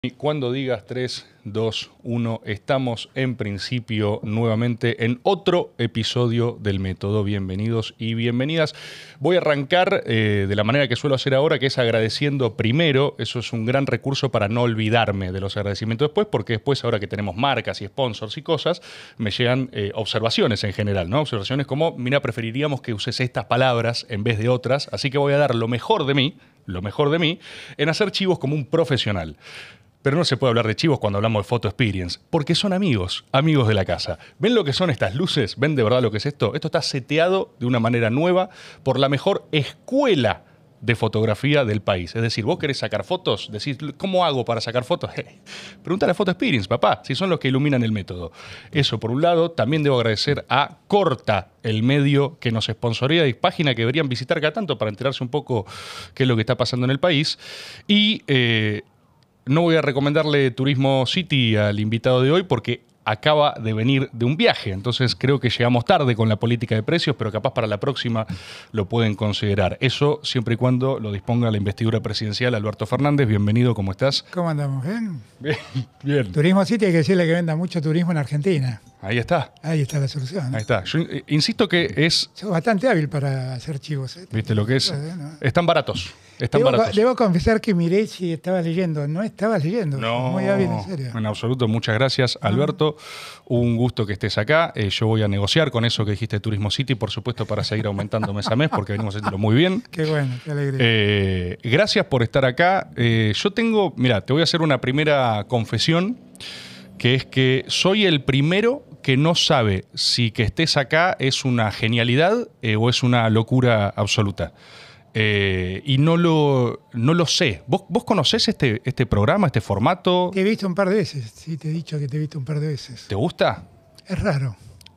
Y cuando digas 3, 2, 1, estamos en principio nuevamente en otro episodio del Método. Bienvenidos y bienvenidas. Voy a arrancar de la manera que suelo hacer ahora, que es agradeciendo primero. Eso es un gran recurso para no olvidarme de los agradecimientos después, porque después, ahora que tenemos marcas y sponsors y cosas, me llegan observaciones en general, ¿no? Observaciones como, mira, preferiríamos que uses estas palabras en vez de otras, así que voy a dar lo mejor de mí, en hacer chivos como un profesional. Pero no se puede hablar de chivos cuando hablamos de Photo Experience, porque son amigos de la casa. ¿Ven lo que son estas luces? ¿Ven de verdad lo que es esto? Esto está seteado de una manera nueva por la mejor escuela de fotografía del país. Es decir, vos querés sacar fotos, decís, ¿cómo hago para sacar fotos? Pregúntale a Photo Experience, papá, si son los que iluminan el método. Eso por un lado. También debo agradecer a Corta, el medio que nos sponsorea y página que deberían visitar cada tanto para enterarse un poco qué es lo que está pasando en el país. Y no voy a recomendarle Turismo City al invitado de hoy porque acaba de venir de un viaje. Entonces creo que llegamos tarde con la política de precios, pero capaz para la próxima lo pueden considerar. Eso siempre y cuando lo disponga la investidura presidencial. Alberto Fernández, bienvenido, ¿cómo estás? ¿Cómo andamos? ¿Bien? Bien. Turismo City, hay que decirle que venda mucho turismo en Argentina. Ahí está. Ahí está la solución. Ahí está. Yo insisto que es... Sos bastante hábil para hacer chivos. ¿Viste lo que es? ¿No? Están baratos. Debo confesar que miré si estabas leyendo. No estabas leyendo. No, muy hábil, en serio. En absoluto. Muchas gracias, Alberto. Un gusto que estés acá. Yo voy a negociar con eso que dijiste de Turismo City, por supuesto, para seguir aumentando mes a mes, porque venimos haciéndolo muy bien. Qué bueno, qué alegría. Gracias por estar acá. Yo tengo... Mira, te voy a hacer una primera confesión, que es que soy el primero que no sabe si que estés acá es una genialidad o es una locura absoluta. Y no lo sé. ¿Vos conocés este programa, este formato? Te he visto un par de veces. Sí, te he dicho que te he visto un par de veces. ¿Te gusta? Es raro.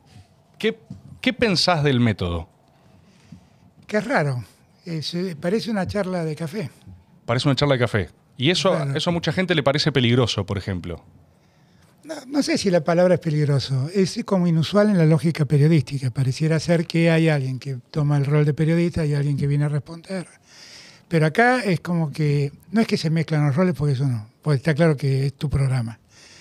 ¿Qué pensás del método? Que es raro. Parece una charla de café. Parece una charla de café. Y eso a mucha gente le parece peligroso, por ejemplo. No sé si la palabra es peligroso. Es como inusual en la lógica periodística. Pareciera ser que hay alguien que toma el rol de periodista y alguien que viene a responder. Pero acá es como que... No es que se mezclan los roles, porque eso no. Porque está claro que es tu programa.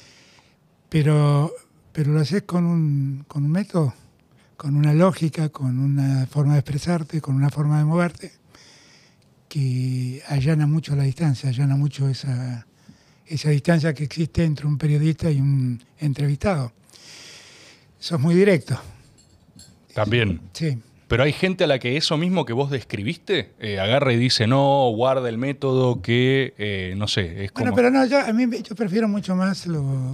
Pero lo haces con un método, con una lógica, con una forma de expresarte, con una forma de moverte, que allana mucho la distancia, allana mucho esa distancia que existe entre un periodista y un entrevistado. Sos muy directo. También. Sí. Pero hay gente a la que eso mismo que vos describiste, agarra y dice, no, guarda el método que, no sé, es como... Bueno, pero no, yo prefiero mucho más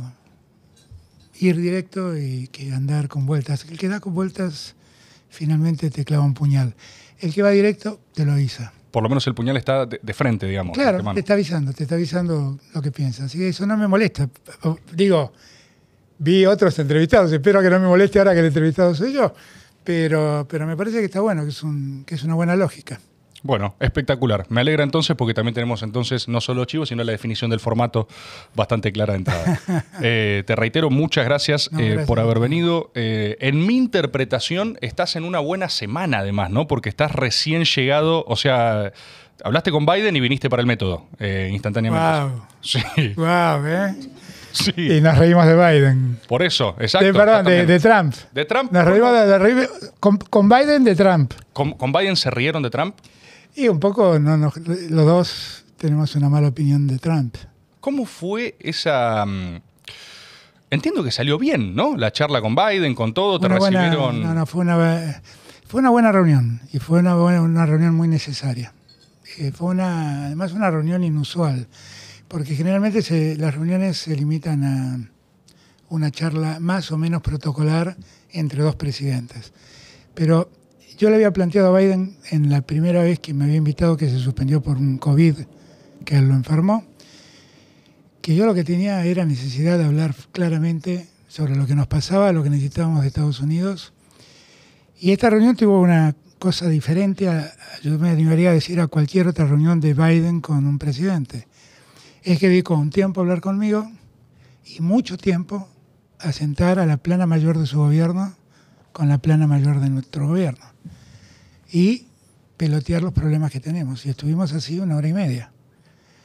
ir directo y que andar con vueltas. El que da con vueltas finalmente te clava un puñal. El que va directo te lo avisa. Por lo menos el puñal está de frente, digamos. Claro, te está avisando lo que piensas. Así que eso no me molesta. Digo, vi otros entrevistados, espero que no me moleste ahora que el entrevistado soy yo, pero me parece que está bueno, que es una buena lógica. Bueno, espectacular. Me alegra entonces porque también tenemos entonces no solo chivos, sino la definición del formato bastante clara de entrada. Te reitero, muchas gracias, gracias por haber venido. En mi interpretación estás en una buena semana además, ¿no? Porque estás recién llegado, o sea, hablaste con Biden y viniste para el método instantáneamente. Wow. Sí. Wow, Sí. Y nos reímos de Biden. Por eso, exacto. De Trump. ¿De Trump? Nos reímos con Biden de Trump. ¿Con Biden se rieron de Trump? Y un poco, los dos tenemos una mala opinión de Trump. ¿Cómo fue esa...? Entiendo que salió bien, ¿no? La charla con Biden, con todo, te recibieron... Fue una buena reunión. Y fue una reunión muy necesaria. Fue además una reunión inusual. Porque generalmente las reuniones se limitan a una charla más o menos protocolar entre dos presidentes. Pero yo le había planteado a Biden en la primera vez que me había invitado, que se suspendió por un COVID, que él lo enfermó, que yo lo que tenía era necesidad de hablar claramente sobre lo que nos pasaba, lo que necesitábamos de Estados Unidos. Y esta reunión tuvo una cosa diferente, yo me animaría a decir a cualquier otra reunión de Biden con un presidente. Es que dedicó un tiempo a hablar conmigo y mucho tiempo a sentar a la plana mayor de su gobierno con la plana mayor de nuestro gobierno y pelotear los problemas que tenemos. Y estuvimos así 1 hora y media.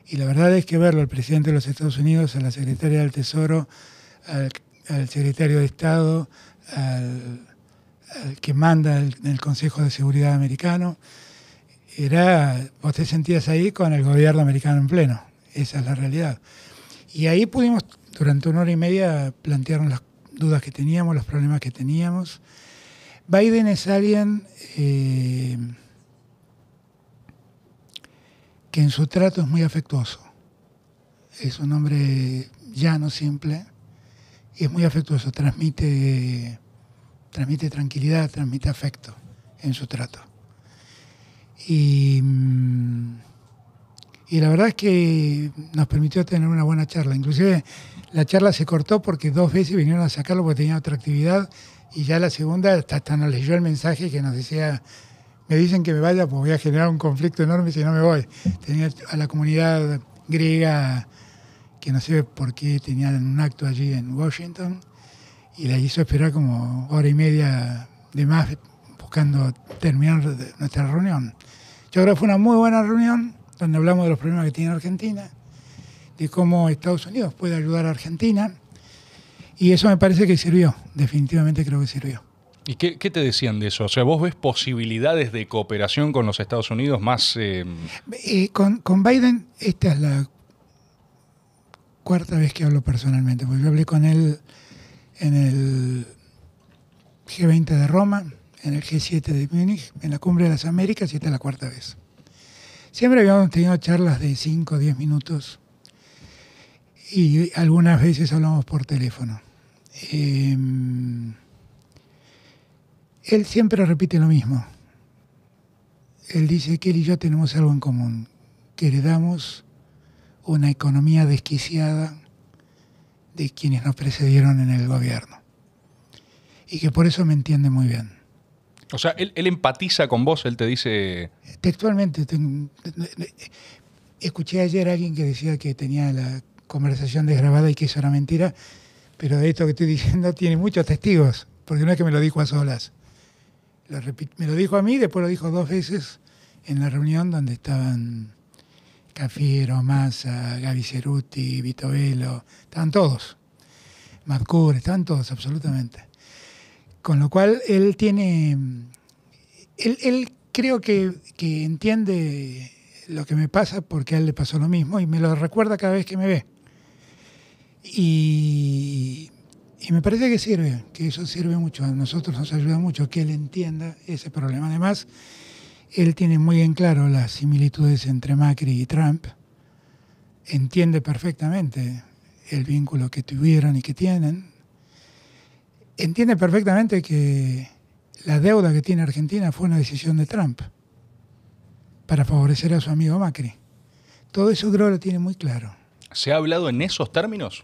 Y la verdad es que verlo al presidente de los Estados Unidos, a la secretaria del Tesoro, al secretario de Estado, al que manda en el Consejo de Seguridad americano, vos te sentías ahí con el gobierno americano en pleno. Esa es la realidad. Y ahí pudimos, durante 1 hora y media, plantearnos las dudas que teníamos, los problemas que teníamos. Biden es alguien que en su trato es muy afectuoso. Es un hombre llano, simple, y es muy afectuoso, transmite tranquilidad, transmite afecto en su trato. Y la verdad es que nos permitió tener una buena charla. Inclusive la charla se cortó porque 2 veces vinieron a sacarlo porque tenía otra actividad, y ya la segunda hasta nos leyó el mensaje que nos decía: me dicen que me vaya porque voy a generar un conflicto enorme si no me voy. Tenía a la comunidad griega, que no sé por qué tenían un acto allí en Washington, y la hizo esperar como 1 hora y media de más buscando terminar nuestra reunión. Yo creo que fue una muy buena reunión donde hablamos de los problemas que tiene Argentina, de cómo Estados Unidos puede ayudar a Argentina, y eso me parece que sirvió, definitivamente creo que sirvió. ¿Y qué te decían de eso? O sea, ¿vos ves posibilidades de cooperación con los Estados Unidos más...? Con Biden, esta es la 4ª vez que hablo personalmente, porque yo hablé con él en el G20 de Roma, en el G7 de Múnich, en la Cumbre de las Américas, y esta es la 4ª vez. Siempre habíamos tenido charlas de 5 o 10 minutos, y algunas veces hablamos por teléfono. Él siempre repite lo mismo. Él dice que él y yo tenemos algo en común, que heredamos una economía desquiciada de quienes nos precedieron en el gobierno, y que por eso me entiende muy bien. O sea, él empatiza con vos, él te dice... Textualmente, escuché ayer a alguien que decía que tenía la conversación desgrabada y que eso era mentira, pero de esto que estoy diciendo tiene muchos testigos, porque no es que me lo dijo a solas. Me lo dijo a mí, después lo dijo 2 veces en la reunión donde estaban Cafiero, Massa, Gaby Cerutti, Vito Velo, estaban todos. Madcure, estaban todos, absolutamente. Con lo cual, él creo que entiende lo que me pasa porque a él le pasó lo mismo y me lo recuerda cada vez que me ve. Y me parece que sirve, que eso sirve mucho, a nosotros nos ayuda mucho que él entienda ese problema. Además, él tiene muy en claro las similitudes entre Macri y Trump, entiende perfectamente el vínculo que tuvieron y que tienen, entiende perfectamente que la deuda que tiene Argentina fue una decisión de Trump para favorecer a su amigo Macri. Todo eso creo lo tiene muy claro. ¿Se ha hablado en esos términos?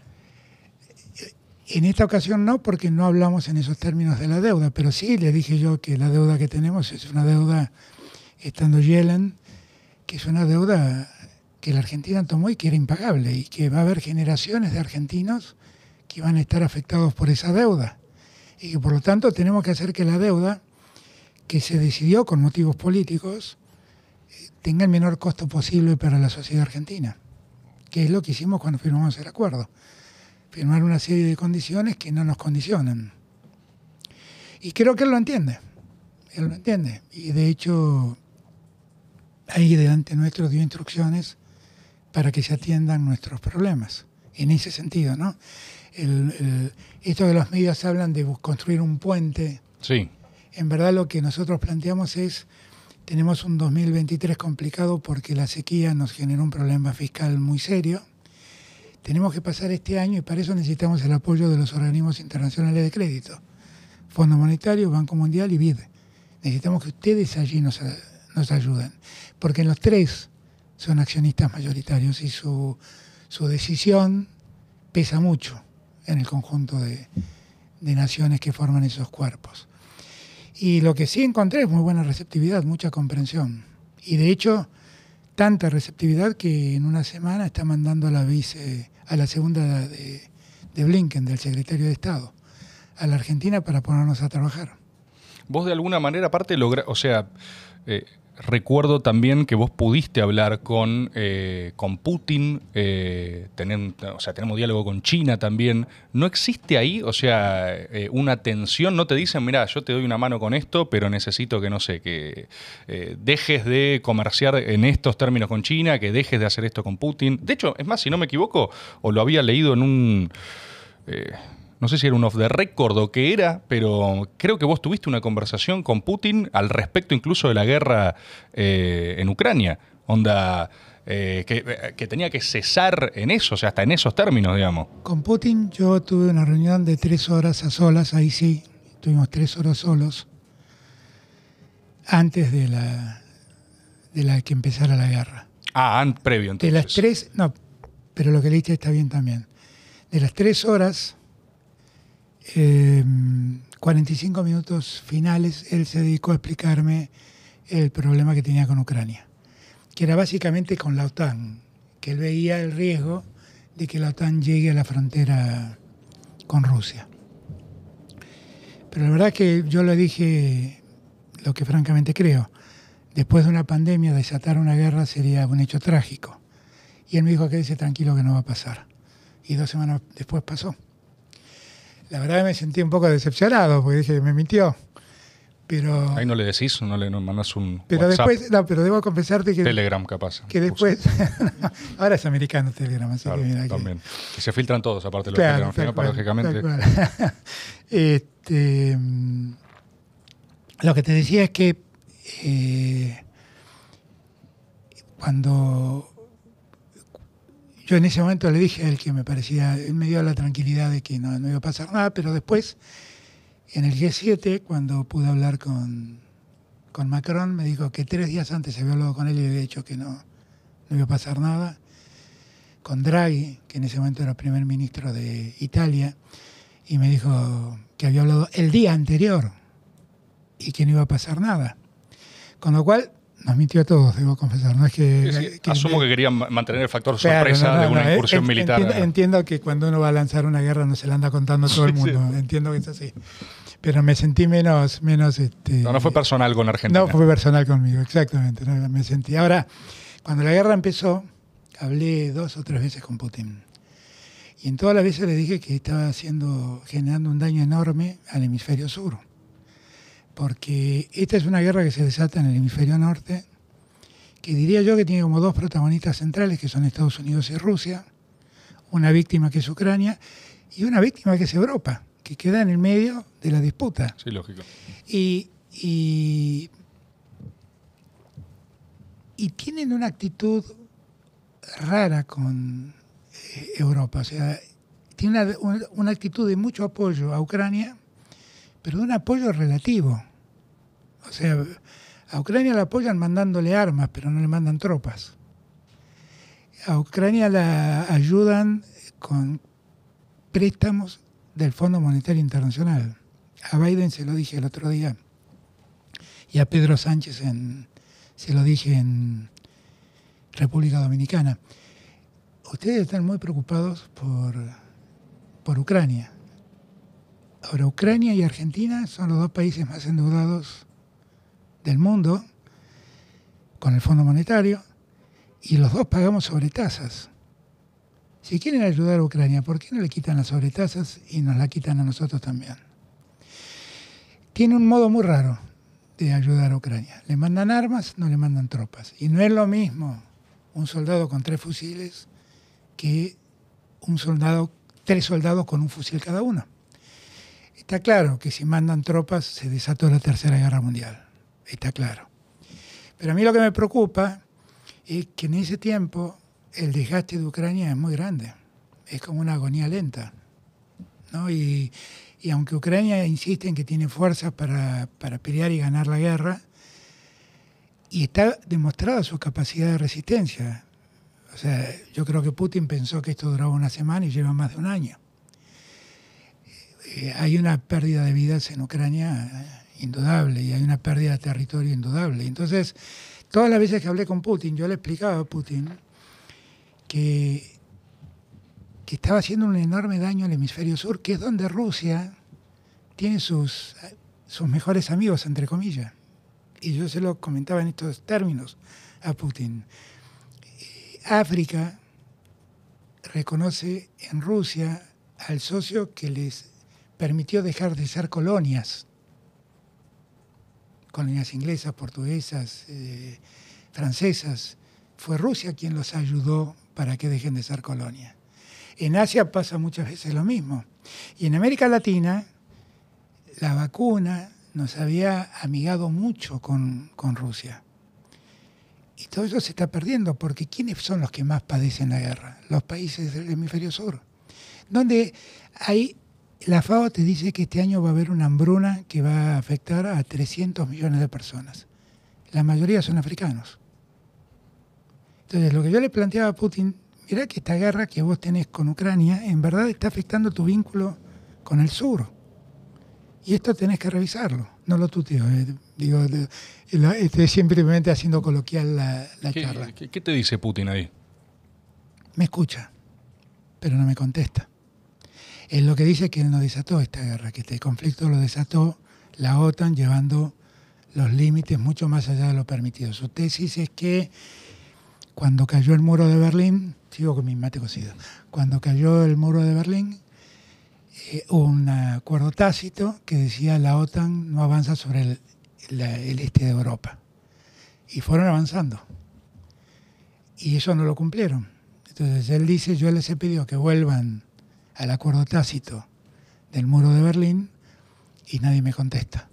En esta ocasión no, porque no hablamos en esos términos de la deuda, pero sí le dije yo que la deuda que tenemos es una deuda, estando Yellen, que es una deuda que la Argentina tomó y que era impagable, y que va a haber generaciones de argentinos que van a estar afectados por esa deuda, y que por lo tanto tenemos que hacer que la deuda, que se decidió con motivos políticos, tenga el menor costo posible para la sociedad argentina, que es lo que hicimos cuando firmamos el acuerdo. Firmar una serie de condiciones que no nos condicionan. Y creo que él lo entiende. Él lo entiende. Y de hecho, ahí delante nuestro dio instrucciones para que se atiendan nuestros problemas. En ese sentido, ¿no? Esto que los medios hablan de construir un puente. Sí. En verdad lo que nosotros planteamos es, tenemos un 2023 complicado porque la sequía nos generó un problema fiscal muy serio. Tenemos que pasar este año y para eso necesitamos el apoyo de los organismos internacionales de crédito, Fondo Monetario, Banco Mundial y BID. Necesitamos que ustedes allí nos ayuden, porque en los 3 son accionistas mayoritarios y su decisión pesa mucho en el conjunto de naciones que forman esos cuerpos. Y lo que sí encontré es muy buena receptividad, mucha comprensión. Y de hecho, tanta receptividad que en una semana está mandando a la segunda de Blinken, del secretario de Estado, a la Argentina para ponernos a trabajar. Vos de alguna manera, aparte, recuerdo también que vos pudiste hablar con Putin, tenemos diálogo con China también. ¿No existe ahí, o sea, una tensión? ¿No te dicen, mirá, yo te doy una mano con esto, pero necesito que, no sé, que dejes de comerciar en estos términos con China, que dejes de hacer esto con Putin? De hecho, es más, si no me equivoco, o lo había leído en un... no sé si era un off the record o qué era, pero creo que vos tuviste una conversación con Putin al respecto incluso de la guerra en Ucrania. Onda, que tenía que cesar en eso, o sea, hasta en esos términos, digamos. Con Putin yo tuve una reunión de 3 horas a solas, ahí sí, tuvimos 3 horas solos, antes de la que empezara la guerra. Previo entonces. De las 3, no, pero lo que leíste está bien también. De las 3 horas... 45 minutos finales él se dedicó a explicarme el problema que tenía con Ucrania, que era básicamente con la OTAN, que él veía el riesgo de que la OTAN llegue a la frontera con Rusia. Pero la verdad que yo le dije lo que francamente creo: después de una pandemia desatar una guerra sería un hecho trágico. Y él me dijo: quédese tranquilo que no va a pasar. Y 2 semanas después pasó. La verdad que me sentí un poco decepcionado, porque dije, me mintió. Pero ahí no le decís, no mandás un pero WhatsApp, después, no, pero debo confesarte que... Telegram capaz. Que después... ahora es americano Telegram, así claro, que mira. También. Que se filtran todos, aparte de los Claro, Telegram, paradójicamente. Lo que te decía es que cuando... Yo en ese momento le dije a él que me parecía, él me dio la tranquilidad de que no iba a pasar nada, pero después, en el G7, cuando pude hablar con Macron, me dijo que 3 días antes había hablado con él y le había dicho que no iba a pasar nada. Con Draghi, que en ese momento era primer ministro de Italia, y me dijo que había hablado el día anterior y que no iba a pasar nada. Con lo cual... Nos mintió a todos, debo confesar. No es que asumo que querían mantener el factor sorpresa de una incursión militar. Entiendo que cuando uno va a lanzar una guerra no se la anda contando a todo el mundo. Sí. Entiendo que es así. Pero me sentí menos no fue personal con Argentina. No fue personal conmigo, exactamente. No, me sentí. Ahora, cuando la guerra empezó, hablé 2 o 3 veces con Putin. Y en todas las veces le dije que estaba generando un daño enorme al hemisferio sur. Porque esta es una guerra que se desata en el hemisferio norte, que diría yo que tiene como 2 protagonistas centrales, que son Estados Unidos y Rusia, una víctima que es Ucrania y una víctima que es Europa, que queda en el medio de la disputa. Sí, lógico. Y tienen una actitud rara con Europa, o sea, tiene una actitud de mucho apoyo a Ucrania, pero de un apoyo relativo. O sea, a Ucrania la apoyan mandándole armas, pero no le mandan tropas. A Ucrania la ayudan con préstamos del Fondo Monetario Internacional. A Biden se lo dije el otro día. Y a Pedro Sánchez se lo dije en República Dominicana. Ustedes están muy preocupados por Ucrania. Ahora, Ucrania y Argentina son los 2 países más endeudados del mundo con el Fondo Monetario y los 2 pagamos sobretasas. Si quieren ayudar a Ucrania, ¿por qué no le quitan las sobretasas y nos la quitan a nosotros también? Tiene un modo muy raro de ayudar a Ucrania. Le mandan armas, no le mandan tropas. Y no es lo mismo un soldado con 3 fusiles que 3 soldados con un fusil cada uno. Está claro que si mandan tropas se desató la Tercera Guerra Mundial. Está claro. Pero a mí lo que me preocupa es que en ese tiempo el desgaste de Ucrania es muy grande. Es como una agonía lenta, ¿no? Y aunque Ucrania insiste en que tiene fuerzas para pelear y ganar la guerra, y está demostrada su capacidad de resistencia. O sea, yo creo que Putin pensó que esto duraba una semana y lleva más de un año. Hay una pérdida de vidas en Ucrania indudable y hay una pérdida de territorio indudable. Entonces, todas las veces que hablé con Putin, yo le explicaba a Putin que estaba haciendo un enorme daño al hemisferio sur, que es donde Rusia tiene sus mejores amigos, entre comillas. y yo se lo comentaba en estos términos a Putin. África reconoce en Rusia al socio que les permitió dejar de ser colonias inglesas, portuguesas, francesas. Fue Rusia quien los ayudó para que dejen de ser colonias. En Asia pasa muchas veces lo mismo. Y en América Latina, la vacuna nos había amigado mucho con Rusia. Y todo eso se está perdiendo, porque ¿quiénes son los que más padecen la guerra? Los países del hemisferio sur. Donde hay, la FAO te dice que este año va a haber una hambruna que va a afectar a 300 millones de personas. La mayoría son africanos. Entonces, lo que yo le planteaba a Putin, mirá que esta guerra que vos tenés con Ucrania, en verdad está afectando tu vínculo con el sur. Y esto tenés que revisarlo. No lo tuteo, estoy simplemente haciendo coloquial la charla. ¿Qué te dice Putin ahí? Me escucha, pero no me contesta. Él lo que dice es que él no desató esta guerra, que este conflicto lo desató la OTAN llevando los límites mucho más allá de lo permitido. Su tesis es que cuando cayó el muro de Berlín, sigo con mi mate cocido, cuando cayó el muro de Berlín, hubo un acuerdo tácito que decía la OTAN no avanza sobre el este de Europa. Y fueron avanzando. Y eso no lo cumplieron. Entonces él dice, yo les he pedido que vuelvan al acuerdo tácito del muro de Berlín y nadie me contesta.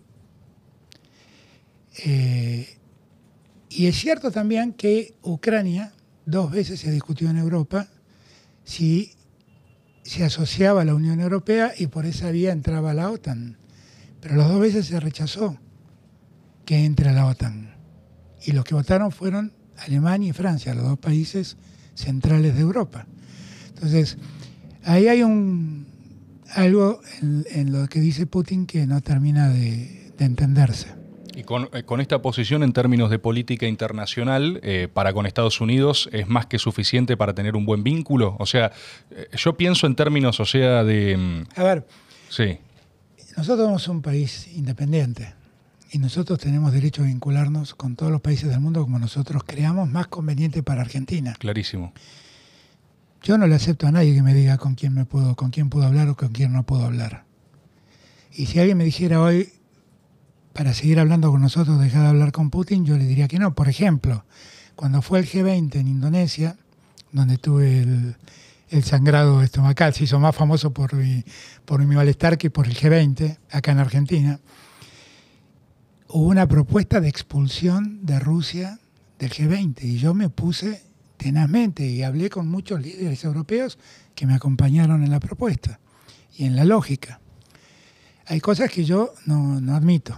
Y es cierto también que Ucrania 2 veces se discutió en Europa si se asociaba a la Unión Europea y por esa vía entraba a la OTAN. Pero las 2 veces se rechazó que entre a la OTAN. Y los que votaron fueron Alemania y Francia, los 2 países centrales de Europa. Entonces, ahí hay algo en lo que dice Putin que no termina de entenderse. Y con esta posición en términos de política internacional, para con Estados Unidos, ¿es más que suficiente para tener un buen vínculo? O sea, yo pienso en términos, de... A ver, sí. Nosotros somos un país independiente y nosotros tenemos derecho a vincularnos con todos los países del mundo como nosotros creamos más conveniente para Argentina. Clarísimo. Yo no le acepto a nadie que me diga con quién puedo hablar o con quién no puedo hablar. Y si alguien me dijera hoy, para seguir hablando con nosotros, dejar de hablar con Putin, yo le diría que no. Por ejemplo, cuando fue el G20 en Indonesia, donde tuve el sangrado estomacal, se hizo más famoso por mi malestar que por el G20, acá en Argentina, hubo una propuesta de expulsión de Rusia del G20 y yo me puse tenazmente y hablé con muchos líderes europeos que me acompañaron en la propuesta y en la lógica. Hay cosas que yo no admito.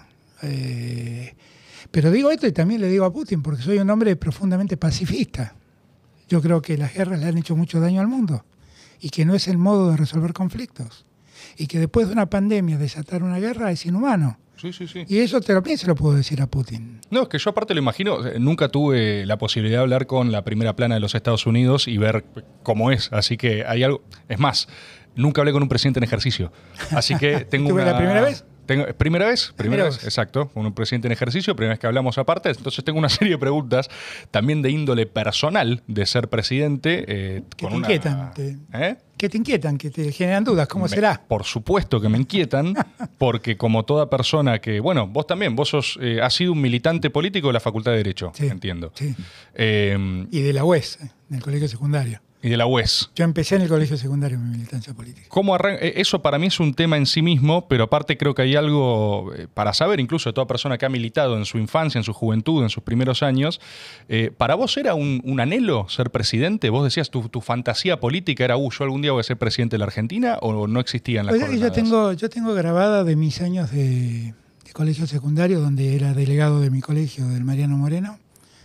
Pero digo esto y también le digo a Putin porque soy un hombre profundamente pacifista. Yo creo que las guerras le han hecho mucho daño al mundo y que no es el modo de resolver conflictos y que después de una pandemia desatar una guerra es inhumano. Sí, sí, sí. Y eso también se lo puedo decir a Putin. No, es que yo aparte lo imagino, nunca tuve la posibilidad de hablar con la primera plana de los Estados Unidos y ver cómo es, así que hay algo, es más, nunca hablé con un presidente en ejercicio, así que tengo ¿La primera vez? Primera vez, exacto, con un presidente en ejercicio, primera vez que hablamos aparte, entonces tengo una serie de preguntas también de índole personal de ser presidente. ¿Qué te inquietan? ¿Qué te inquietan? ¿Que te generan dudas? ¿Cómo será? Por supuesto que me inquietan, porque como toda persona que, bueno, vos también, vos has sido un militante político de la Facultad de Derecho, sí, entiendo. Sí. Y de la UES, del colegio secundario. Y de la UES. Yo empecé en el colegio secundario mi militancia política. Eso para mí es un tema en sí mismo, pero aparte creo que hay algo para saber, incluso de toda persona que ha militado en su infancia, en su juventud, en sus primeros años. ¿Para vos era un anhelo ser presidente? ¿Vos decías tu fantasía política era, yo algún día voy a ser presidente de la Argentina, o no existían las coordenadas? Yo tengo grabada de mis años de colegio secundario, donde era delegado de mi colegio, del Mariano Moreno,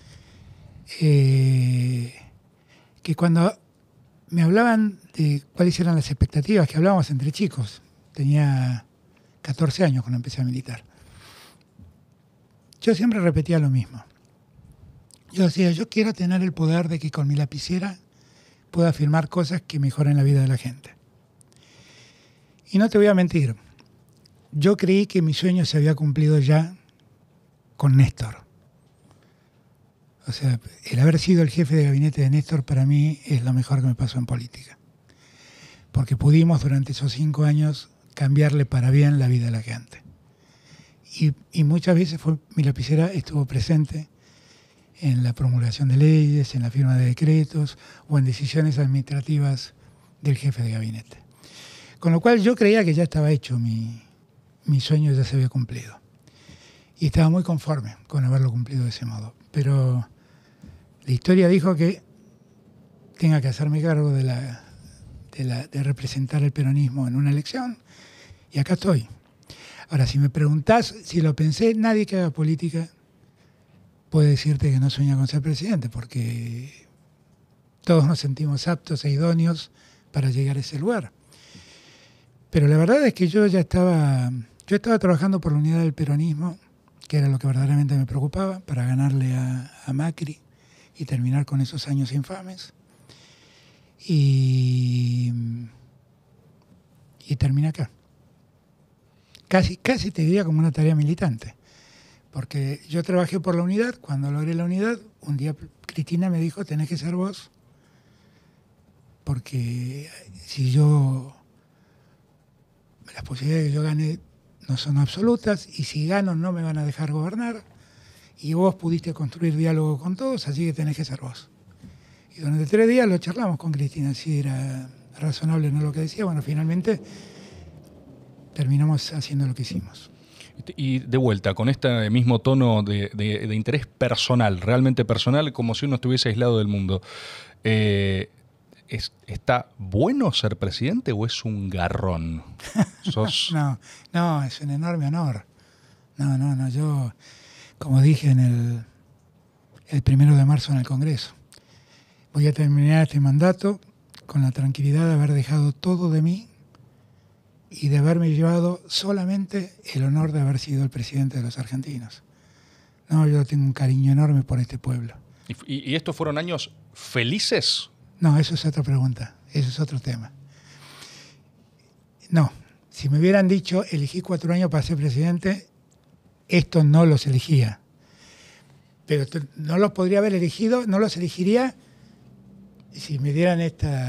que cuando me hablaban de cuáles eran las expectativas, que hablábamos entre chicos. Tenía 14 años cuando empecé a militar. Yo siempre repetía lo mismo. Yo decía, yo quiero tener el poder de que con mi lapicera pueda firmar cosas que mejoren la vida de la gente. Y no te voy a mentir, yo creí que mi sueño se había cumplido ya con Néstor. O sea, el haber sido el jefe de gabinete de Néstor para mí es lo mejor que me pasó en política. Porque pudimos durante esos 5 años cambiarle para bien la vida de la gente. Y muchas veces mi lapicera estuvo presente en la promulgación de leyes, en la firma de decretos o en decisiones administrativas del jefe de gabinete. Con lo cual yo creía que ya estaba hecho, mi sueño ya se había cumplido. Y estaba muy conforme con haberlo cumplido de ese modo. Pero la historia dijo que tenga que hacerme cargo de representar el peronismo en una elección, y acá estoy. Ahora, si me preguntás si lo pensé, nadie que haga política puede decirte que no sueña con ser presidente, porque todos nos sentimos aptos e idóneos para llegar a ese lugar. Pero la verdad es que yo estaba trabajando por la unidad del peronismo, que era lo que verdaderamente me preocupaba, para ganarle a Macri y terminar con esos años infames. Y terminé acá. Casi te diría como una tarea militante. Porque yo trabajé por la unidad. Cuando logré la unidad, un día Cristina me dijo, tenés que ser vos. Porque las posibilidades de que yo gane no son absolutas, y si gano no me van a dejar gobernar, y vos pudiste construir diálogo con todos, así que tenés que ser vos. Y durante 3 días lo charlamos con Cristina, si era razonable o no lo que decía. Bueno, finalmente terminamos haciendo lo que hicimos. Y de vuelta, con este mismo tono de interés personal, realmente personal, como si uno estuviese aislado del mundo, ¿está bueno ser presidente o es un garrón? No, es un enorme honor. No, yo, como dije el 1 de marzo en el Congreso, voy a terminar este mandato con la tranquilidad de haber dejado todo de mí y de haberme llevado solamente el honor de haber sido el presidente de los argentinos. No, yo tengo un cariño enorme por este pueblo. ¿Y estos fueron años felices? No, eso es otra pregunta, eso es otro tema. No, si me hubieran dicho, elegí 4 años para ser presidente, estos no los elegía. Pero no los podría haber elegido, no los elegiría si me dieran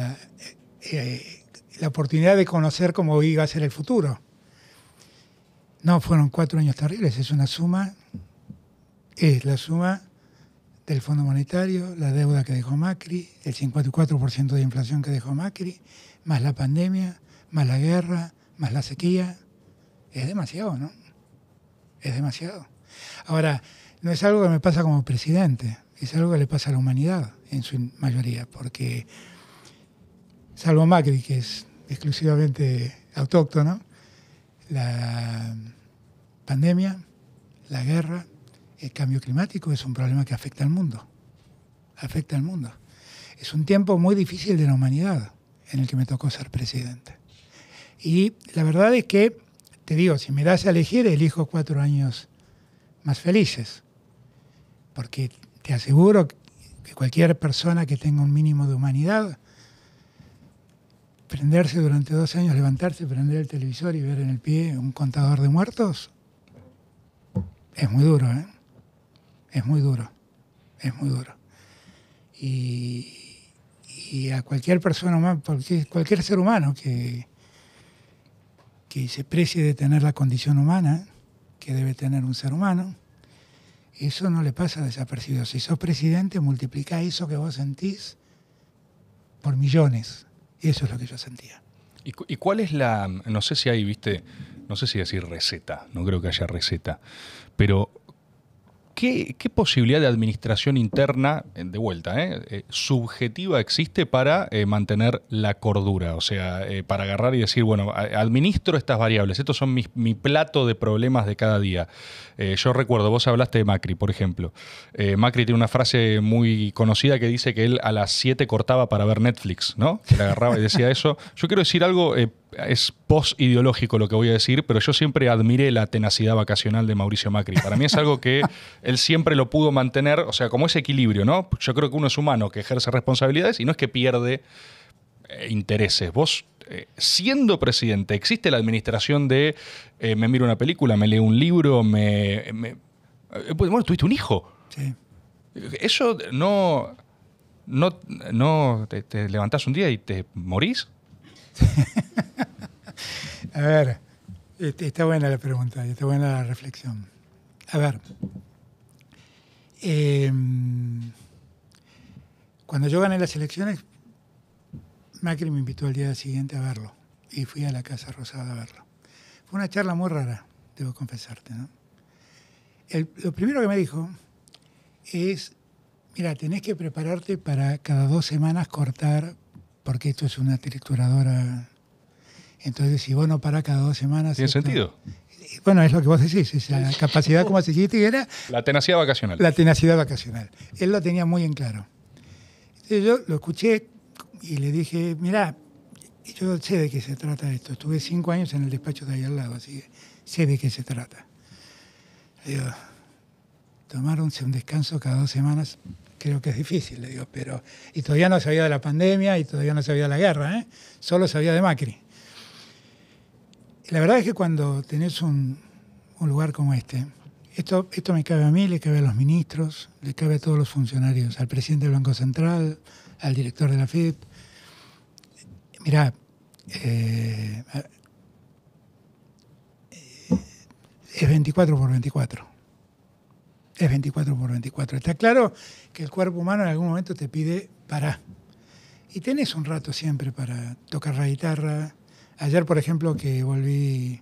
la oportunidad de conocer cómo iba a ser el futuro. No, fueron 4 años terribles, es la suma del Fondo Monetario, la deuda que dejó Macri, el 54% de inflación que dejó Macri, más la pandemia, más la guerra, más la sequía. Es demasiado, ¿no? Es demasiado. Ahora, no es algo que me pasa como presidente, es algo que le pasa a la humanidad en su mayoría, porque salvo Macri, que es exclusivamente autóctono, la pandemia, la guerra, el cambio climático es un problema que afecta al mundo. Afecta al mundo. Es un tiempo muy difícil de la humanidad en el que me tocó ser presidente. Y la verdad es que, te digo, si me das a elegir, elijo 4 años más felices. Porque te aseguro que cualquier persona que tenga un mínimo de humanidad, prenderse durante 2 años, levantarse, prender el televisor y ver en el pie un contador de muertos, es muy duro, ¿eh? Es muy duro, es muy duro. Y a cualquier persona, cualquier ser humano que se precie de tener la condición humana que debe tener un ser humano, eso no le pasa desapercibido. Si sos presidente, multiplica eso que vos sentís por millones. Y eso es lo que yo sentía. ¿Y cuál es no sé si hay, no sé si decir receta, no creo que haya receta, pero ¿qué posibilidad de administración interna, de vuelta, subjetiva existe para mantener la cordura? O sea, para agarrar y decir, bueno, administro estas variables, estos son mi plato de problemas de cada día. Yo recuerdo, vos hablaste de Macri, por ejemplo. Macri tiene una frase muy conocida que dice que él a las 7 cortaba para ver Netflix, ¿no? Que le agarraba y decía eso. Yo quiero decir algo, es post-ideológico lo que voy a decir, pero yo siempre admiré la tenacidad vacacional de Mauricio Macri. Para mí es algo que él siempre lo pudo mantener, o sea, como ese equilibrio, ¿no? Yo creo que uno es humano que ejerce responsabilidades y no es que pierde intereses. Vos, siendo presidente, ¿existe la administración de me miro una película, me leo un libro, bueno, tuviste un hijo? Sí. ¿Eso no te levantás un día y te morís? A ver, está buena la pregunta, está buena la reflexión. A ver, cuando yo gané las elecciones, Macri me invitó al día siguiente a verlo y fui a la Casa Rosada a verlo. Fue una charla muy rara, debo confesarte, ¿no? Lo primero que me dijo es, mira, tenés que prepararte para cada 2 semanas cortar, porque esto es una trituradora. Entonces, si vos no parás cada 2 semanas... ¿Tiene sentido? Bueno, es lo que vos decís, es la capacidad, como se dijiste, era... La tenacidad vacacional. La tenacidad vacacional. Él lo tenía muy en claro. Entonces yo lo escuché y le dije, mirá, yo sé de qué se trata esto. Estuve 5 años en el despacho de ahí al lado, así que sé de qué se trata. Le digo, tomarse un descanso cada 2 semanas, creo que es difícil, le digo, pero... Y todavía no sabía de la pandemia y todavía no sabía de la guerra, ¿eh? Solo sabía de Macri. La verdad es que cuando tenés un lugar como este, esto me cabe a mí, le cabe a los ministros, le cabe a todos los funcionarios, al presidente del Banco Central, al director de la FIP. Mirá, es 24 por 24. Es 24 por 24. Está claro que el cuerpo humano en algún momento te pide parar. Y tenés un rato siempre para tocar la guitarra. Ayer, por ejemplo, que volví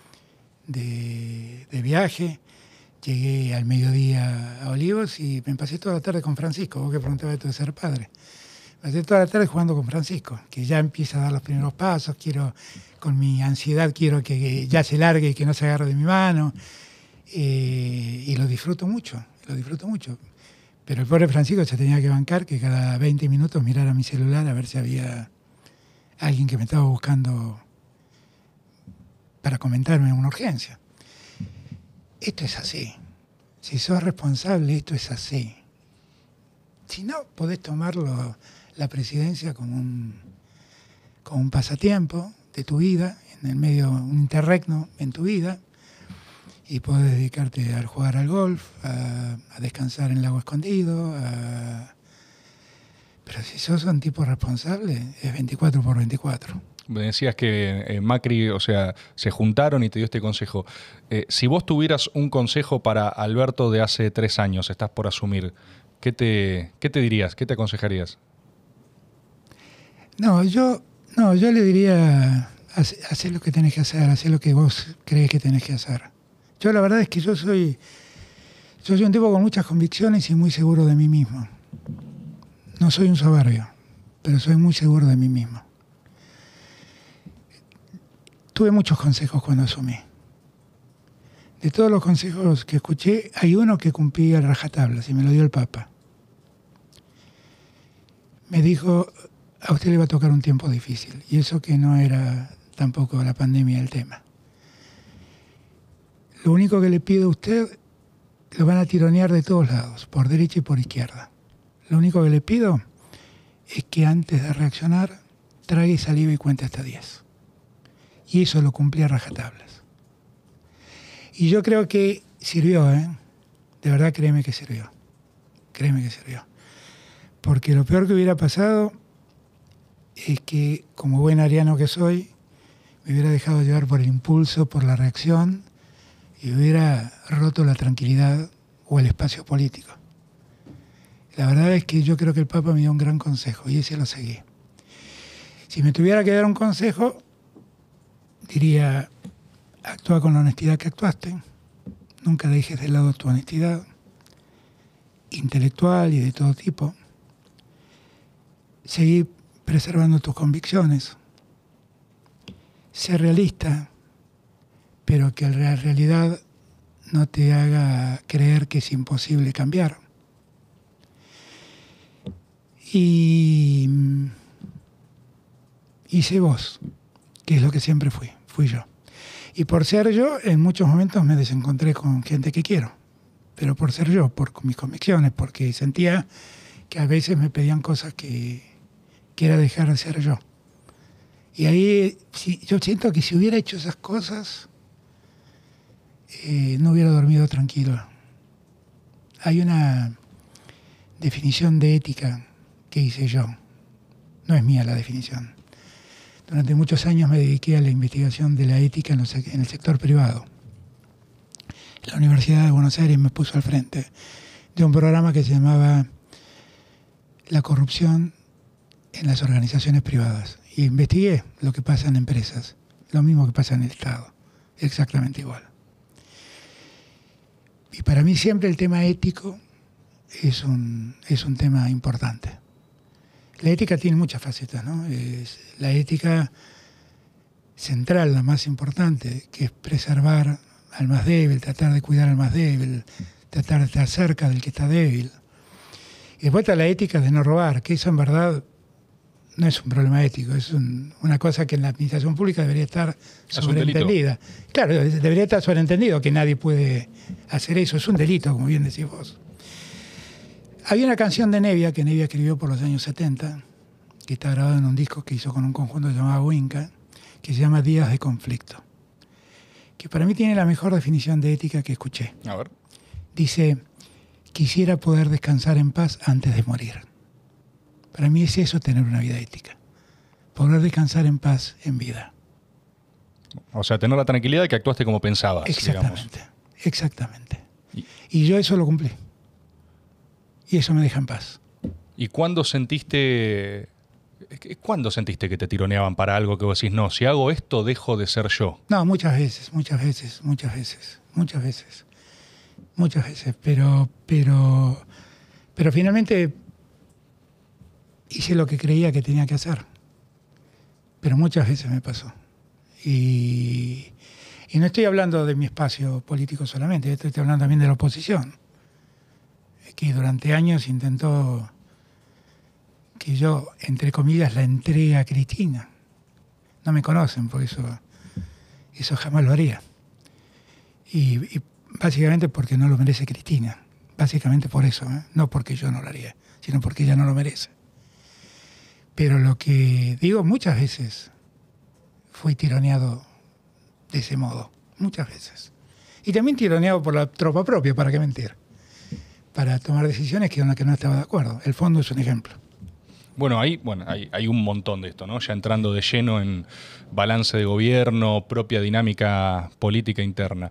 de viaje, llegué al mediodía a Olivos y me pasé toda la tarde con Francisco. Vos que preguntabas esto de ser padre. Me pasé toda la tarde jugando con Francisco, que ya empieza a dar los primeros pasos. Con mi ansiedad, quiero que ya se largue y que no se agarre de mi mano. Y lo disfruto mucho. Pero el pobre Francisco se tenía que bancar que cada 20 minutos mirara mi celular a ver si había alguien que me estaba buscando para comentarme una urgencia. Esto es así. Si sos responsable, esto es así. Si no, podés tomarlo la presidencia como un pasatiempo de tu vida, en el medio, un interregno en tu vida, y podés dedicarte a jugar al golf, a descansar en el lago escondido, pero si sos un tipo responsable, es 24 por 24. Me decías que Macri, o sea, se juntaron y te dio este consejo. Si vos tuvieras un consejo para Alberto de hace 3 años, estás por asumir, ¿qué te dirías? ¿Qué te aconsejarías? Yo le diría, hacer lo que tenés que hacer, hacer lo que vos crees que tenés que hacer. Yo la verdad es que yo soy un tipo con muchas convicciones y muy seguro de mí mismo. No soy un soberbio, pero soy muy seguro de mí mismo. Tuve muchos consejos cuando asumí. De todos los consejos que escuché, hay uno que cumplí a rajatablas y me lo dio el Papa. Me dijo, a usted le va a tocar un tiempo difícil, y eso que no era tampoco la pandemia el tema. Lo único que le pido a usted, lo van a tironear de todos lados, por derecha y por izquierda. Lo único que le pido es que antes de reaccionar, trague saliva y cuente hasta 10. Y eso lo cumplí a rajatablas. Y yo creo que sirvió, ¿eh? De verdad, créeme que sirvió. Créeme que sirvió. Porque lo peor que hubiera pasado es que, como buen ariano que soy, me hubiera dejado llevar por el impulso, por la reacción, y hubiera roto la tranquilidad o el espacio político. La verdad es que yo creo que el Papa me dio un gran consejo y ese lo seguí. Si me tuviera que dar un consejo, diría, actúa con la honestidad que actuaste, nunca dejes de lado tu honestidad intelectual y de todo tipo, seguí preservando tus convicciones, sé realista, pero que la realidad no te haga creer que es imposible cambiar. Y sé vos, que es lo que siempre fui yo. Y por ser yo, en muchos momentos me desencontré con gente que quiero, pero por ser yo, por mis convicciones, porque sentía que a veces me pedían cosas que era dejar de ser yo. Y ahí yo siento que si hubiera hecho esas cosas, no hubiera dormido tranquilo. Hay una definición de ética que hice yo. No es mía la definición. Durante muchos años me dediqué a la investigación de la ética en el sector privado. La Universidad de Buenos Aires me puso al frente de un programa que se llamaba La corrupción en las organizaciones privadas. Y investigué lo que pasa en empresas, lo mismo que pasa en el Estado, exactamente igual. Y para mí siempre el tema ético es un tema importante. La ética tiene muchas facetas, ¿no? Es la ética central, la más importante, que es preservar al más débil, tratar de cuidar al más débil, tratar de estar cerca del que está débil. Y después está la ética de no robar, que eso en verdad no es un problema ético, es una cosa que en la administración pública debería estar sobreentendida. Claro, debería estar sobreentendido que nadie puede hacer eso, es un delito, como bien decís vos. Había una canción de Nevia, que Nevia escribió por los años 70, que está grabada en un disco que hizo con un conjunto llamado Winca, que se llama Días de Conflicto, que para mí tiene la mejor definición de ética que escuché. A ver. Dice: quisiera poder descansar en paz antes de morir. Para mí es eso tener una vida ética. Poder descansar en paz en vida. O sea, tener la tranquilidad de que actuaste como pensabas. Exactamente, digamos. exactamente. Y yo eso lo cumplí. Y eso me deja en paz. ¿Y cuándo sentiste que te tironeaban para algo que vos decís, no, si hago esto, dejo de ser yo? No, muchas veces. Pero finalmente hice lo que creía que tenía que hacer. Pero muchas veces me pasó. Y no estoy hablando de mi espacio político solamente, estoy hablando también de la oposición, que durante años intentó que yo, entre comillas, la entregue a Cristina. No me conocen, por eso jamás lo haría. Y básicamente porque no lo merece Cristina. Básicamente por eso, ¿eh? No porque yo no lo haría, sino porque ella no lo merece. Pero lo que digo, muchas veces fui tironeado de ese modo, muchas veces. Y también tironeado por la tropa propia, ¿para qué mentir? Para tomar decisiones con las que no estaba de acuerdo. El fondo es un ejemplo. Bueno, hay un montón de esto, ¿no? Ya entrando de lleno en balance de gobierno, propia dinámica política interna.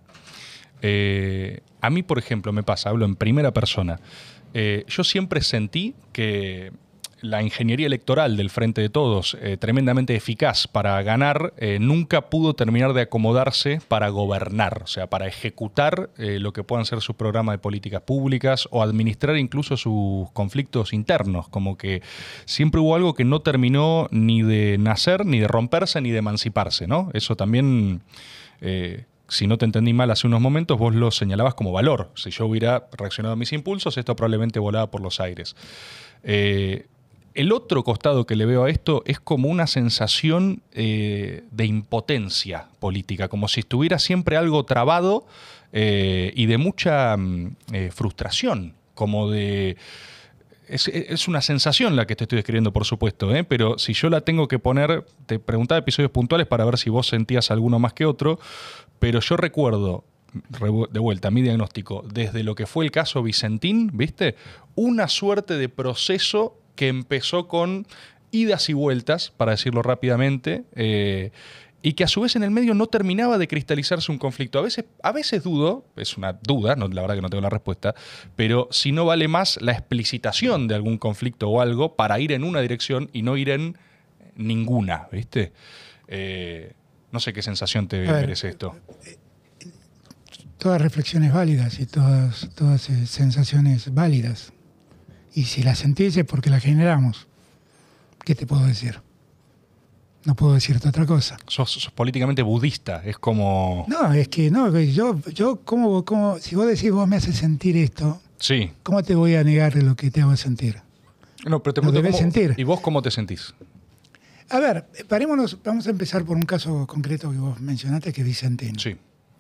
A mí, por ejemplo, me pasa, hablo en primera persona. Yo siempre sentí que la ingeniería electoral del Frente de Todos, tremendamente eficaz para ganar, nunca pudo terminar de acomodarse para gobernar, o sea, para ejecutar lo que puedan ser sus programas de políticas públicas o administrar incluso sus conflictos internos, como que siempre hubo algo que no terminó ni de nacer, ni de romperse, ni de emanciparse, ¿no? Eso también... si no te entendí mal hace unos momentos, vos lo señalabas como valor. Si yo hubiera reaccionado a mis impulsos, esto probablemente volaba por los aires. El otro costado que le veo a esto es como una sensación de impotencia política, como si estuviera siempre algo trabado y de mucha frustración, como de... Es una sensación la que te estoy describiendo, por supuesto, pero si yo la tengo que poner, te preguntaba episodios puntuales para ver si vos sentías alguno más que otro, pero yo recuerdo, de vuelta, mi diagnóstico, desde lo que fue el caso Vicentín, ¿viste? Una suerte de proceso que empezó con idas y vueltas, para decirlo rápidamente, y que a su vez en el medio no terminaba de cristalizarse un conflicto. A veces dudo, es una duda, no, la verdad que no tengo la respuesta, pero si no vale más la explicitación de algún conflicto o algo para ir en una dirección y no ir en ninguna, ¿viste? No sé qué sensación te merece esto. Todas reflexiones válidas y todas sensaciones válidas. Y si las sentís es porque las generamos. ¿Qué te puedo decir? No puedo decirte otra cosa. Sos políticamente budista, es como... No, es que no, yo como si vos decís vos me haces sentir esto, sí. ¿Cómo te voy a negar lo que te hago sentir? No, pero te lo debes sentir. ¿Y vos cómo te sentís? A ver, parémonos, vamos a empezar por un caso concreto que vos mencionaste, que es Vicentín. Sí.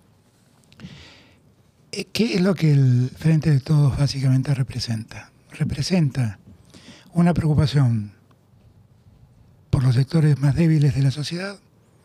¿Qué es lo que el Frente de Todos básicamente representa? Representa una preocupación por los sectores más débiles de la sociedad.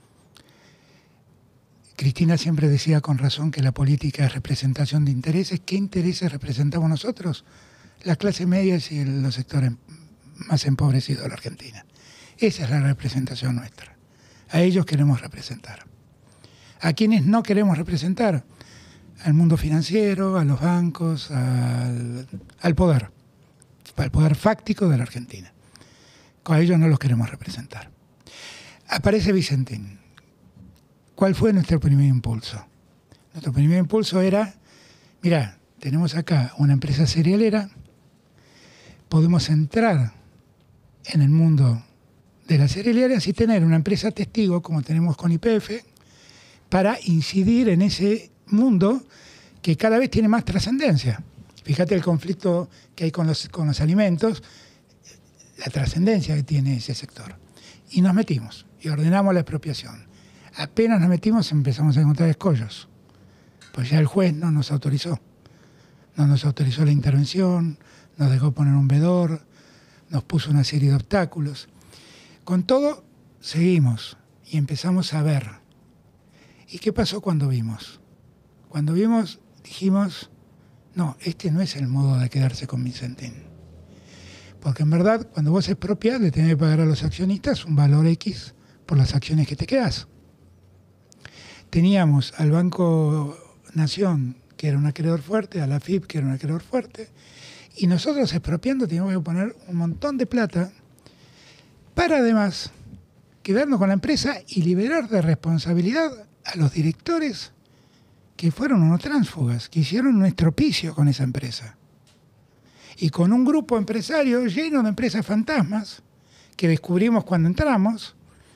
Cristina siempre decía con razón que la política es representación de intereses. ¿Qué intereses representamos nosotros? las clases medias y los sectores más empobrecidos de la Argentina. Esa es la representación nuestra. A ellos queremos representar. ¿A quienes no queremos representar? Al mundo financiero, a los bancos, al poder fáctico de la Argentina. A ellos no los queremos representar. Aparece Vicentín. ¿Cuál fue nuestro primer impulso? Nuestro primer impulso era, mira, tenemos acá una empresa cerealera, podemos entrar en el mundo de las cerealeras y tener una empresa testigo, como tenemos con YPF, para incidir en ese mundo que cada vez tiene más trascendencia. Fíjate el conflicto que hay con los alimentos, la trascendencia que tiene ese sector. Y nos metimos y ordenamos la expropiación. Apenas nos metimos empezamos a encontrar escollos. Pues ya el juez no nos autorizó. No nos autorizó la intervención, nos dejó poner un vedor, nos puso una serie de obstáculos. Con todo, seguimos y empezamos a ver. ¿Y qué pasó cuando vimos? Cuando vimos, dijimos, no, este no es el modo de quedarse con Vicentín. Porque en verdad, cuando vos expropiás, le tenés que pagar a los accionistas un valor X por las acciones que te quedás. Teníamos al Banco Nación, que era un acreedor fuerte, a la AFIP, que era un acreedor fuerte, y nosotros expropiando teníamos que poner un montón de plata para además quedarnos con la empresa y liberar de responsabilidad a los directores que fueron unos tránsfugas, que hicieron un estropicio con esa empresa. Y con un grupo empresario lleno de empresas fantasmas, que descubrimos cuando entramos.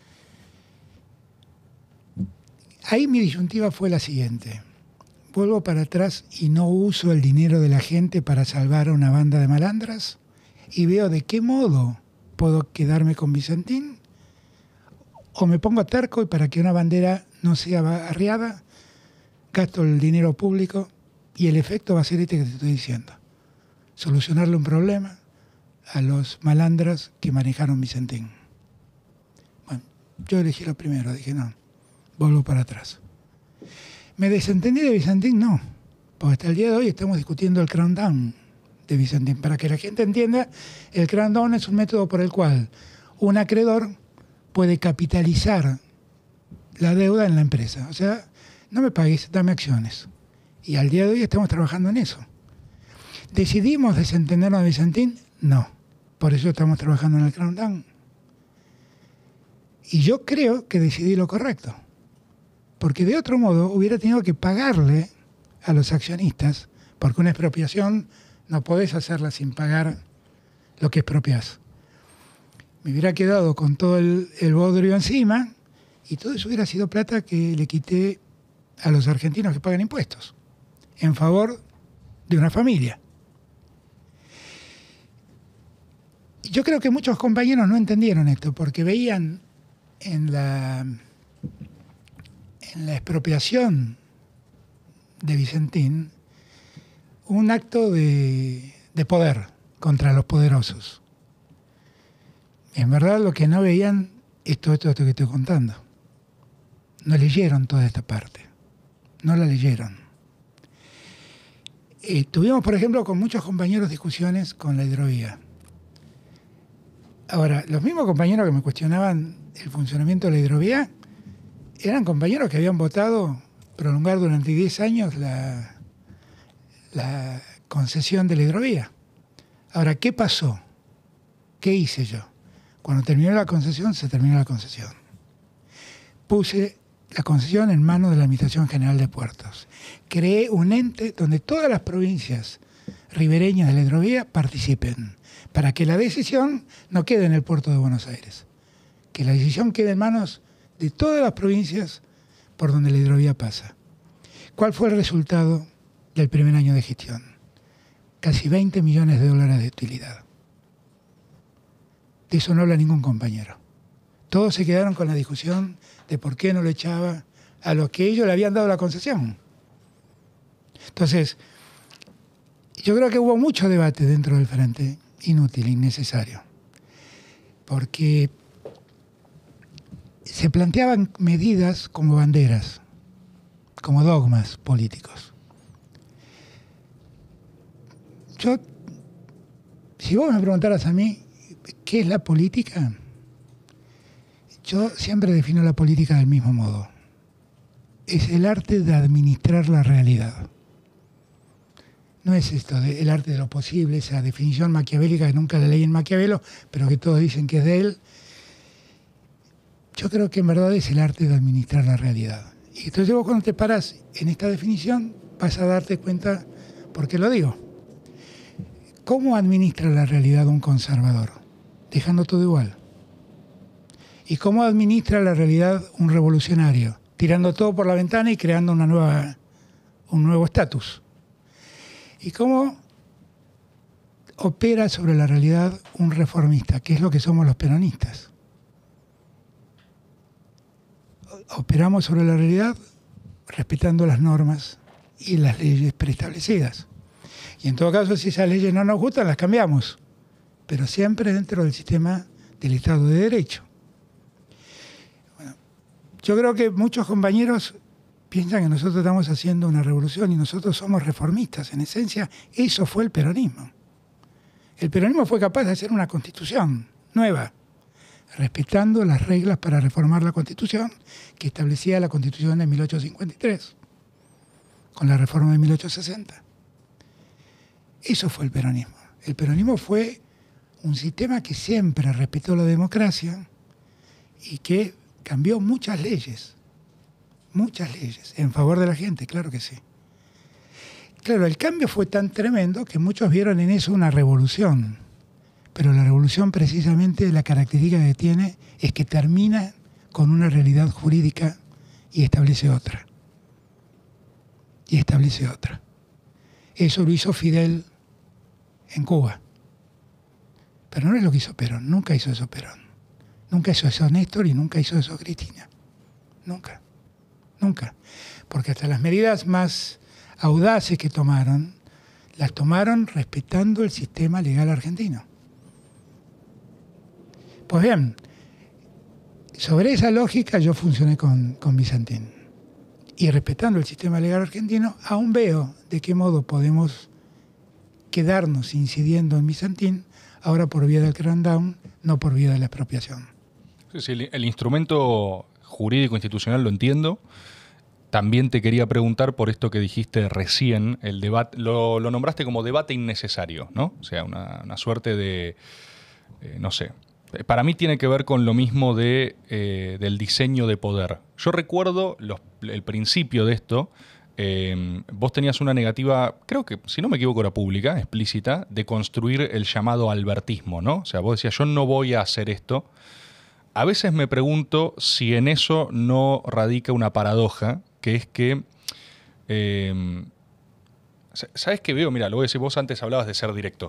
Ahí mi disyuntiva fue la siguiente. ¿Vuelvo para atrás y no uso el dinero de la gente para salvar a una banda de malandras? Y veo de qué modo puedo quedarme con Vicentín. ¿O me pongo terco y para que una bandera no sea arriada, gasto el dinero público y el efecto va a ser este que te estoy diciendo? Solucionarle un problema a los malandras que manejaron Vicentín. Bueno, yo elegí lo primero, dije no, vuelvo para atrás. ¿Me desentendí de Vicentín? No, porque hasta el día de hoy estamos discutiendo el crown down de Vicentín. Para que la gente entienda, el crown down es un método por el cual un acreedor puede capitalizar la deuda en la empresa. O sea, no me pagues, dame acciones. Y al día de hoy estamos trabajando en eso. ¿Decidimos desentendernos de Vicentín? No. Por eso estamos trabajando en el crown down. Y yo creo que decidí lo correcto. Porque de otro modo hubiera tenido que pagarle a los accionistas, porque una expropiación no podés hacerla sin pagar lo que expropiás. Me hubiera quedado con todo el bodrio encima y todo eso hubiera sido plata que le quité a los argentinos que pagan impuestos en favor de una familia. Yo creo que muchos compañeros no entendieron esto porque veían en la expropiación de Vicentín un acto de poder contra los poderosos. En verdad lo que no veían es todo esto que estoy contando. No leyeron toda esta parte. No la leyeron. Tuvimos, por ejemplo, con muchos compañeros discusiones con la hidrovía. Ahora, los mismos compañeros que me cuestionaban el funcionamiento de la hidrovía eran compañeros que habían votado prolongar durante 10 años la concesión de la hidrovía. Ahora, ¿qué pasó? ¿Qué hice yo? Cuando terminó la concesión, se terminó la concesión. Puse la concesión en manos de la Administración General de Puertos. Creé un ente donde todas las provincias ribereñas de la hidrovía participen, para que la decisión no quede en el puerto de Buenos Aires, que la decisión quede en manos de todas las provincias por donde la hidrovía pasa. ¿Cuál fue el resultado del primer año de gestión? Casi 20 millones de dólares de utilidad. De eso no habla ningún compañero. Todos se quedaron con la discusión de por qué no lo echaba a los que ellos le habían dado la concesión. Entonces, yo creo que hubo mucho debate dentro del frente, inútil, innecesario, porque se planteaban medidas como banderas, como dogmas políticos. Yo Si vos me preguntaras a mí, ¿qué es la política? Yo siempre defino la política del mismo modo. Es el arte de administrar la realidad. No es esto, el arte de lo posible, esa definición maquiavélica que nunca la leí en Maquiavelo, pero que todos dicen que es de él. Yo creo que en verdad es el arte de administrar la realidad. Y entonces vos cuando te paras en esta definición vas a darte cuenta por qué lo digo. ¿Cómo administra la realidad un conservador? Dejando todo igual. ¿Y cómo administra la realidad un revolucionario? Tirando todo por la ventana y creando un nuevo estatus. ¿Y cómo opera sobre la realidad un reformista? Que es lo que somos los peronistas. Operamos sobre la realidad respetando las normas y las leyes preestablecidas. Y en todo caso, si esas leyes no nos gustan, las cambiamos. Pero siempre dentro del sistema del Estado de Derecho. Bueno, yo creo que muchos compañeros piensan que nosotros estamos haciendo una revolución y nosotros somos reformistas. En esencia, eso fue el peronismo. El peronismo fue capaz de hacer una constitución nueva, respetando las reglas para reformar la Constitución que establecía la Constitución de 1853, con la reforma de 1860. Eso fue el peronismo. El peronismo fue un sistema que siempre respetó la democracia y que cambió muchas leyes en favor de la gente, claro que sí. Claro, el cambio fue tan tremendo que muchos vieron en eso una revolución. Pero la revolución precisamente la característica que tiene es que termina con una realidad jurídica y establece otra. Eso lo hizo Fidel en Cuba. Pero no es lo que hizo Perón, nunca hizo eso Perón. Nunca hizo eso Néstor y nunca hizo eso Cristina. Nunca. Porque hasta las medidas más audaces que tomaron, las tomaron respetando el sistema legal argentino. Pues bien, sobre esa lógica yo funcioné con Vicentín. Y respetando el sistema legal argentino, aún veo de qué modo podemos quedarnos incidiendo en Vicentín, ahora por vía del crackdown, no por vía de la expropiación. Sí, el instrumento jurídico institucional lo entiendo. También te quería preguntar por esto que dijiste recién, el debate, lo nombraste como debate innecesario, ¿no? O sea, una suerte de, no sé. Para mí tiene que ver con lo mismo del diseño de poder. Yo recuerdo el principio de esto. Vos tenías una negativa, creo que, si no me equivoco, era pública, explícita, de construir el llamado albertismo, ¿no? O sea, vos decías, yo no voy a hacer esto. A veces me pregunto si en eso no radica una paradoja, que es que... ¿Sabes qué veo? Mira, lo voy a decir, vos antes hablabas de ser directo.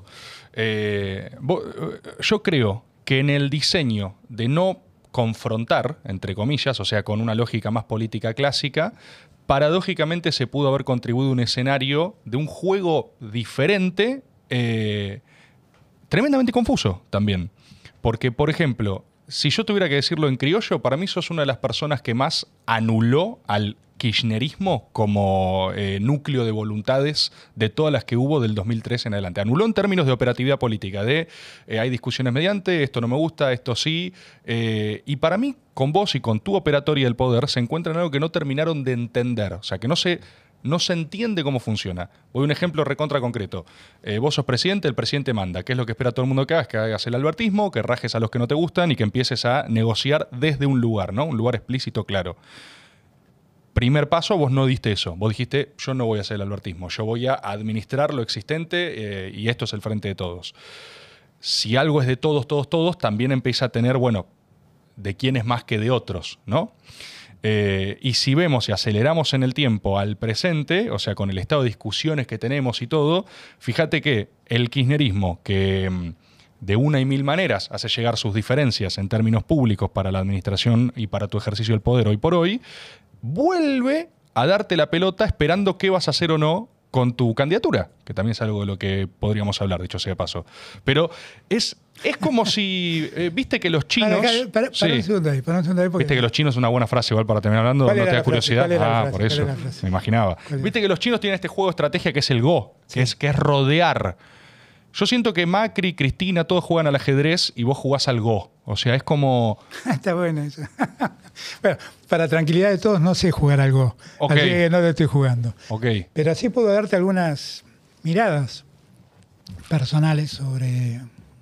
Yo creo que en el diseño de no confrontar, entre comillas, o sea, con una lógica más política clásica, paradójicamente se pudo haber contribuido a un escenario de un juego diferente, tremendamente confuso también. Porque, por ejemplo, si yo tuviera que decirlo en criollo, para mí sos una de las personas que más anuló al kirchnerismo como núcleo de voluntades de todas las que hubo del 2003 en adelante. Anuló en términos de operatividad política, hay discusiones mediante, esto no me gusta, esto sí. Y para mí, con vos y con tu operatoria del poder, se encuentran en algo que no terminaron de entender. O sea, que no se entiende cómo funciona. Voy a un ejemplo recontra concreto. Vos sos presidente, el presidente manda. ¿Qué es lo que espera todo el mundo que hagas? Que hagas el albertismo, que rajes a los que no te gustan y que empieces a negociar desde un lugar, ¿no? Un lugar explícito, claro. Primer paso, vos no diste eso. Vos dijiste, yo no voy a hacer el albertismo, yo voy a administrar lo existente y esto es el frente de todos. Si algo es de todos, también empieza a tener, bueno, de quién es más que de otros, ¿no? Y si vemos y aceleramos en el tiempo al presente, o sea, con el estado de discusiones que tenemos y todo, fíjate que el kirchnerismo, que de una y mil maneras hace llegar sus diferencias en términos públicos para la administración y para tu ejercicio del poder hoy por hoy, vuelve a darte la pelota esperando qué vas a hacer o no con tu candidatura, que también es algo de lo que podríamos hablar, dicho sea de paso. Pero es como si, viste que los chinos... Para un segundo ahí, porque... Viste que los chinos, es una buena frase igual para terminar hablando, ¿no te da curiosidad? Por eso, me imaginaba. Viste que los chinos tienen este juego de estrategia que es el Go, que es rodear. Yo siento que Macri, Cristina, todos juegan al ajedrez y vos jugás al Go. O sea, es como... Está bueno eso. Bueno, para tranquilidad de todos, no sé jugar al Go. Okay. Así que no lo estoy jugando. Okay. Pero así puedo darte algunas miradas personales sobre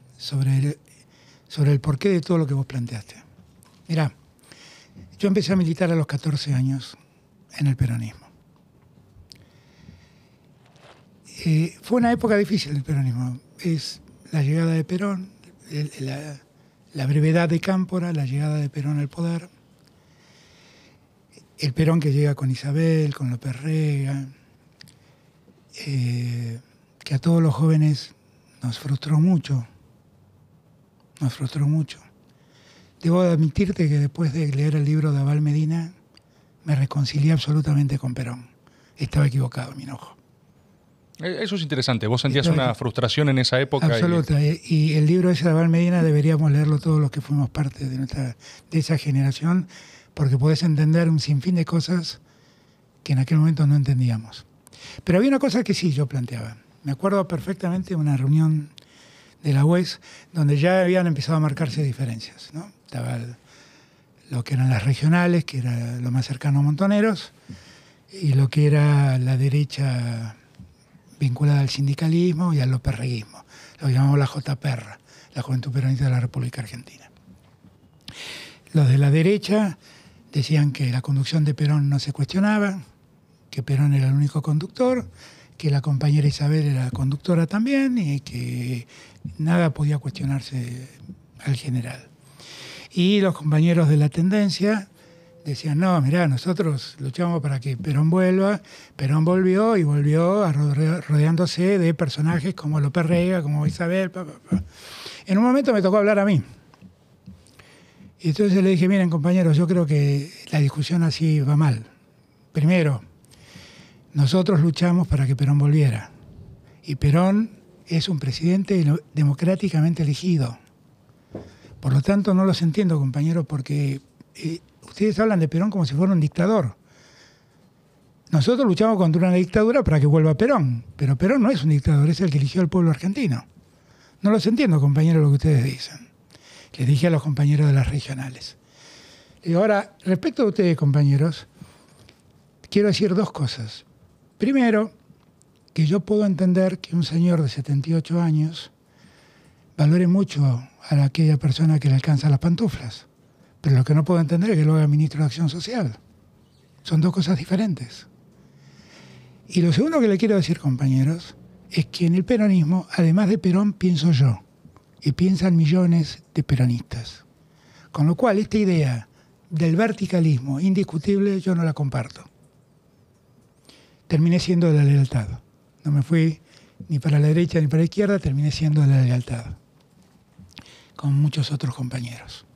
el porqué de todo lo que vos planteaste. Mirá, yo empecé a militar a los 14 años en el peronismo. Fue una época difícil del peronismo. Es la llegada de Perón, la brevedad de Cámpora, la llegada de Perón al poder, el Perón que llega con Isabel, con López Rega, que a todos los jóvenes nos frustró mucho. Nos frustró mucho. Debo admitirte que después de leer el libro de Abal Medina, me reconcilié absolutamente con Perón. Estaba equivocado en mi enojo. Eso es interesante. Vos sentías una frustración en esa época. Absoluta. Y el libro ese de Abal Medina deberíamos leerlo todos los que fuimos parte de esa generación, porque podés entender un sinfín de cosas que en aquel momento no entendíamos. Pero había una cosa que sí yo planteaba. Me acuerdo perfectamente de una reunión de la UES donde ya habían empezado a marcarse diferencias, ¿no? Estaba lo que eran las regionales, que era lo más cercano a Montoneros, y lo que era la derecha vinculada al sindicalismo y al loperreguismo, lo que llamamos la JPR, la Juventud Peronista de la República Argentina. Los de la derecha decían que la conducción de Perón no se cuestionaba, que Perón era el único conductor, que la compañera Isabel era conductora también y que nada podía cuestionarse al general. Y los compañeros de la tendencia decían, no, mirá, nosotros luchamos para que Perón vuelva. Perón volvió y volvió rodeándose de personajes como López Rega, como Isabel. En un momento me tocó hablar a mí. Y entonces le dije, miren compañeros, yo creo que la discusión así va mal. Primero, nosotros luchamos para que Perón volviera. Y Perón es un presidente democráticamente elegido. Por lo tanto, no los entiendo, compañeros, porque ustedes hablan de Perón como si fuera un dictador. Nosotros luchamos contra una dictadura para que vuelva Perón. Pero Perón no es un dictador, es el que eligió al pueblo argentino. No los entiendo, compañeros, lo que ustedes dicen. Les dije a los compañeros de las regionales. Y ahora, respecto a ustedes, compañeros, quiero decir dos cosas. Primero, que yo puedo entender que un señor de 78 años valore mucho a aquella persona que le alcanza las pantuflas. Pero lo que no puedo entender es que lo haga ministro de Acción Social. Son dos cosas diferentes. Y lo segundo que le quiero decir, compañeros, es que en el peronismo, además de Perón, pienso yo. Y piensan millones de peronistas. Con lo cual, esta idea del verticalismo indiscutible, yo no la comparto. Terminé siendo de la lealtad. No me fui ni para la derecha ni para la izquierda, terminé siendo de la lealtad. Con muchos otros compañeros.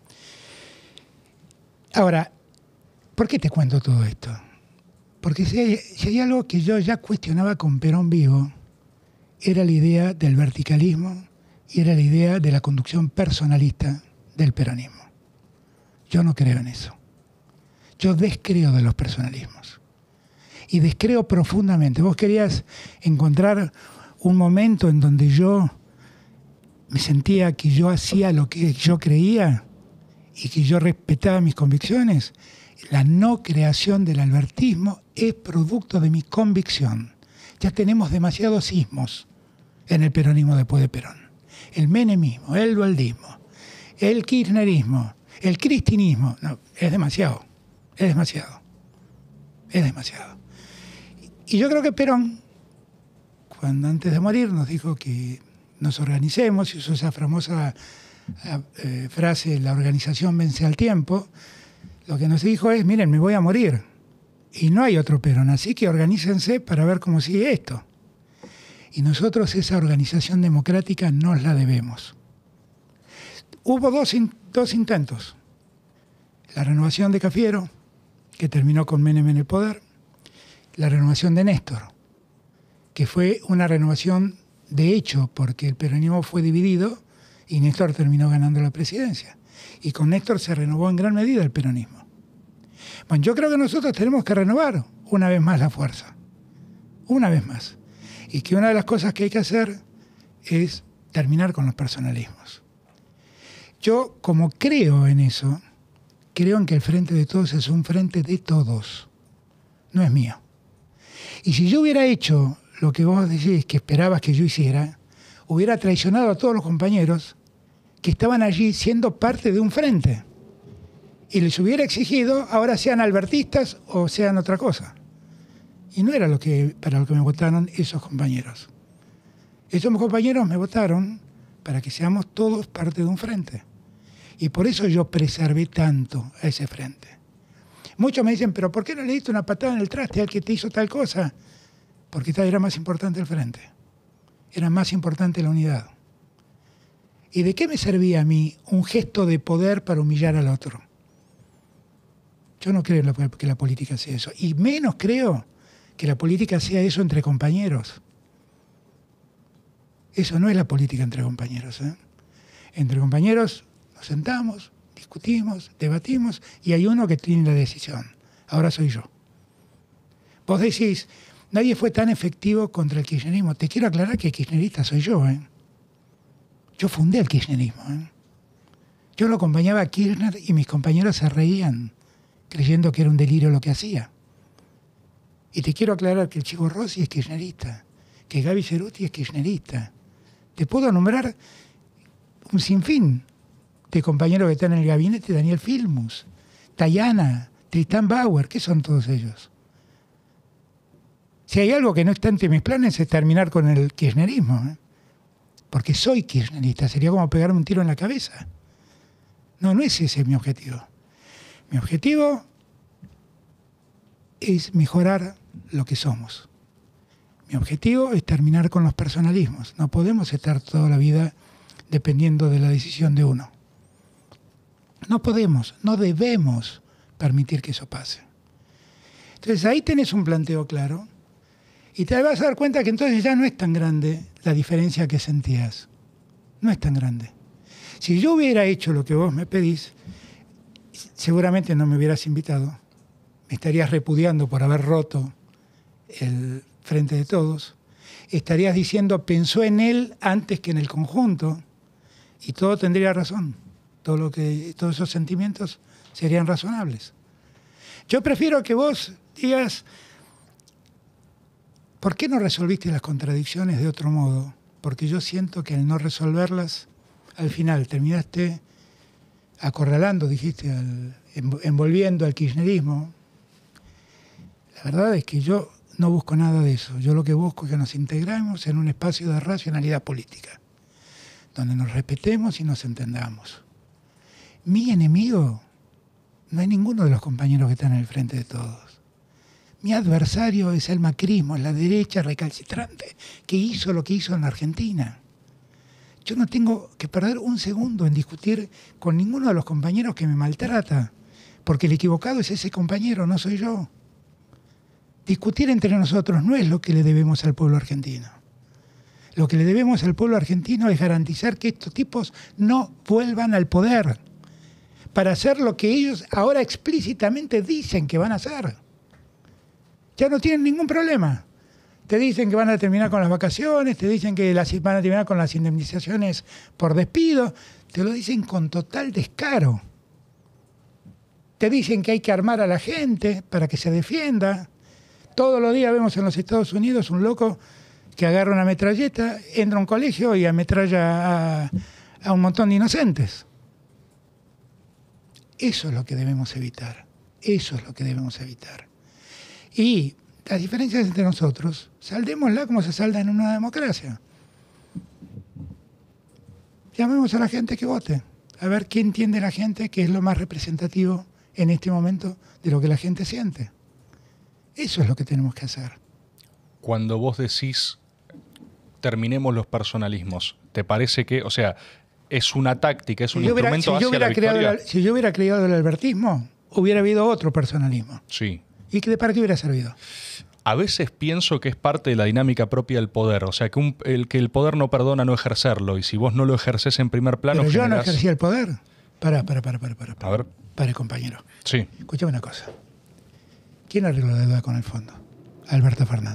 Ahora, ¿por qué te cuento todo esto? Porque si hay algo que yo ya cuestionaba con Perón vivo, era la idea del verticalismo y era la idea de la conducción personalista del peronismo. Yo no creo en eso. Yo descreo de los personalismos. Y descreo profundamente. Vos querías encontrar un momento en donde yo me sentía que yo hacía lo que yo creía y que yo respetaba mis convicciones. La no creación del albertismo es producto de mi convicción. Ya tenemos demasiados ismos en el peronismo después de Perón. El menemismo, el dualdismo, el kirchnerismo, el cristinismo. No, es demasiado. Es demasiado. Es demasiado. Y yo creo que Perón, cuando antes de morir nos dijo que nos organicemos, y usó esa famosa frase, la organización vence al tiempo, lo que nos dijo es, miren, me voy a morir. Y no hay otro Perón, así que organícense para ver cómo sigue esto. Y nosotros esa organización democrática nos la debemos. Hubo dos intentos. La renovación de Cafiero, que terminó con Menem en el poder, la renovación de Néstor, que fue una renovación de hecho, porque el peronismo fue dividido y Néstor terminó ganando la presidencia. Y con Néstor se renovó en gran medida el peronismo. Bueno, yo creo que nosotros tenemos que renovar una vez más la fuerza. Una vez más. Y que una de las cosas que hay que hacer es terminar con los personalismos. Yo, como creo en eso, creo en que el Frente de Todos es un frente de todos, no es mío. Y si yo hubiera hecho lo que vos decís que esperabas que yo hiciera, hubiera traicionado a todos los compañeros que estaban allí siendo parte de un frente. Y les hubiera exigido, ahora sean albertistas o sean otra cosa. Y no era para lo que me votaron esos compañeros. Esos compañeros me votaron para que seamos todos parte de un frente. Y por eso yo preservé tanto a ese frente. Muchos me dicen, pero ¿por qué no le diste una patada en el traste al que te hizo tal cosa? Porque era más importante el frente. Era más importante la unidad. ¿Y de qué me servía a mí un gesto de poder para humillar al otro? Yo no creo que la política sea eso. Y menos creo que la política sea eso entre compañeros. Eso no es la política entre compañeros, ¿eh? Entre compañeros nos sentamos, discutimos, debatimos y hay uno que tiene la decisión. Ahora soy yo. Vos decís, nadie fue tan efectivo contra el kirchnerismo. Te quiero aclarar que kirchnerista soy yo, ¿eh? Yo fundé el kirchnerismo, ¿eh? Yo lo acompañaba a Kirchner y mis compañeros se reían, creyendo que era un delirio lo que hacía. Y te quiero aclarar que el Chico Rossi es kirchnerista, que Gaby Ceruti es kirchnerista. Te puedo nombrar un sinfín de compañeros que están en el gabinete, Daniel Filmus, Tayana, Tristán Bauer, ¿qué son todos ellos? Si hay algo que no está entre mis planes es terminar con el kirchnerismo, ¿eh? Porque soy kirchnerista, sería como pegarme un tiro en la cabeza. No es ese mi objetivo. Mi objetivo es mejorar lo que somos. Mi objetivo es terminar con los personalismos. No podemos estar toda la vida dependiendo de la decisión de uno. No podemos, no debemos permitir que eso pase. Entonces ahí tenés un planteo claro y te vas a dar cuenta que entonces ya no es tan grande la diferencia que sentías. No es tan grande. Si yo hubiera hecho lo que vos me pedís, seguramente no me hubieras invitado. Me estarías repudiando por haber roto el Frente de Todos. Estarías diciendo, pensó en él antes que en el conjunto. Y todo tendría razón. Todos esos sentimientos serían razonables. Yo prefiero que vos digas, ¿por qué no resolviste las contradicciones de otro modo? Porque yo siento que al no resolverlas, al final terminaste acorralando, dijiste, envolviendo al kirchnerismo. La verdad es que yo no busco nada de eso. Yo lo que busco es que nos integremos en un espacio de racionalidad política, donde nos respetemos y nos entendamos. Mi enemigo no es ninguno de los compañeros que están en el Frente de Todos. Mi adversario es el macrismo, la derecha recalcitrante, que hizo lo que hizo en la Argentina. Yo no tengo que perder un segundo en discutir con ninguno de los compañeros que me maltrata, porque el equivocado es ese compañero, no soy yo. Discutir entre nosotros no es lo que le debemos al pueblo argentino. Lo que le debemos al pueblo argentino es garantizar que estos tipos no vuelvan al poder para hacer lo que ellos ahora explícitamente dicen que van a hacer. Ya no tienen ningún problema. Te dicen que van a terminar con las vacaciones, te dicen que van a terminar con las indemnizaciones por despido, te lo dicen con total descaro. Te dicen que hay que armar a la gente para que se defienda. Todos los días vemos en los Estados Unidos un loco que agarra una metralleta, entra a un colegio y ametralla a un montón de inocentes. Eso es lo que debemos evitar. Eso es lo que debemos evitar. Y las diferencias entre nosotros, saldémoslas como se salda en una democracia. Llamemos a la gente que vote, a ver qué entiende la gente que es lo más representativo en este momento de lo que la gente siente. Eso es lo que tenemos que hacer. Cuando vos decís terminemos los personalismos, ¿te parece que, o sea, es una táctica, es un instrumento hacia la victoria? Si yo hubiera creado el albertismo, hubiera habido otro personalismo. Sí. ¿Y para qué hubiera servido? A veces pienso que es parte de la dinámica propia del poder. O sea, que el poder no perdona no ejercerlo. Y si vos no lo ejercés en primer plano... Pero yo no ejercía el poder. Para. A ver. Para, compañero. Sí. Escúchame una cosa. ¿Quién arregló la deuda con el fondo? Alberto Fernández.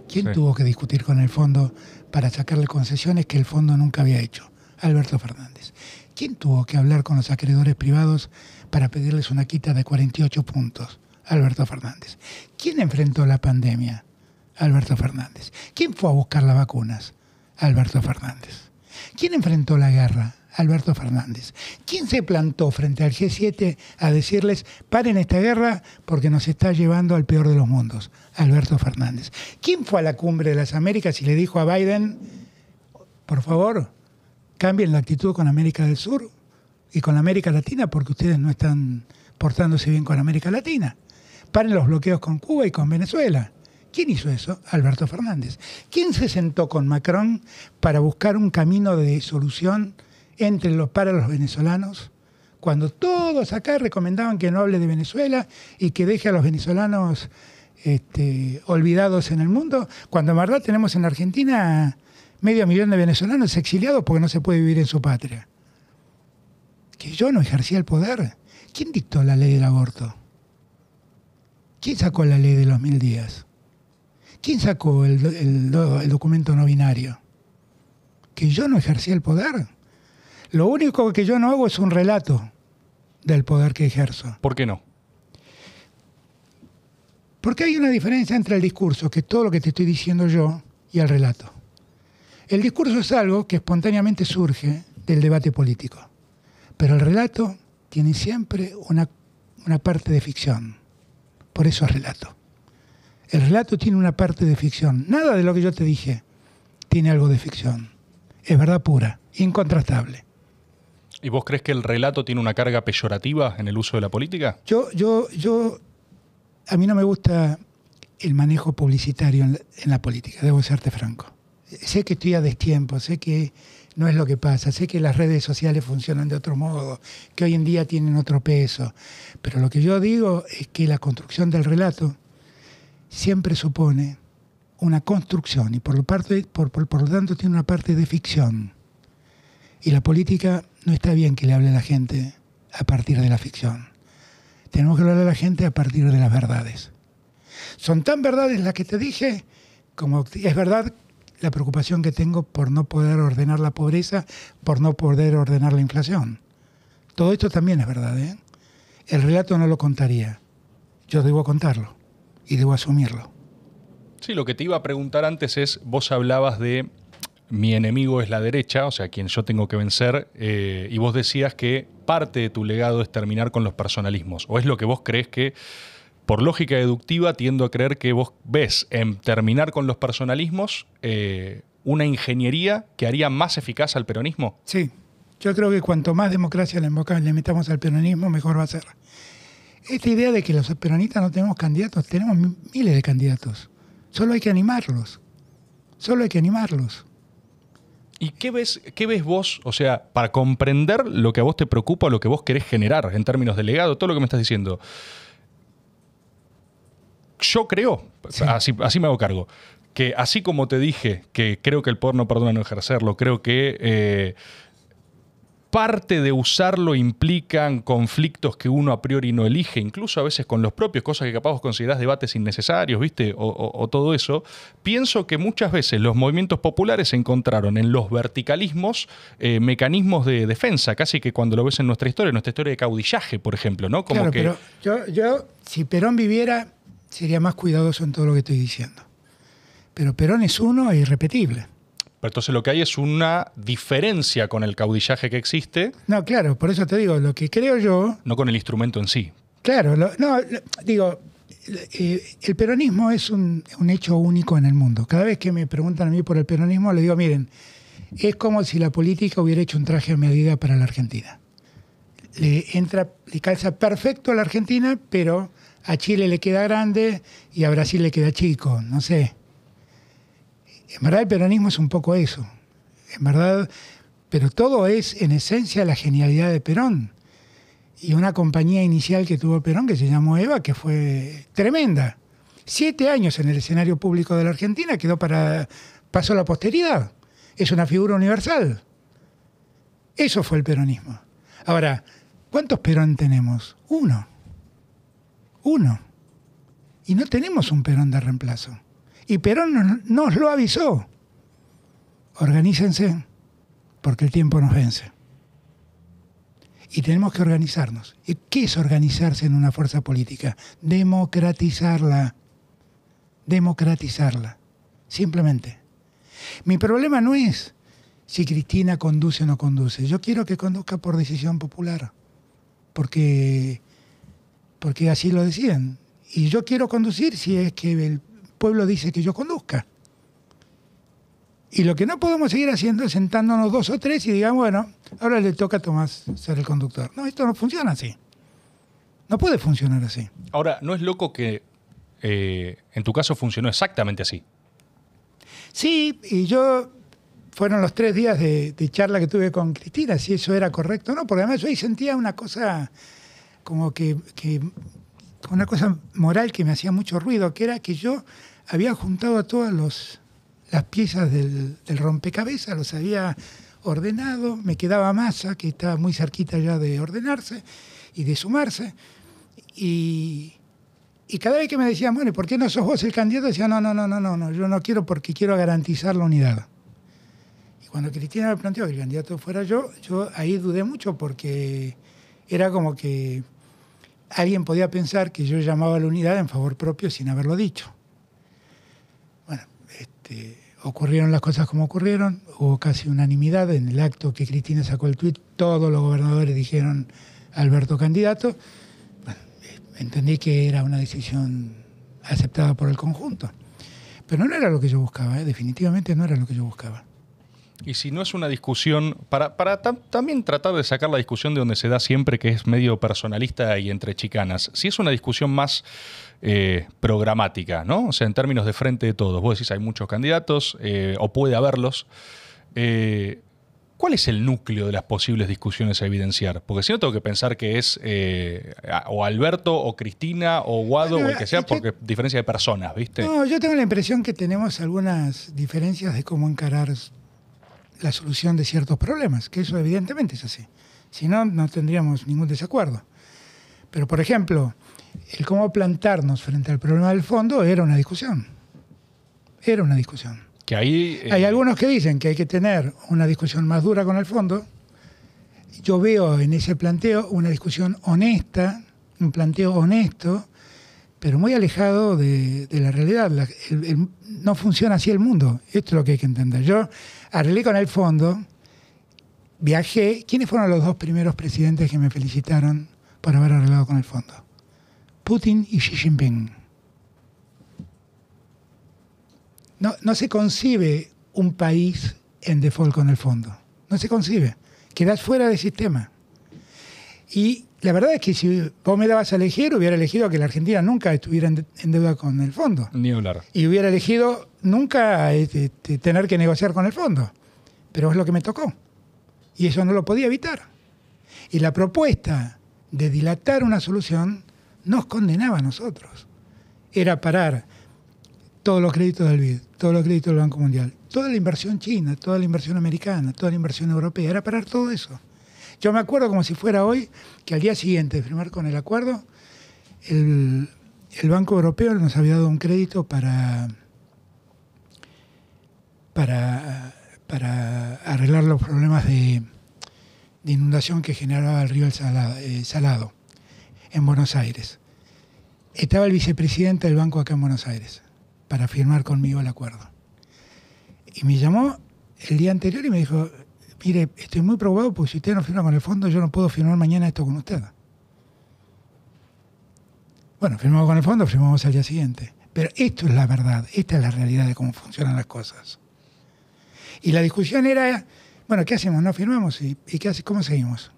¿Quién Sí. tuvo que discutir con el fondo para sacarle concesiones que el fondo nunca había hecho? Alberto Fernández. ¿Quién tuvo que hablar con los acreedores privados para pedirles una quita de 48 puntos? Alberto Fernández. ¿Quién enfrentó la pandemia? Alberto Fernández. ¿Quién fue a buscar las vacunas? Alberto Fernández. ¿Quién enfrentó la guerra? Alberto Fernández. ¿Quién se plantó frente al G7 a decirles paren esta guerra porque nos está llevando al peor de los mundos? Alberto Fernández. ¿Quién fue a la cumbre de las Américas y le dijo a Biden, por favor, cambien la actitud con América del Sur y con América Latina porque ustedes no están portándose bien con América Latina? Paren los bloqueos con Cuba y con Venezuela. ¿Quién hizo eso? Alberto Fernández. ¿Quién se sentó con Macron para buscar un camino de solución para los venezolanos? Cuando todos acá recomendaban que no hable de Venezuela y que deje a los venezolanos olvidados en el mundo, cuando en verdad tenemos en Argentina 500.000 de venezolanos exiliados porque no se puede vivir en su patria. Que yo no ejercía el poder. ¿Quién dictó la ley del aborto? ¿Quién sacó la ley de los 1000 días? ¿Quién sacó el documento no binario? ¿Que yo no ejercía el poder? Lo único que yo no hago es un relato del poder que ejerzo. ¿Por qué no? Porque hay una diferencia entre el discurso, que es todo lo que te estoy diciendo yo, y el relato. El discurso es algo que espontáneamente surge del debate político. Pero el relato tiene siempre una parte de ficción. Por eso es relato. El relato tiene una parte de ficción. Nada de lo que yo te dije tiene algo de ficción. Es verdad pura, incontrastable. ¿Y vos crees que el relato tiene una carga peyorativa en el uso de la política? A mí no me gusta el manejo publicitario en la política, debo serte franco. Sé que estoy a destiempo, sé que no es lo que pasa, sé que las redes sociales funcionan de otro modo, que hoy en día tienen otro peso, pero lo que yo digo es que la construcción del relato siempre supone una construcción y por lo tanto tiene una parte de ficción. Y la política no está bien que le hable a la gente a partir de la ficción. Tenemos que hablar a la gente a partir de las verdades. Son tan verdades las que te dije como es verdad la preocupación que tengo por no poder ordenar la pobreza, por no poder ordenar la inflación. Todo esto también es verdad, ¿eh? El relato no lo contaría. Yo debo contarlo y debo asumirlo. Sí, lo que te iba a preguntar antes es, vos hablabas de mi enemigo es la derecha, o sea, quien yo tengo que vencer, y vos decías que parte de tu legado es terminar con los personalismos, o es lo que vos crees que, por lógica deductiva, tiendo a creer que vos ves en terminar con los personalismos una ingeniería que haría más eficaz al peronismo. Sí, yo creo que cuanto más democracia le metamos al peronismo, mejor va a ser. Esta idea de que los peronistas no tenemos candidatos, tenemos miles de candidatos. Solo hay que animarlos. Solo hay que animarlos. ¿Y qué ves vos, o sea, para comprender lo que a vos te preocupa, lo que vos querés generar en términos de legado, todo lo que me estás diciendo? Yo creo, sí, así me hago cargo, que así como te dije que creo que el poder no perdona no ejercerlo, creo que parte de usarlo implican conflictos que uno a priori no elige, incluso a veces con los propios, cosas que capaz vos considerás debates innecesarios, ¿viste? O todo eso. Pienso que muchas veces los movimientos populares encontraron en los verticalismos mecanismos de defensa, casi que cuando lo ves en nuestra historia de caudillaje, por ejemplo, ¿no? Como claro, que... pero yo, si Perón viviera, sería más cuidadoso en todo lo que estoy diciendo. Pero Perón es uno e irrepetible. Pero entonces lo que hay es una diferencia con el caudillaje que existe. No, claro, por eso te digo, lo que creo yo... No con el instrumento en sí. Claro, el peronismo es un hecho único en el mundo. Cada vez que me preguntan a mí por el peronismo, le digo, miren, es como si la política hubiera hecho un traje a medida para la Argentina. Le calza perfecto a la Argentina, pero a Chile le queda grande y a Brasil le queda chico, no sé. En verdad el peronismo es un poco eso, en verdad, pero todo es en esencia la genialidad de Perón. Y una compañía inicial que tuvo Perón que se llamó EVA, que fue tremenda. 7 años en el escenario público de la Argentina, pasó a la posteridad. Es una figura universal. Eso fue el peronismo. Ahora, ¿cuántos Perón tenemos? Uno. Y no tenemos un Perón de reemplazo. Y Perón nos lo avisó. Organícense, porque el tiempo nos vence. Y tenemos que organizarnos. ¿Y qué es organizarse en una fuerza política? Democratizarla. Democratizarla. Simplemente. Mi problema no es si Cristina conduce o no conduce. Yo quiero que conduzca por decisión popular. Porque así lo deciden. Y yo quiero conducir si es que el pueblo dice que yo conduzca. Y lo que no podemos seguir haciendo es sentándonos 2 o 3 y digamos, bueno, ahora le toca a Tomás ser el conductor. No, esto no funciona así. No puede funcionar así. Ahora, ¿no es loco que en tu caso funcionó exactamente así? Sí, y fueron los 3 días de charla que tuve con Cristina, si eso era correcto o no, porque además yo ahí sentía una cosa como que una cosa moral que me hacía mucho ruido, que era que yo había juntado a todas las piezas del rompecabezas, los había ordenado, me quedaba Massa, que estaba muy cerquita ya de ordenarse y de sumarse, y cada vez que me decían, bueno, ¿y por qué no sos vos el candidato? Decía, no, yo no quiero porque quiero garantizar la unidad. Y cuando Cristina me planteó que el candidato fuera yo ahí dudé mucho porque era como que alguien podía pensar que yo llamaba a la unidad en favor propio sin haberlo dicho. Bueno, ocurrieron las cosas como ocurrieron, hubo casi unanimidad en el acto que Cristina sacó el tuit, todos los gobernadores dijeron Alberto candidato. Bueno, entendí que era una decisión aceptada por el conjunto, pero no era lo que yo buscaba, definitivamente no era lo que yo buscaba. Y si no es una discusión, para también tratar de sacar la discusión de donde se da siempre, que es medio personalista y entre chicanas, si es una discusión más programática, ¿no? O sea, en términos de frente de todos. Vos decís, hay muchos candidatos, o puede haberlos. ¿Cuál es el núcleo de las posibles discusiones a evidenciar? Porque si no, tengo que pensar que es o Alberto, o Cristina, o Guado, o el que sea, porque diferencia de personas, ¿viste? No, yo tengo la impresión que tenemos algunas diferencias de cómo encarar la solución de ciertos problemas, que eso evidentemente es así. Si no, no tendríamos ningún desacuerdo. Pero, por ejemplo, el cómo plantarnos frente al problema del fondo era una discusión. Era una discusión. Que ahí, hay algunos que dicen que hay que tener una discusión más dura con el fondo. Yo veo en ese planteo una discusión honesta, un planteo honesto, pero muy alejado de la realidad. No funciona así el mundo. Esto es lo que hay que entender. Yo arreglé con el fondo, viajé. ¿Quiénes fueron los 2 primeros presidentes que me felicitaron por haber arreglado con el fondo? Putin y Xi Jinping. No se concibe un país en default con el fondo. No se concibe. Quedás fuera del sistema. Y la verdad es que si vos me dabas a elegir, hubiera elegido que la Argentina nunca estuviera en deuda con el fondo. Ni hablar. Y hubiera elegido nunca tener que negociar con el fondo. Pero es lo que me tocó. Y eso no lo podía evitar. Y la propuesta de dilatar una solución nos condenaba a nosotros. Era parar todos los créditos del BID, todos los créditos del Banco Mundial, toda la inversión china, toda la inversión americana, toda la inversión europea. Era parar todo eso. Yo me acuerdo como si fuera hoy que al día siguiente de firmar con el acuerdo, el Banco Europeo nos había dado un crédito para arreglar los problemas de inundación que generaba el río Salado en Buenos Aires. Estaba el vicepresidente del banco acá en Buenos Aires para firmar conmigo el acuerdo. Y me llamó el día anterior y me dijo, mire, estoy muy preocupado porque si usted no firma con el fondo, yo no puedo firmar mañana esto con usted. Bueno, firmamos con el fondo, firmamos al día siguiente. Pero esto es la verdad, esta es la realidad de cómo funcionan las cosas. Y la discusión era, bueno, ¿qué hacemos? ¿No firmamos? ¿Y cómo seguimos?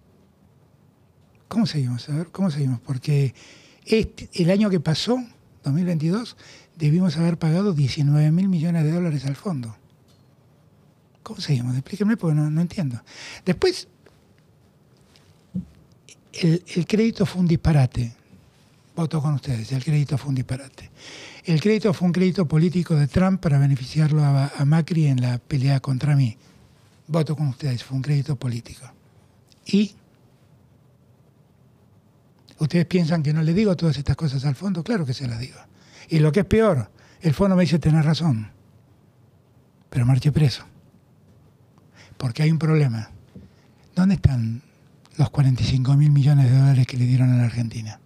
¿Cómo seguimos? A ver, ¿cómo seguimos? Porque el año que pasó, 2022, debimos haber pagado $19.000 millones al fondo. ¿Cómo seguimos? Explíquenme porque no entiendo. Después, el crédito fue un disparate. Voto con ustedes, el crédito fue un disparate. El crédito fue un crédito político de Trump para beneficiarlo a Macri en la pelea contra mí. Voto con ustedes, fue un crédito político. ¿Y ustedes piensan que no le digo todas estas cosas al fondo? Claro que se las digo. Y lo que es peor, El fondo me dice, tenés razón, pero marché preso. Porque hay un problema. ¿Dónde están los 45.000 millones de dólares que le dieron a la Argentina?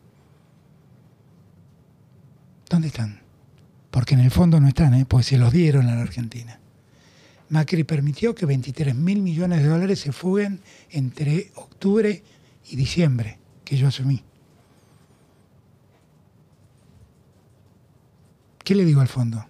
¿Dónde están? Porque en el fondo no están, pues se los dieron a la Argentina. Macri permitió que 23.000 millones de dólares se fuguen entre octubre y diciembre, que yo asumí. ¿Qué le digo al fondo?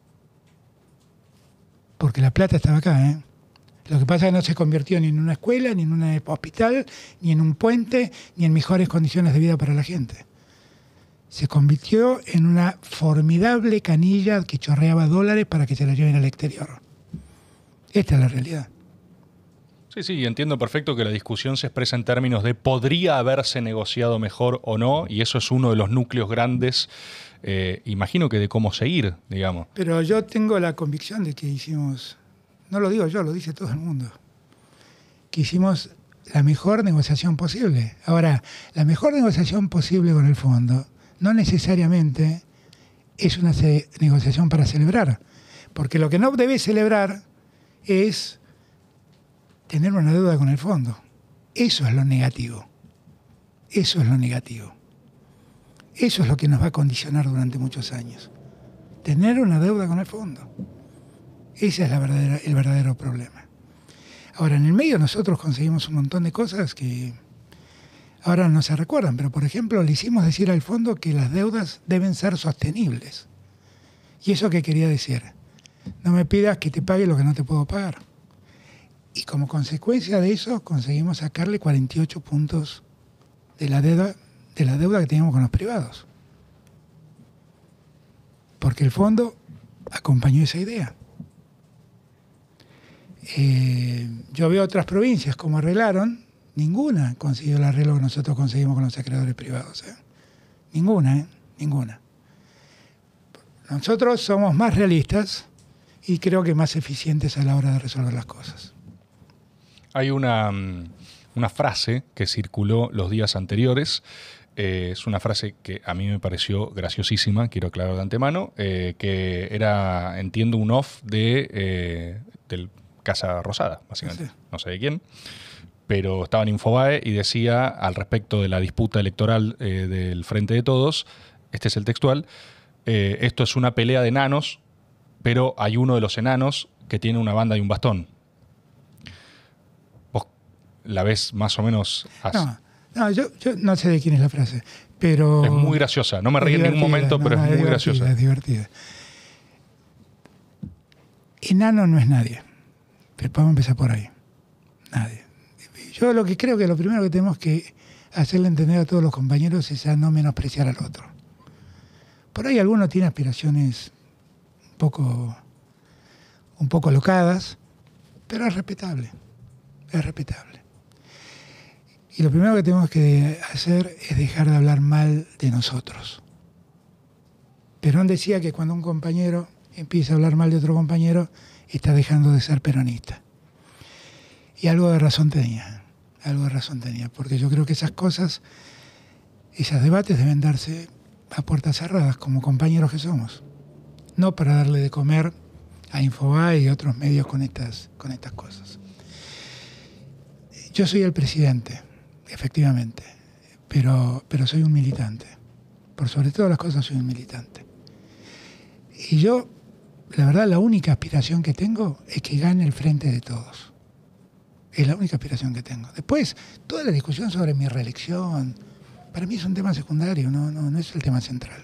Porque la plata estaba acá, Lo que pasa es que no se convirtió ni en una escuela, ni en un hospital, ni en un puente, ni en mejores condiciones de vida para la gente. Se convirtió en una formidable canilla que chorreaba dólares para que se la lleven al exterior. Esta es la realidad. Sí, entiendo perfecto que la discusión se expresa en términos de podría haberse negociado mejor o no, y eso es uno de los núcleos grandes, imagino que de cómo seguir, digamos. Pero yo tengo la convicción de que hicimos, no lo digo yo, lo dice todo el mundo, que hicimos la mejor negociación posible. Ahora, la mejor negociación posible con el fondo no necesariamente es una negociación para celebrar, porque lo que no debe celebrar es tener una deuda con el fondo. Eso es lo negativo. Eso es lo negativo. Eso es lo que nos va a condicionar durante muchos años. Tener una deuda con el fondo. Ese es el verdadero problema. Ahora, en el medio nosotros conseguimos un montón de cosas que ahora no se recuerdan, pero por ejemplo le hicimos decir al fondo que las deudas deben ser sostenibles. ¿Y eso qué quería decir? No me pidas que te pague lo que no te puedo pagar. Y como consecuencia de eso conseguimos sacarle 48 puntos de la deuda que teníamos con los privados. Porque el fondo acompañó esa idea. Yo veo otras provincias como arreglaron, ninguna consiguió el arreglo que nosotros conseguimos con los acreedores privados. Ninguna. Nosotros somos más realistas y creo que más eficientes a la hora de resolver las cosas. Hay una frase que circuló los días anteriores, es una frase que a mí me pareció graciosísima, quiero aclarar de antemano, que era, entiendo, un off del Casa Rosada, básicamente, sí. No sé de quién, pero estaba en Infobae y decía al respecto de la disputa electoral del Frente de Todos, este es el textual, esto es una pelea de enanos, pero hay uno de los enanos que tiene una banda y un bastón. ¿Vos la ves más o menos así? No, yo no sé de quién es la frase, pero... Es muy graciosa, no me reí en ningún momento, pero es muy graciosa. Es divertida. Enano no es nadie, pero vamos a empezar por ahí. Nadie. Yo lo que creo que lo primero que tenemos que hacerle entender a todos los compañeros es a no menospreciar al otro. Por ahí alguno tiene aspiraciones un poco locadas, pero es respetable. Es respetable. Y lo primero que tenemos que hacer es dejar de hablar mal de nosotros. Perón decía que cuando un compañero empieza a hablar mal de otro compañero, está dejando de ser peronista. Y algo de razón tenía, porque yo creo que esas cosas, esos debates deben darse a puertas cerradas, como compañeros que somos. No para darle de comer a Infobae y otros medios con estas cosas. Yo soy el presidente, efectivamente, pero soy un militante. Por sobre todas las cosas soy un militante. Y yo, la verdad, la única aspiración que tengo es que gane el Frente de Todos. Es la única aspiración que tengo. Después, toda la discusión sobre mi reelección, para mí es un tema secundario, no es el tema central.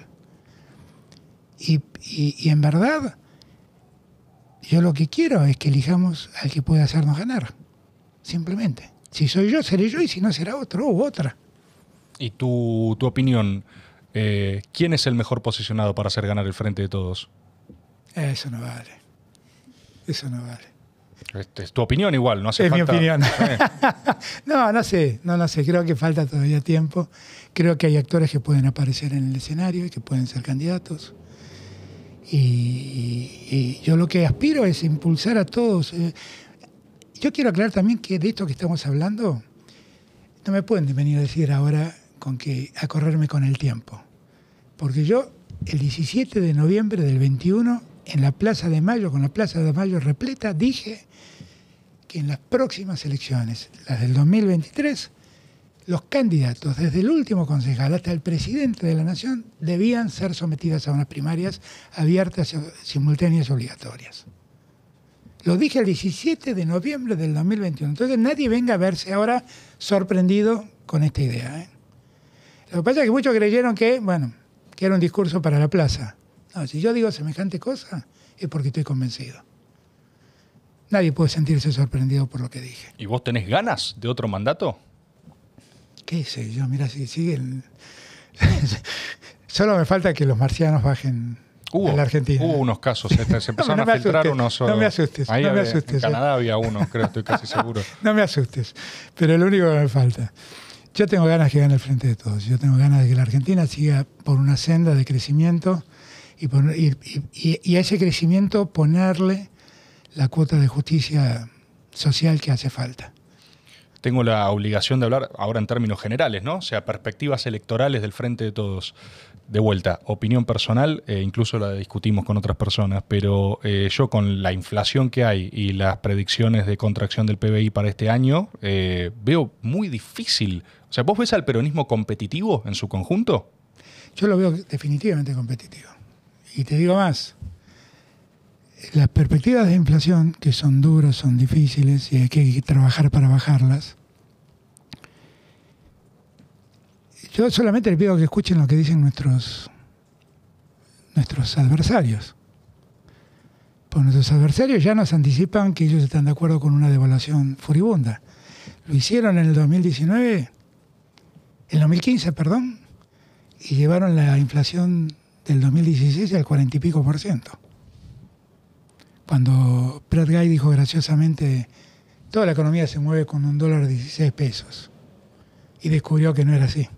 Y en verdad, yo lo que quiero es que elijamos al que pueda hacernos ganar. Simplemente. Si soy yo, seré yo, y si no, será otro u otra. Y tu opinión, ¿quién es el mejor posicionado para hacer ganar el Frente de Todos? Eso no vale. Eso no vale. Es tu opinión igual, no hace falta... Es mi opinión. No sé. Creo que falta todavía tiempo. Creo que hay actores que pueden aparecer en el escenario y que pueden ser candidatos. Y yo lo que aspiro es impulsar a todos. Yo quiero aclarar también que de esto que estamos hablando, no me pueden venir a decir ahora a correrme con el tiempo. Porque yo el 17 de noviembre del 21, en la Plaza de Mayo, con la Plaza de Mayo repleta, dije que en las próximas elecciones, las del 2023, los candidatos, desde el último concejal hasta el presidente de la Nación, debían ser sometidas a unas primarias abiertas, simultáneas y obligatorias. Lo dije el 17 de noviembre del 2021. Entonces nadie venga a verse ahora sorprendido con esta idea, ¿eh? Lo que pasa es que muchos creyeron que era un discurso para la plaza. No, si yo digo semejante cosa, es porque estoy convencido. Nadie puede sentirse sorprendido por lo que dije. ¿Y vos tenés ganas de otro mandato? ¿Qué sé yo? Mira, si siguen... Solo me falta que los marcianos bajen a la Argentina. Hubo unos casos, se empezaron a filtrar unos... No me asustes, ahí no me asustes. En Canadá había uno, creo, estoy casi seguro. No me asustes, pero lo único que me falta... Yo tengo ganas que gane el Frente de Todos. Yo tengo ganas de que la Argentina siga por una senda de crecimiento y a ese crecimiento ponerle la cuota de justicia social que hace falta. Tengo la obligación de hablar ahora en términos generales, ¿no? O sea, perspectivas electorales del Frente de Todos. De vuelta, opinión personal, incluso la discutimos con otras personas, pero yo con la inflación que hay y las predicciones de contracción del PBI para este año, veo muy difícil. O sea, ¿vos ves al peronismo competitivo en su conjunto? Yo lo veo definitivamente competitivo. Y te digo más, las perspectivas de inflación, que son duras, son difíciles y hay que trabajar para bajarlas, yo solamente les pido que escuchen lo que dicen nuestros adversarios. Pues nuestros adversarios ya nos anticipan que ellos están de acuerdo con una devaluación furibunda. Lo hicieron en el 2015, y llevaron la inflación del 2016 al 40 y pico %. Cuando Pratt Guy dijo graciosamente, toda la economía se mueve con $1.16, y descubrió que no era así.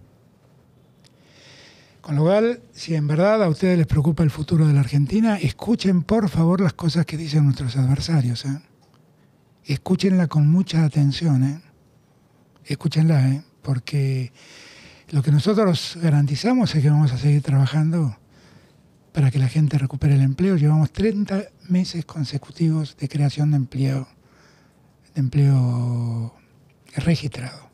Con lo cual, si en verdad a ustedes les preocupa el futuro de la Argentina, escuchen por favor las cosas que dicen nuestros adversarios, ¿eh? Escúchenla con mucha atención, ¿eh? Escúchenla, ¿eh? Porque lo que nosotros garantizamos es que vamos a seguir trabajando para que la gente recupere el empleo. Llevamos 30 meses consecutivos de creación de empleo registrado.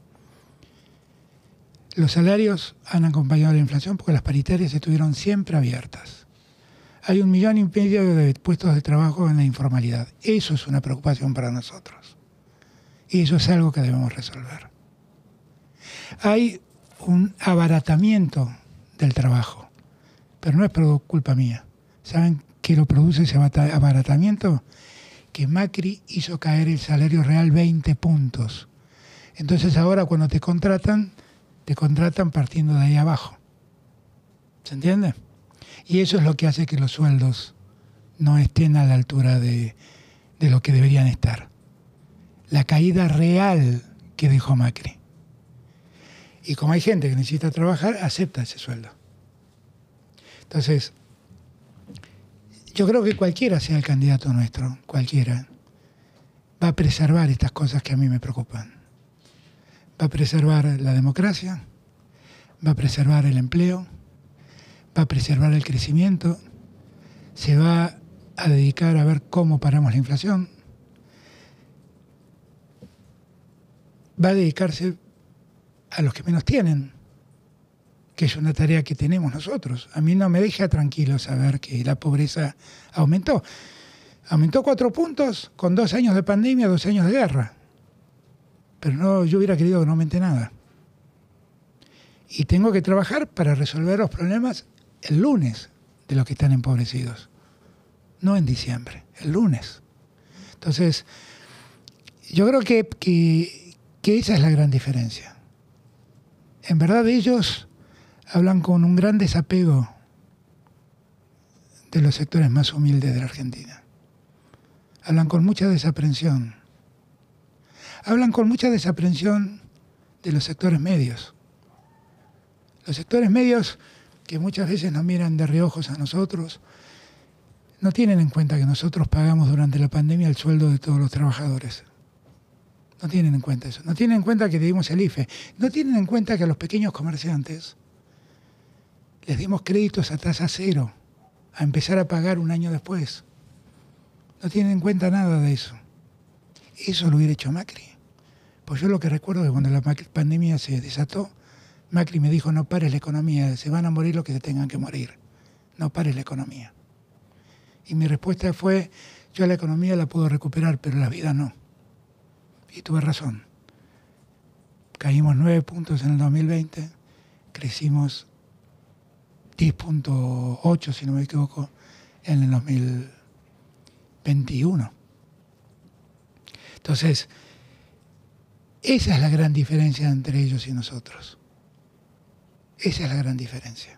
Los salarios han acompañado la inflación porque las paritarias estuvieron siempre abiertas. Hay 1,5 millones de puestos de trabajo en la informalidad. Eso es una preocupación para nosotros. Y eso es algo que debemos resolver. Hay un abaratamiento del trabajo, pero no es culpa mía. ¿Saben qué lo produce ese abaratamiento? Que Macri hizo caer el salario real 20 puntos. Entonces ahora cuando te contratan partiendo de ahí abajo. ¿Se entiende? Y eso es lo que hace que los sueldos no estén a la altura de lo que deberían estar. La caída real que dejó Macri. Y como hay gente que necesita trabajar, acepta ese sueldo. Entonces, yo creo que cualquiera sea el candidato nuestro, cualquiera, va a preservar estas cosas que a mí me preocupan. Va a preservar la democracia, va a preservar el empleo, va a preservar el crecimiento, se va a dedicar a ver cómo paramos la inflación, va a dedicarse a los que menos tienen, que es una tarea que tenemos nosotros. A mí no me deja tranquilo saber que la pobreza aumentó. Aumentó 4 puntos con 2 años de pandemia, 2 años de guerra. Pero no, yo hubiera querido que no aumente nada. Y tengo que trabajar para resolver los problemas el lunes de los que están empobrecidos. No en diciembre, el lunes. Entonces, yo creo que esa es la gran diferencia. En verdad ellos hablan con un gran desapego de los sectores más humildes de la Argentina. Hablan con mucha desaprensión. Hablan con mucha desaprensión de los sectores medios. Los sectores medios que muchas veces nos miran de reojos a nosotros, no tienen en cuenta que nosotros pagamos durante la pandemia el sueldo de todos los trabajadores. No tienen en cuenta eso. No tienen en cuenta que dimos el IFE. No tienen en cuenta que a los pequeños comerciantes Les dimos créditos a tasa cero, a empezar a pagar un año después. No tienen en cuenta nada de eso. Eso lo hubiera hecho Macri. Pues yo lo que recuerdo es que cuando la pandemia se desató, Macri me dijo, no pares la economía, se van a morir los que se tengan que morir. No pares la economía. Y mi respuesta fue, yo la economía la puedo recuperar, pero la vida no. Y tuve razón. Caímos 9 puntos en el 2020, crecimos 10.8, si no me equivoco, en el 2021. Entonces, esa es la gran diferencia entre ellos y nosotros. Esa es la gran diferencia.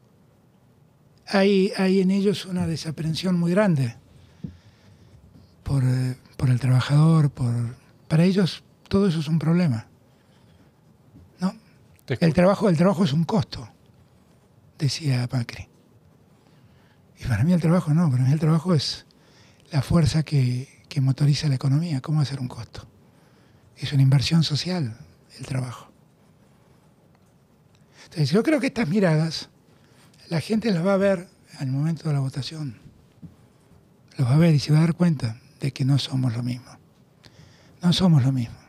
Hay en ellos una desaprensión muy grande por el trabajador, para ellos todo eso es un problema. ¿No? El trabajo es un costo, decía Macri. Y para mí el trabajo no, para mí el trabajo es la fuerza que motoriza la economía. ¿Cómo va a ser un costo? Es una inversión social el trabajo. Entonces yo creo que estas miradas la gente las va a ver al momento de la votación. Los va a ver y se va a dar cuenta de que no somos lo mismo. No somos lo mismo.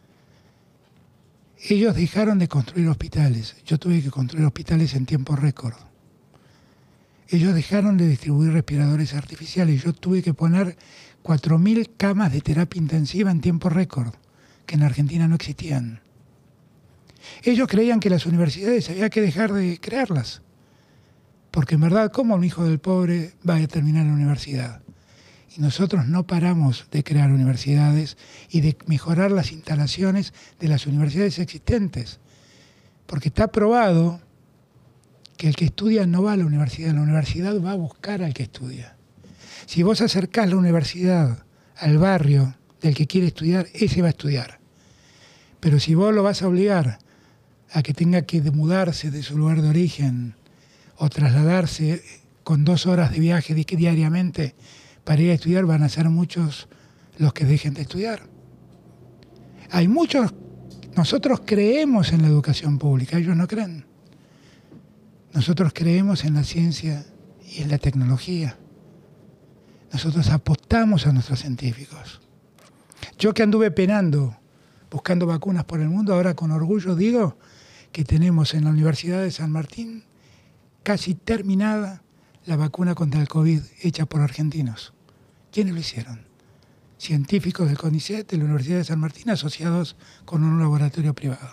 Ellos dejaron de construir hospitales. Yo tuve que construir hospitales en tiempo récord. Ellos dejaron de distribuir respiradores artificiales. Yo tuve que poner 4.000 camas de terapia intensiva en tiempo récord, que en Argentina no existían. Ellos creían que las universidades había que dejar de crearlas. Porque en verdad, ¿cómo un hijo del pobre va a terminar en la universidad? Y nosotros no paramos de crear universidades y de mejorar las instalaciones de las universidades existentes. Porque está probado que el que estudia no va a la universidad va a buscar al que estudia. Si vos acercás la universidad al barrio del que quiere estudiar, ese va a estudiar. Pero si vos lo vas a obligar a que tenga que mudarse de su lugar de origen o trasladarse con 2 horas de viaje diariamente para ir a estudiar, van a ser muchos los que dejen de estudiar. Hay muchos, nosotros creemos en la educación pública, ellos no creen. Nosotros creemos en la ciencia y en la tecnología. Nosotros apostamos a nuestros científicos. Yo que anduve penando, buscando vacunas por el mundo, ahora con orgullo digo que tenemos en la Universidad de San Martín casi terminada la vacuna contra el COVID hecha por argentinos. ¿Quiénes lo hicieron? Científicos del CONICET, de la Universidad de San Martín, asociados con un laboratorio privado.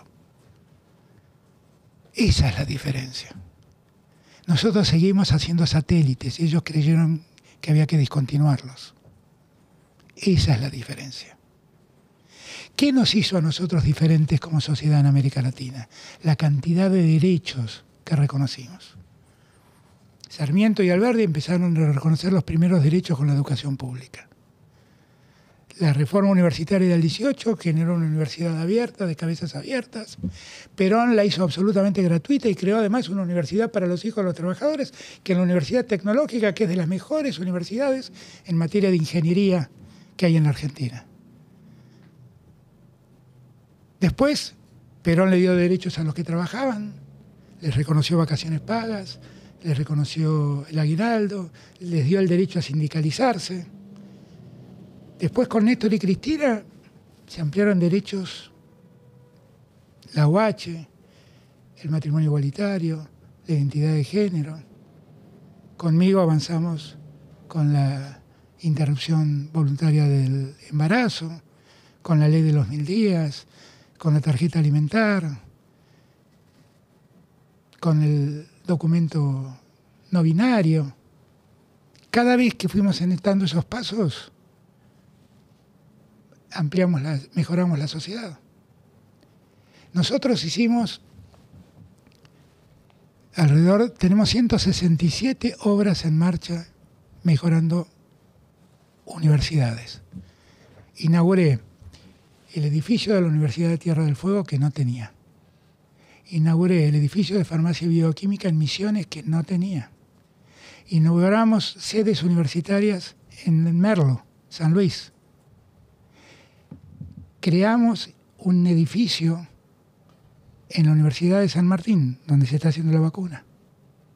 Esa es la diferencia. Nosotros seguimos haciendo satélites y ellos creyeron que había que discontinuarlos. Esa es la diferencia. ¿Qué nos hizo a nosotros diferentes como sociedad en América Latina? La cantidad de derechos que reconocimos. Sarmiento y Alberdi empezaron a reconocer los primeros derechos con la educación pública. La reforma universitaria del 18 generó una universidad abierta, de cabezas abiertas. Perón la hizo absolutamente gratuita y creó además una universidad para los hijos de los trabajadores, que es la Universidad Tecnológica, que es de las mejores universidades en materia de ingeniería que hay en la Argentina. Después, Perón le dio derechos a los que trabajaban, les reconoció vacaciones pagas, les reconoció el aguinaldo, les dio el derecho a sindicalizarse. Después, con Néstor y Cristina, se ampliaron derechos, la UH, el matrimonio igualitario, la identidad de género. Conmigo avanzamos con la interrupción voluntaria del embarazo, con la ley de los 1000 días, con la tarjeta alimentar, con el documento no binario. Cada vez que fuimos dando esos pasos, mejoramos la sociedad. Nosotros tenemos 167 obras en marcha mejorando universidades. Inauguré el edificio de la Universidad de Tierra del Fuego, que no tenía. Inauguré el edificio de farmacia bioquímica en Misiones, que no tenía. Inauguramos sedes universitarias en Merlo, San Luis. Creamos un edificio en la Universidad de San Martín, donde se está haciendo la vacuna.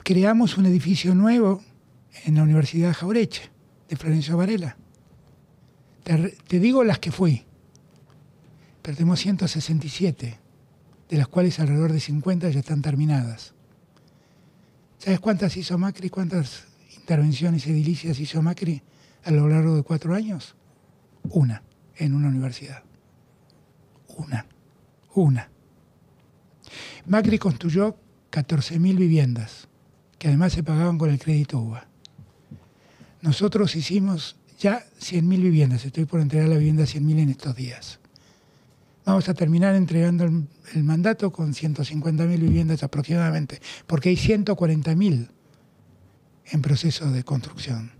creamos un edificio nuevo en la Universidad Jaureche, de Florencio Varela. Te digo las que fui. Pero tenemos 167, de las cuales alrededor de 50 ya están terminadas. ¿Sabes cuántas hizo Macri? ¿Cuántas intervenciones edilicias hizo Macri a lo largo de 4 años? Una, en una universidad. Una. Macri construyó 14.000 viviendas, que además se pagaban con el crédito UBA. Nosotros hicimos ya 100.000 viviendas. Estoy por entregar la vivienda 100.000 en estos días. Vamos a terminar entregando el mandato con 150.000 viviendas aproximadamente, porque hay 140.000 en proceso de construcción.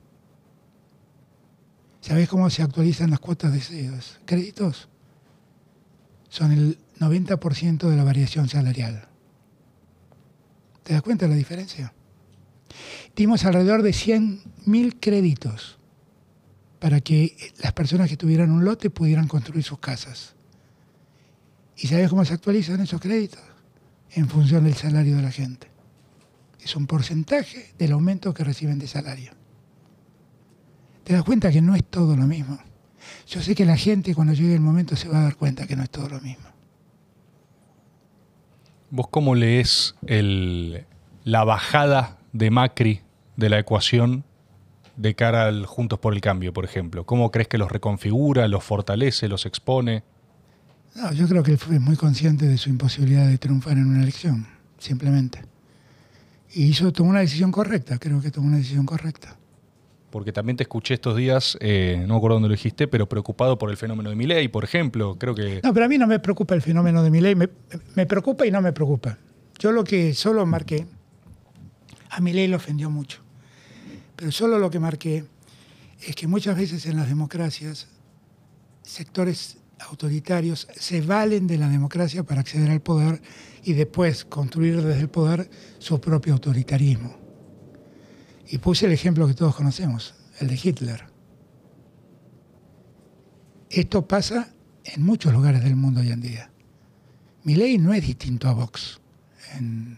¿Sabés cómo se actualizan las cuotas de esos créditos? Son el 90% de la variación salarial. ¿Te das cuenta de la diferencia? Dimos alrededor de 100.000 créditos para que las personas que tuvieran un lote pudieran construir sus casas. ¿Y sabes cómo se actualizan esos créditos? En función del salario de la gente. Es un porcentaje del aumento que reciben de salario. ¿Te das cuenta que no es todo lo mismo? Yo sé que la gente cuando llegue el momento se va a dar cuenta que no es todo lo mismo. ¿Vos cómo lees la bajada de Macri de la ecuación de cara al Juntos por el Cambio, por ejemplo? ¿Cómo crees que los reconfigura, los fortalece, los expone? No, yo creo que él fue muy consciente de su imposibilidad de triunfar en una elección, simplemente. Y tomó una decisión correcta, creo que tomó una decisión correcta. Porque también te escuché estos días, no me acuerdo dónde lo dijiste, pero preocupado por el fenómeno de Milei, por ejemplo. Creo que... No, pero a mí no me preocupa el fenómeno de Milei, me preocupa y no me preocupa. Yo lo que solo marqué, a Milei lo ofendió mucho, pero solo lo que marqué es que muchas veces en las democracias, sectores autoritarios se valen de la democracia para acceder al poder y después construir desde el poder su propio autoritarismo. Y puse el ejemplo que todos conocemos, el de Hitler. Esto pasa en muchos lugares del mundo hoy en día. Milei no es distinto a Vox en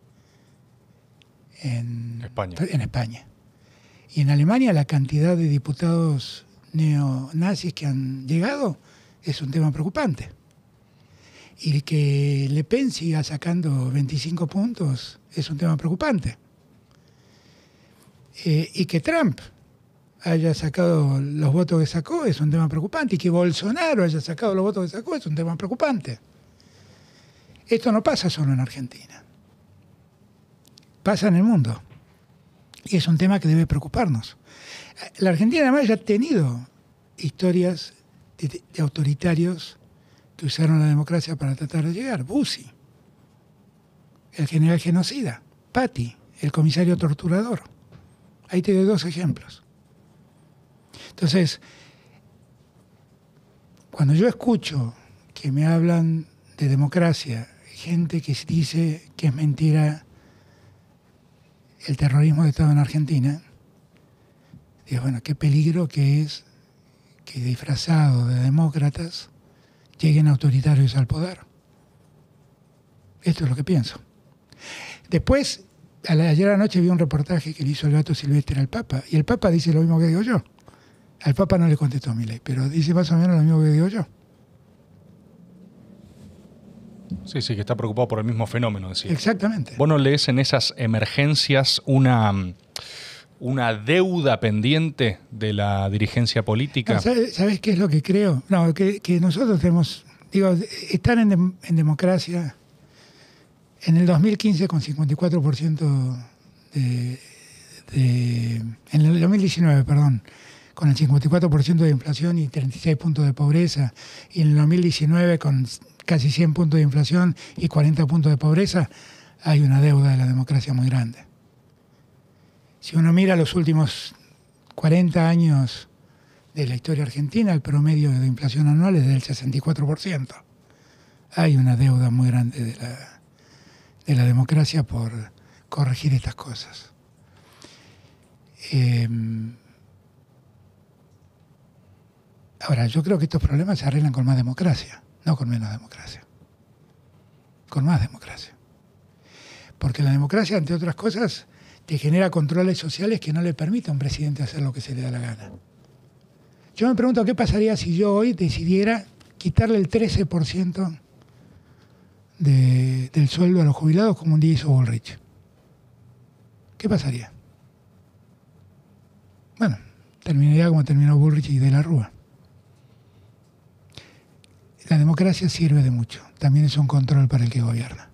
España. Y en Alemania la cantidad de diputados neonazis que han llegado es un tema preocupante. Y que Le Pen siga sacando 25 puntos es un tema preocupante. Y que Trump haya sacado los votos que sacó es un tema preocupante. Y que Bolsonaro haya sacado los votos que sacó es un tema preocupante. Esto no pasa solo en Argentina. Pasa en el mundo. Y es un tema que debe preocuparnos. La Argentina además ya ha tenido historias de autoritarios que usaron la democracia para tratar de llegar. Bussi, el general genocida. Patti, el comisario torturador. Ahí te doy 2 ejemplos. Entonces, cuando yo escucho que me hablan de democracia, gente que dice que es mentira el terrorismo de Estado en Argentina, digo, bueno, qué peligro que es que disfrazados de demócratas lleguen autoritarios al poder. Esto es lo que pienso. Después, ayer anoche vi un reportaje que le hizo el Gato Silvestre al Papa, y el Papa dice lo mismo que digo yo. Al Papa no le contestó a Milei, pero dice más o menos lo mismo que digo yo. Sí, que está preocupado por el mismo fenómeno, decía. Exactamente. ¿Vos no lees en esas emergencias una deuda pendiente de la dirigencia política? No, ¿sabes qué es lo que creo? No, que nosotros tenemos, estar en democracia, en el 2015 con 54% en el 2019, perdón, con el 54% de inflación y 36 puntos de pobreza, y en el 2019 con casi 100 puntos de inflación y 40 puntos de pobreza, hay una deuda de la democracia muy grande. Si uno mira los últimos 40 años de la historia argentina, el promedio de inflación anual es del 64%. Hay una deuda muy grande de la democracia por corregir estas cosas. Ahora, yo creo que estos problemas se arreglan con más democracia, no con menos democracia. Con más democracia. Porque la democracia, entre otras cosas, te genera controles sociales que no le permiten a un presidente hacer lo que se le da la gana. Yo me pregunto qué pasaría si yo hoy decidiera quitarle el 13% del sueldo a los jubilados como un día hizo Bullrich. ¿Qué pasaría? Bueno, terminaría como terminó Bullrich y de la Rúa. La democracia sirve de mucho. También es un control para el que gobierna.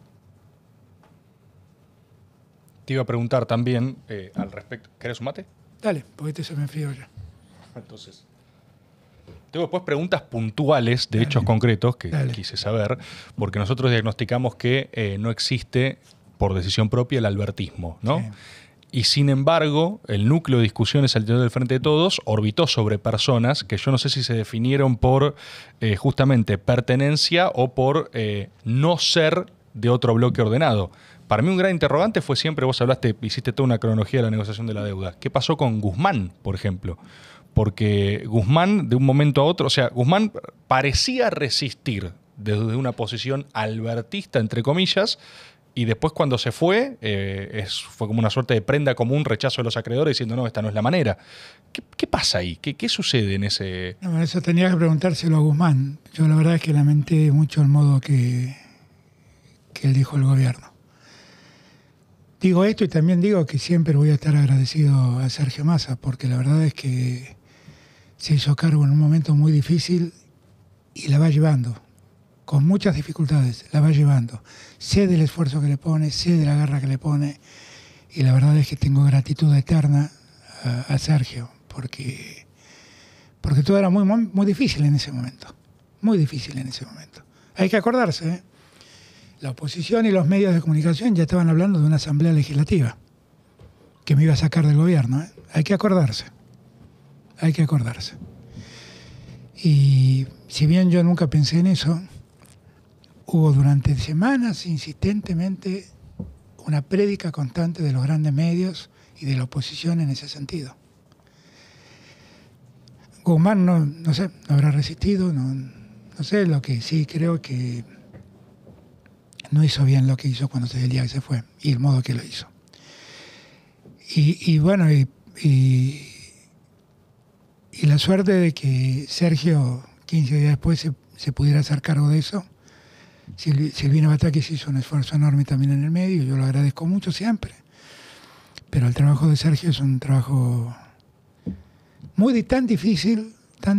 Te iba a preguntar también al respecto. ¿Querés un mate? Dale, porque este se me enfrió ya. Entonces, tengo después preguntas puntuales de hechos concretos que quise saber, porque nosotros diagnosticamos que no existe, por decisión propia, el albertismo, ¿no? Sí. Y sin embargo, el núcleo de discusiones al interior del Frente de Todos orbitó sobre personas que yo no sé si se definieron por justamente pertenencia o por no ser de otro bloque ordenado. Para mí un gran interrogante fue siempre, vos hablaste, hiciste toda una cronología de la negociación de la deuda. ¿Qué pasó con Guzmán, por ejemplo? Porque Guzmán, de un momento a otro, o sea, Guzmán parecía resistir desde una posición albertista, entre comillas, y después cuando se fue, fue como una suerte de prenda común, rechazo de los acreedores, diciendo, no, esta no es la manera. ¿Qué pasa ahí? ¿Qué sucede en ese...? No, eso tenía que preguntárselo a Guzmán. Yo la verdad es que lamenté mucho el modo que él dijo el gobierno. Digo esto y también digo que siempre voy a estar agradecido a Sergio Massa, porque la verdad es que se hizo cargo en un momento muy difícil y la va llevando. Con muchas dificultades, la va llevando. Sé del esfuerzo que le pone, sé de la garra que le pone, y la verdad es que tengo gratitud eterna a Sergio, porque todo era muy difícil en ese momento. Muy difícil en ese momento. Hay que acordarse, ¿eh? La oposición y los medios de comunicación ya estaban hablando de una asamblea legislativa que me iba a sacar del gobierno, ¿eh? Hay que acordarse. Hay que acordarse. Y si bien yo nunca pensé en eso, hubo durante semanas insistentemente una prédica constante de los grandes medios y de la oposición en ese sentido. Guzmán no sé, no habrá resistido, no sé, lo que sí creo que no hizo bien lo que hizo cuando el día que se fue y el modo que lo hizo. Y bueno, y la suerte de que Sergio, 15 días después, se pudiera hacer cargo de eso. Silvina Batakis hizo un esfuerzo enorme también en el medio, yo lo agradezco mucho siempre. Pero el trabajo de Sergio es un trabajo tan difícil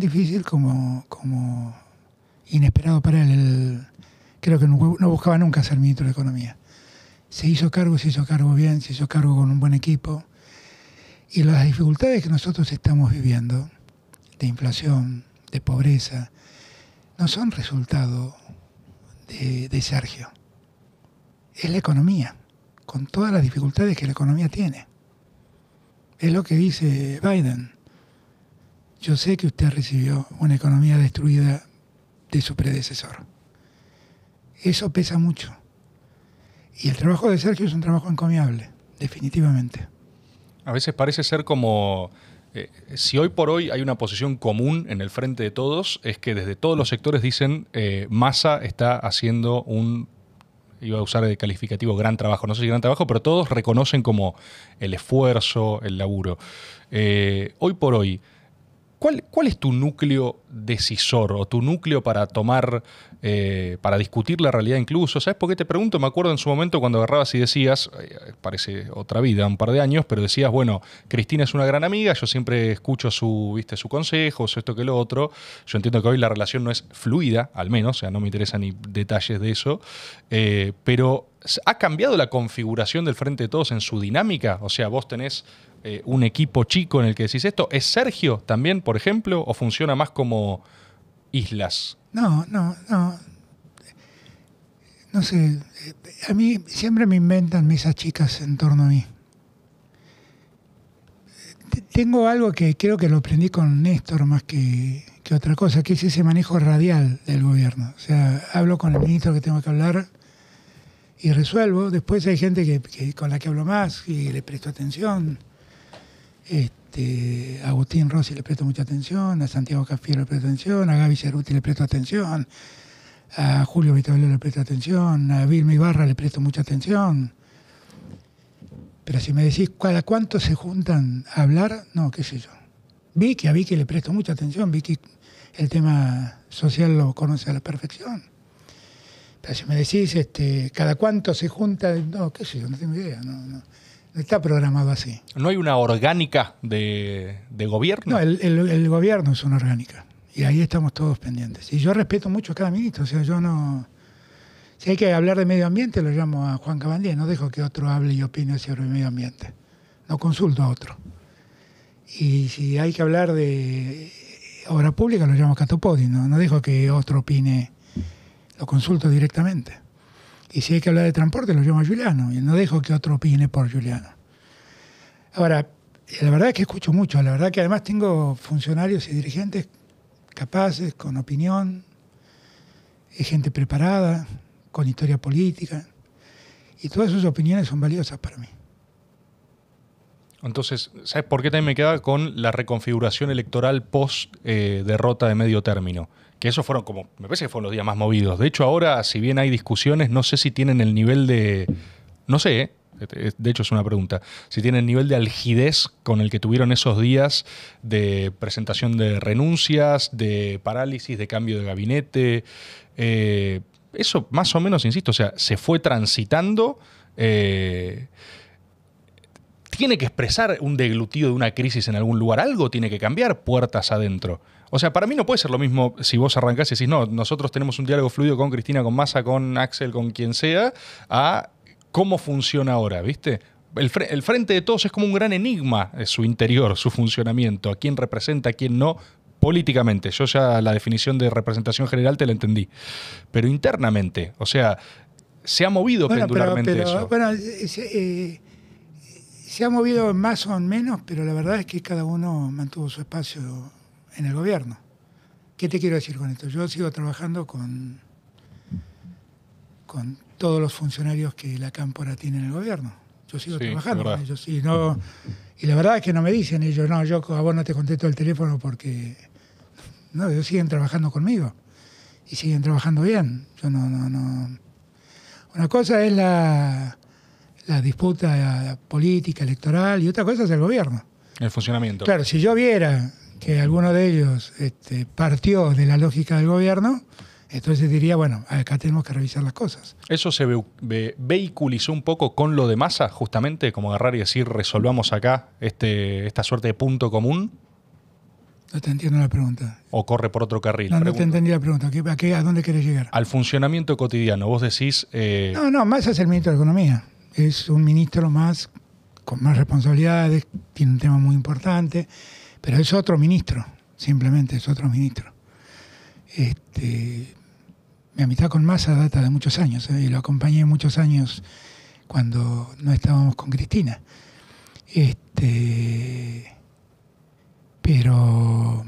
como inesperado para él. Creo que no buscaba nunca ser ministro de Economía. Se hizo cargo bien, se hizo cargo con un buen equipo. Y las dificultades que nosotros estamos viviendo, de inflación, de pobreza, no son resultado de Sergio. Es la economía, con todas las dificultades que la economía tiene. Es lo que dice Biden. Yo sé que usted recibió una economía destruida de su predecesor. Eso pesa mucho. Y el trabajo de Sergio es un trabajo encomiable, definitivamente. A veces parece ser como... si hoy por hoy hay una posición común en el Frente de Todos, es que desde todos los sectores dicen Massa está haciendo iba a usar el calificativo gran trabajo, no sé si gran trabajo, pero todos reconocen como el esfuerzo, el laburo. Hoy por hoy, ¿cuál es tu núcleo decisor o tu núcleo para tomar, para discutir la realidad incluso? ¿Sabes por qué te pregunto? Me acuerdo en su momento cuando agarrabas y decías, parece otra vida, un par de años, pero decías, bueno, Cristina es una gran amiga, yo siempre escucho su consejo, esto que lo otro. Yo entiendo que hoy la relación no es fluida, al menos, o sea, no me interesan ni detalles de eso, pero ¿ha cambiado la configuración del Frente de Todos en su dinámica? O sea, vos tenés un equipo chico en el que decís esto. ¿Es Sergio también, por ejemplo, o funciona más como islas? No sé, a mí siempre me inventan mesas chicas en torno a mí. Tengo algo que creo que lo aprendí con Néstor más que otra cosa, que es ese manejo radial del gobierno. O sea, hablo con el ministro que tengo que hablar y resuelvo. Después hay gente con la que hablo más y le presto atención. A Agustín Rossi le presto mucha atención, a Santiago Cafiero le presto atención, a Gaby Cerruti le presto atención, a Julio Vitabello le presto atención, a Vilma Ibarra le presto mucha atención. Pero si me decís cada cuánto se juntan a hablar, no, qué sé yo. A Vicky le presto mucha atención, Vicky el tema social lo conoce a la perfección. Pero si me decís cada cuánto se junta, no, qué sé yo, no tengo idea, no está programado así. ¿No hay una orgánica de gobierno? No, el gobierno es una orgánica. Y ahí estamos todos pendientes. Y yo respeto mucho a cada ministro. O sea, yo no... Si hay que hablar de medio ambiente, lo llamo a Juan Cabandier. No dejo que otro hable y opine sobre el medio ambiente. No consulto a otro. Y si hay que hablar de obra pública, lo llamo a Catopodi. No dejo que otro opine. Lo consulto directamente. Y si hay que hablar de transporte, lo llamo a Giuliano. Y no dejo que otro opine por Giuliano. Ahora, la verdad es que escucho mucho. La verdad que además tengo funcionarios y dirigentes capaces, con opinión, gente preparada, con historia política, y todas sus opiniones son valiosas para mí. Entonces, ¿sabes por qué también me queda con la reconfiguración electoral post derrota de medio término? Que esos fueron me parece que fueron los días más movidos. De hecho, ahora, si bien hay discusiones, no sé si tienen el nivel de... No sé, de hecho es una pregunta, si tienen el nivel de algidez con el que tuvieron esos días de presentación de renuncias, de parálisis, de cambio de gabinete. Eso más o menos, insisto, o sea, se fue transitando. Tiene que expresar un deglutido de una crisis en algún lugar. Algo tiene que cambiar puertas adentro. O sea, para mí no puede ser lo mismo si vos arrancás y decís, no, nosotros tenemos un diálogo fluido con Cristina, con Massa, con Axel, con quien sea, a cómo funciona ahora, ¿viste? El Frente de Todos es como un gran enigma, su interior, su funcionamiento, a quién representa, a quién no, políticamente. Yo ya la definición de representación general te la entendí. Pero internamente, o sea, se ha movido pendularmente eso. Bueno, se ha movido más o menos, pero la verdad es que cada uno mantuvo su espacio en el gobierno. ¿Qué te quiero decir con esto? Yo sigo trabajando con todos los funcionarios que la Cámpora tiene en el gobierno. Yo sigo trabajando con ellos. Y la verdad es que no me dicen ellos, no, yo a vos no te contesto el teléfono porque... No, ellos siguen trabajando conmigo. Y siguen trabajando bien. Yo no. Una cosa es la disputa política, electoral, y otra cosa es el gobierno. El funcionamiento. Claro, si yo viera que alguno de ellos partió de la lógica del gobierno, entonces diría, bueno, acá tenemos que revisar las cosas. ¿Eso se vehiculizó un poco con lo de Massa, justamente, como agarrar y decir, resolvamos acá esta suerte de punto común? No te entiendo la pregunta. ¿O corre por otro carril? No te entendí la pregunta. ¿A dónde querés llegar? Al funcionamiento cotidiano. Vos decís... No, Massa es el ministro de Economía. Es un ministro más, con más responsabilidades, tiene un tema muy importante, pero es otro ministro, simplemente es otro ministro. Mi amistad con Massa data de muchos años, y lo acompañé muchos años cuando no estábamos con Cristina. Pero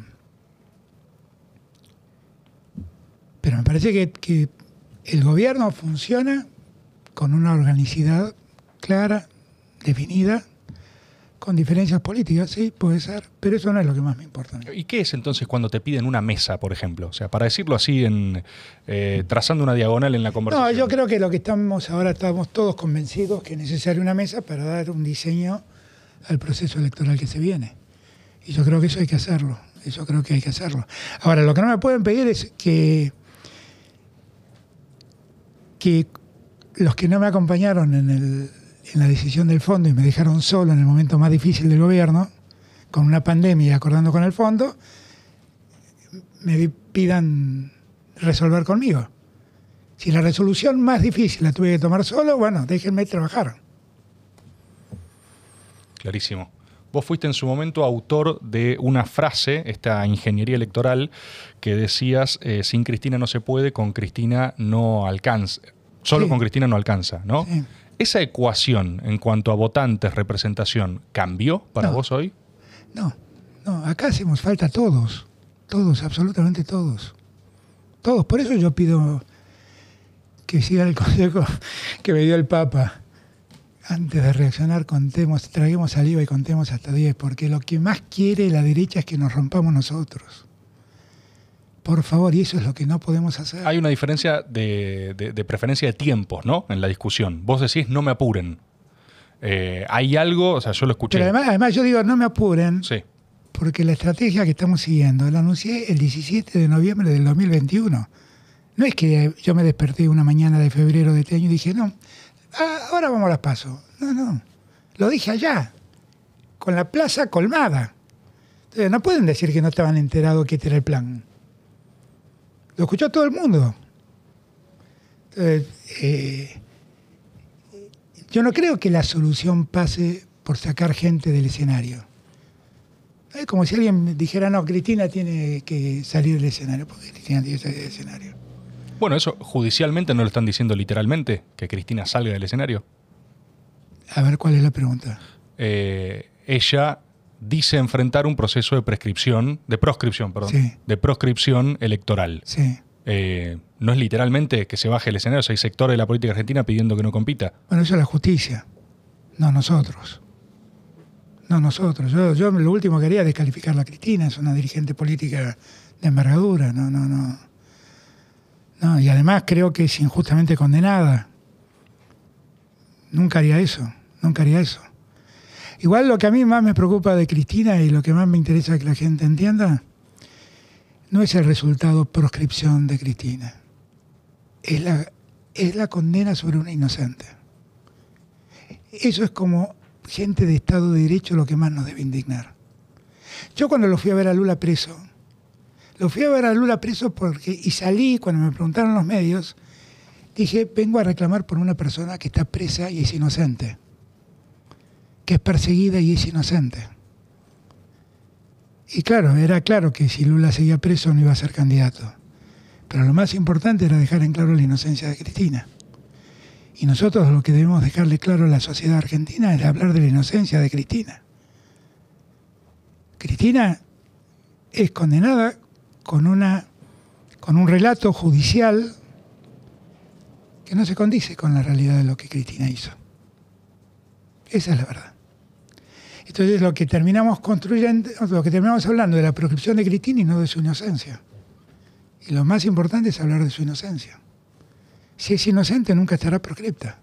me parece que el gobierno funciona con una organicidad clara, definida, con diferencias políticas, sí, puede ser, pero eso no es lo que más me importa. ¿Y qué es entonces cuando te piden una mesa, por ejemplo? O sea, para decirlo así, trazando una diagonal en la conversación. No, yo creo que lo que estamos todos convencidos que es necesaria una mesa para dar un diseño al proceso electoral que se viene. Y yo creo que eso hay que hacerlo. Ahora, lo que no me pueden pedir es que los que no me acompañaron en la decisión del fondo y me dejaron solo en el momento más difícil del gobierno, con una pandemia y acordando con el fondo, me pidan resolver conmigo. Si la resolución más difícil la tuve que tomar solo, bueno, déjenme trabajar. Clarísimo. Vos fuiste en su momento autor de una frase, esta ingeniería electoral, que decías, sin Cristina no se puede, con Cristina no alcanza. Solo con Cristina no alcanza, ¿no? Sí. ¿Esa ecuación en cuanto a votantes, representación, cambió para vos hoy? No, acá hacemos falta todos, absolutamente todos. Todos, por eso yo pido que sigan el consejo que me dio el Papa. Antes de reaccionar, traguemos saliva y contemos hasta 10, porque lo que más quiere la derecha es que nos rompamos nosotros. Por favor, y eso es lo que no podemos hacer. Hay una diferencia de preferencia de tiempos, ¿no? En la discusión. Vos decís, no me apuren. Hay algo, o sea, yo lo escuché. Pero además yo digo, no me apuren, Sí. porque la estrategia que estamos siguiendo la anuncié el 17 de noviembre del 2021. No es que yo me desperté una mañana de febrero de este año y dije, no, ahora vamos a las PASO. No, lo dije allá, con la plaza colmada. Entonces, no pueden decir que no estaban enterados que este era el plan. Lo escuchó todo el mundo. Entonces, yo no creo que la solución pase por sacar gente del escenario. Es como si alguien dijera, no, Cristina tiene que salir del escenario. ¿Por qué Cristina tiene que salir del escenario? Bueno, eso judicialmente no lo están diciendo literalmente, que Cristina salga del escenario. A ver, ¿cuál es la pregunta? Ella dice enfrentar un proceso de proscripción Sí. de proscripción electoral. Sí. No es literalmente que se baje el escenario, o sea, hay sectores de la política argentina pidiendo que no compita. Bueno, eso es la justicia, no nosotros. No nosotros. Yo lo último que haría es descalificar a Cristina, es una dirigente política de envergadura. No, y además creo que es injustamente condenada. Nunca haría eso. Igual lo que a mí más me preocupa de Cristina y lo que más me interesa que la gente entienda, no es el resultado proscripción de Cristina. Es la condena sobre una inocente. Eso es como gente de Estado de Derecho lo que más nos debe indignar. Yo cuando lo fui a ver a Lula preso, porque, y salí, cuando me preguntaron los medios, dije, vengo a reclamar por una persona que está presa y es inocente, que es perseguida y es inocente. Y claro, era claro que si Lula seguía preso no iba a ser candidato. Pero lo más importante era dejar en claro la inocencia de Cristina. Y nosotros lo que debemos dejarle claro a la sociedad argentina es hablar de la inocencia de Cristina. Cristina es condenada con un relato judicial que no se condice con la realidad de lo que Cristina hizo. Esa es la verdad. Entonces lo que terminamos hablando de la proscripción de Cristina y no de su inocencia. Y lo más importante es hablar de su inocencia. Si es inocente, nunca estará proscripta.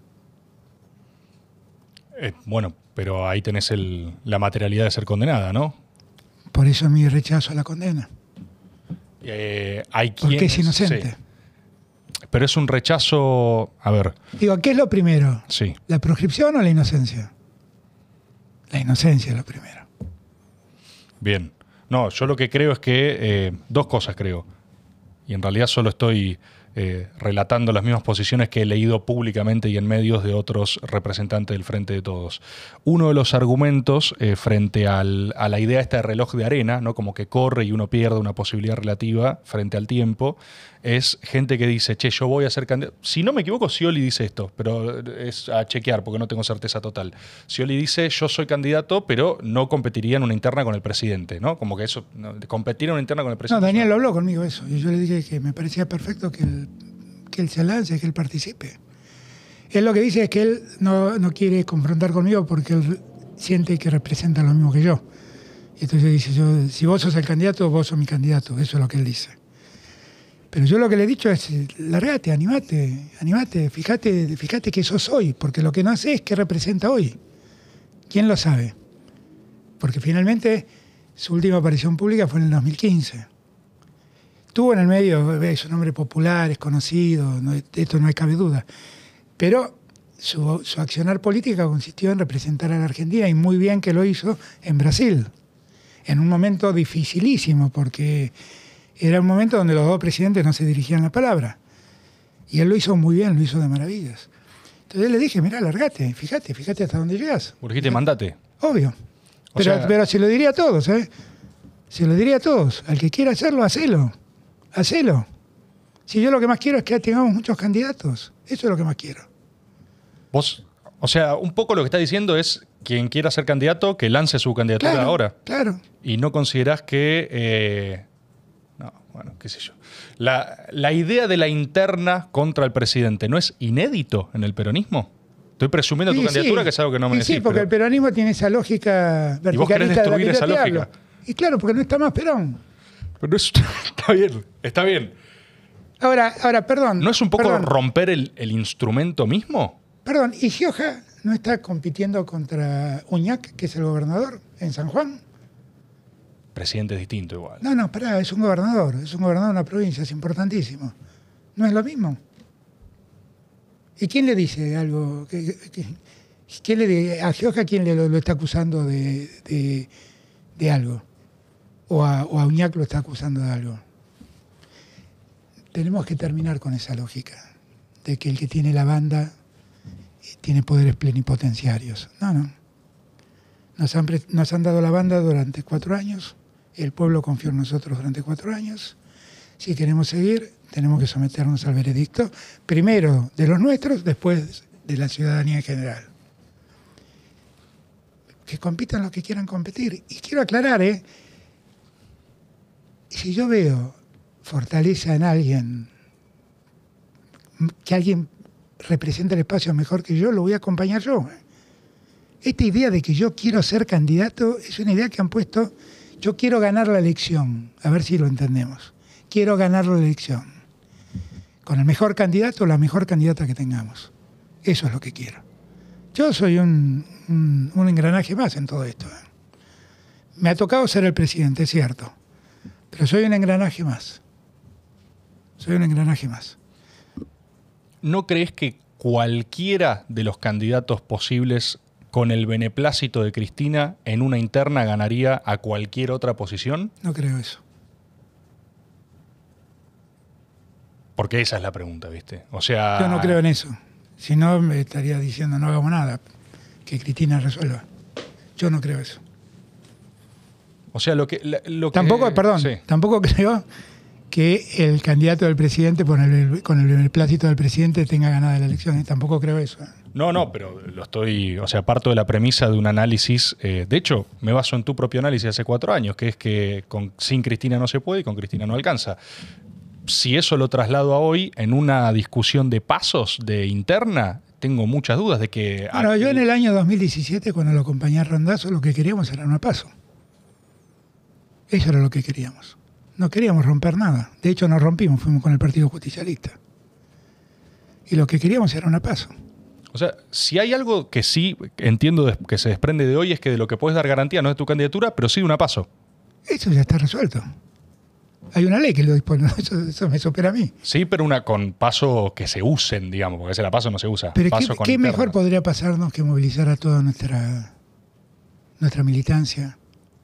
Bueno, pero ahí tenés la materialidad de ser condenada, ¿no? Por eso mi rechazo a la condena. Hay quienes, porque es inocente. Sí. Pero es un rechazo... A ver. Digo, ¿qué es lo primero? Sí. ¿La proscripción o la inocencia? La inocencia es lo primero. Bien. No, yo lo que creo es que... dos cosas creo. Y en realidad solo estoy relatando las mismas posiciones que he leído públicamente y en medios de otros representantes del Frente de Todos. Uno de los argumentos frente a la idea esta de reloj de arena, ¿no? Como que corre y uno pierde una posibilidad relativa frente al tiempo, es gente que dice, che, yo voy a ser candidato. Si no me equivoco, Scioli dice esto, pero es a chequear porque no tengo certeza total. Scioli dice, yo soy candidato, pero no competiría en una interna con el presidente, ¿no? Como que eso, no, competir en una interna con el presidente. No, Daniel lo habló conmigo eso. Y yo le dije que me parecía perfecto que él se lance, que él participe. Él lo que dice es que él no quiere confrontar conmigo porque él siente que representa lo mismo que yo. Y entonces dice, si vos sos el candidato, vos sos mi candidato. Eso es lo que él dice. Pero yo lo que le he dicho es, largate, animate, fíjate que sos hoy, porque lo que no sé es qué representa hoy. ¿Quién lo sabe? Porque finalmente su última aparición pública fue en el 2015. Tuvo en el medio, es un hombre popular, es conocido, de esto no hay cabe duda. Pero su accionar política consistió en representar a la Argentina y muy bien que lo hizo en Brasil, en un momento dificilísimo, porque era un momento donde los dos presidentes no se dirigían la palabra. Y él lo hizo muy bien, lo hizo de maravillas. Entonces le dije, mirá, largate, fíjate hasta dónde llegas. Vos dijiste, mandate. Obvio. Pero se lo diría a todos, ¿eh? Se lo diría a todos. Al que quiera hacerlo, hacelo. Si yo lo que más quiero es que tengamos muchos candidatos. Eso es lo que más quiero. Vos, o sea, un poco lo que está diciendo es quien quiera ser candidato, que lance su candidatura ahora. Claro. Y no considerás que... no, bueno, qué sé yo. La idea de la interna contra el presidente, ¿no es inédito en el peronismo? Estoy presumiendo tu candidatura, que es algo que no me decís. Sí, porque el peronismo tiene esa lógica verticalista. ¿Y vos querés destruir esa lógica? Y claro, porque no está más Perón. Pero está bien. Ahora, perdón. ¿No es un poco romper el instrumento mismo? Perdón, y Gioja no está compitiendo contra Uñac, que es el gobernador en San Juan. Presidente es distinto igual. No, pará, es un gobernador de una provincia, es importantísimo. ¿No es lo mismo? ¿Y quién le dice algo? ¿Quién a Gioja quién lo está acusando de algo? ¿O a Uñac lo está acusando de algo? Tenemos que terminar con esa lógica de que el que tiene la banda tiene poderes plenipotenciarios. No. Nos han dado la banda durante 4 años, el pueblo confió en nosotros durante 4 años. Si queremos seguir, tenemos que someternos al veredicto, primero de los nuestros, después de la ciudadanía en general. Que compitan los que quieran competir. Y quiero aclarar, si yo veo fortaleza en alguien, que alguien representa el espacio mejor que yo, lo voy a acompañar yo. Esta idea de que yo quiero ser candidato es una idea que han puesto, yo quiero ganar la elección, a ver si lo entendemos. Quiero ganar la elección. Con el mejor candidato o la mejor candidata que tengamos. Eso es lo que quiero. Yo soy un engranaje más en todo esto. Me ha tocado ser el presidente, es cierto. Pero soy un engranaje más. Soy un engranaje más. ¿No crees que cualquiera de los candidatos posibles con el beneplácito de Cristina en una interna ganaría a cualquier otra posición? No creo eso. Porque esa es la pregunta, ¿viste? O sea... Yo no creo en eso. Si no, me estaría diciendo no hagamos nada, que Cristina resuelva. Yo no creo eso. O sea, Tampoco creo que el candidato del presidente, con el beneplácito del presidente, tenga ganada la elección. Tampoco creo eso. No, pero parto de la premisa de un análisis, de hecho, me baso en tu propio análisis hace 4 años, que es que sin Cristina no se puede y con Cristina no alcanza. Si eso lo traslado a hoy, en una discusión de pasos de interna, tengo muchas dudas de que... Bueno, yo en el año 2017, cuando lo acompañé a Randazzo, lo que queríamos era una paso. Eso era lo que queríamos. No queríamos romper nada. De hecho, nos rompimos, fuimos con el Partido Justicialista. Y lo que queríamos era una paso. O sea, si hay algo que sí entiendo que se desprende de hoy es que de lo que puedes dar garantía no es tu candidatura, pero sí de una paso. Eso ya está resuelto. Hay una ley que lo dispone, eso me supera a mí. Sí, pero con pasos que se usen, digamos, porque ese la paso no se usa. Pero paso ¿qué mejor podría pasarnos que movilizar a toda nuestra militancia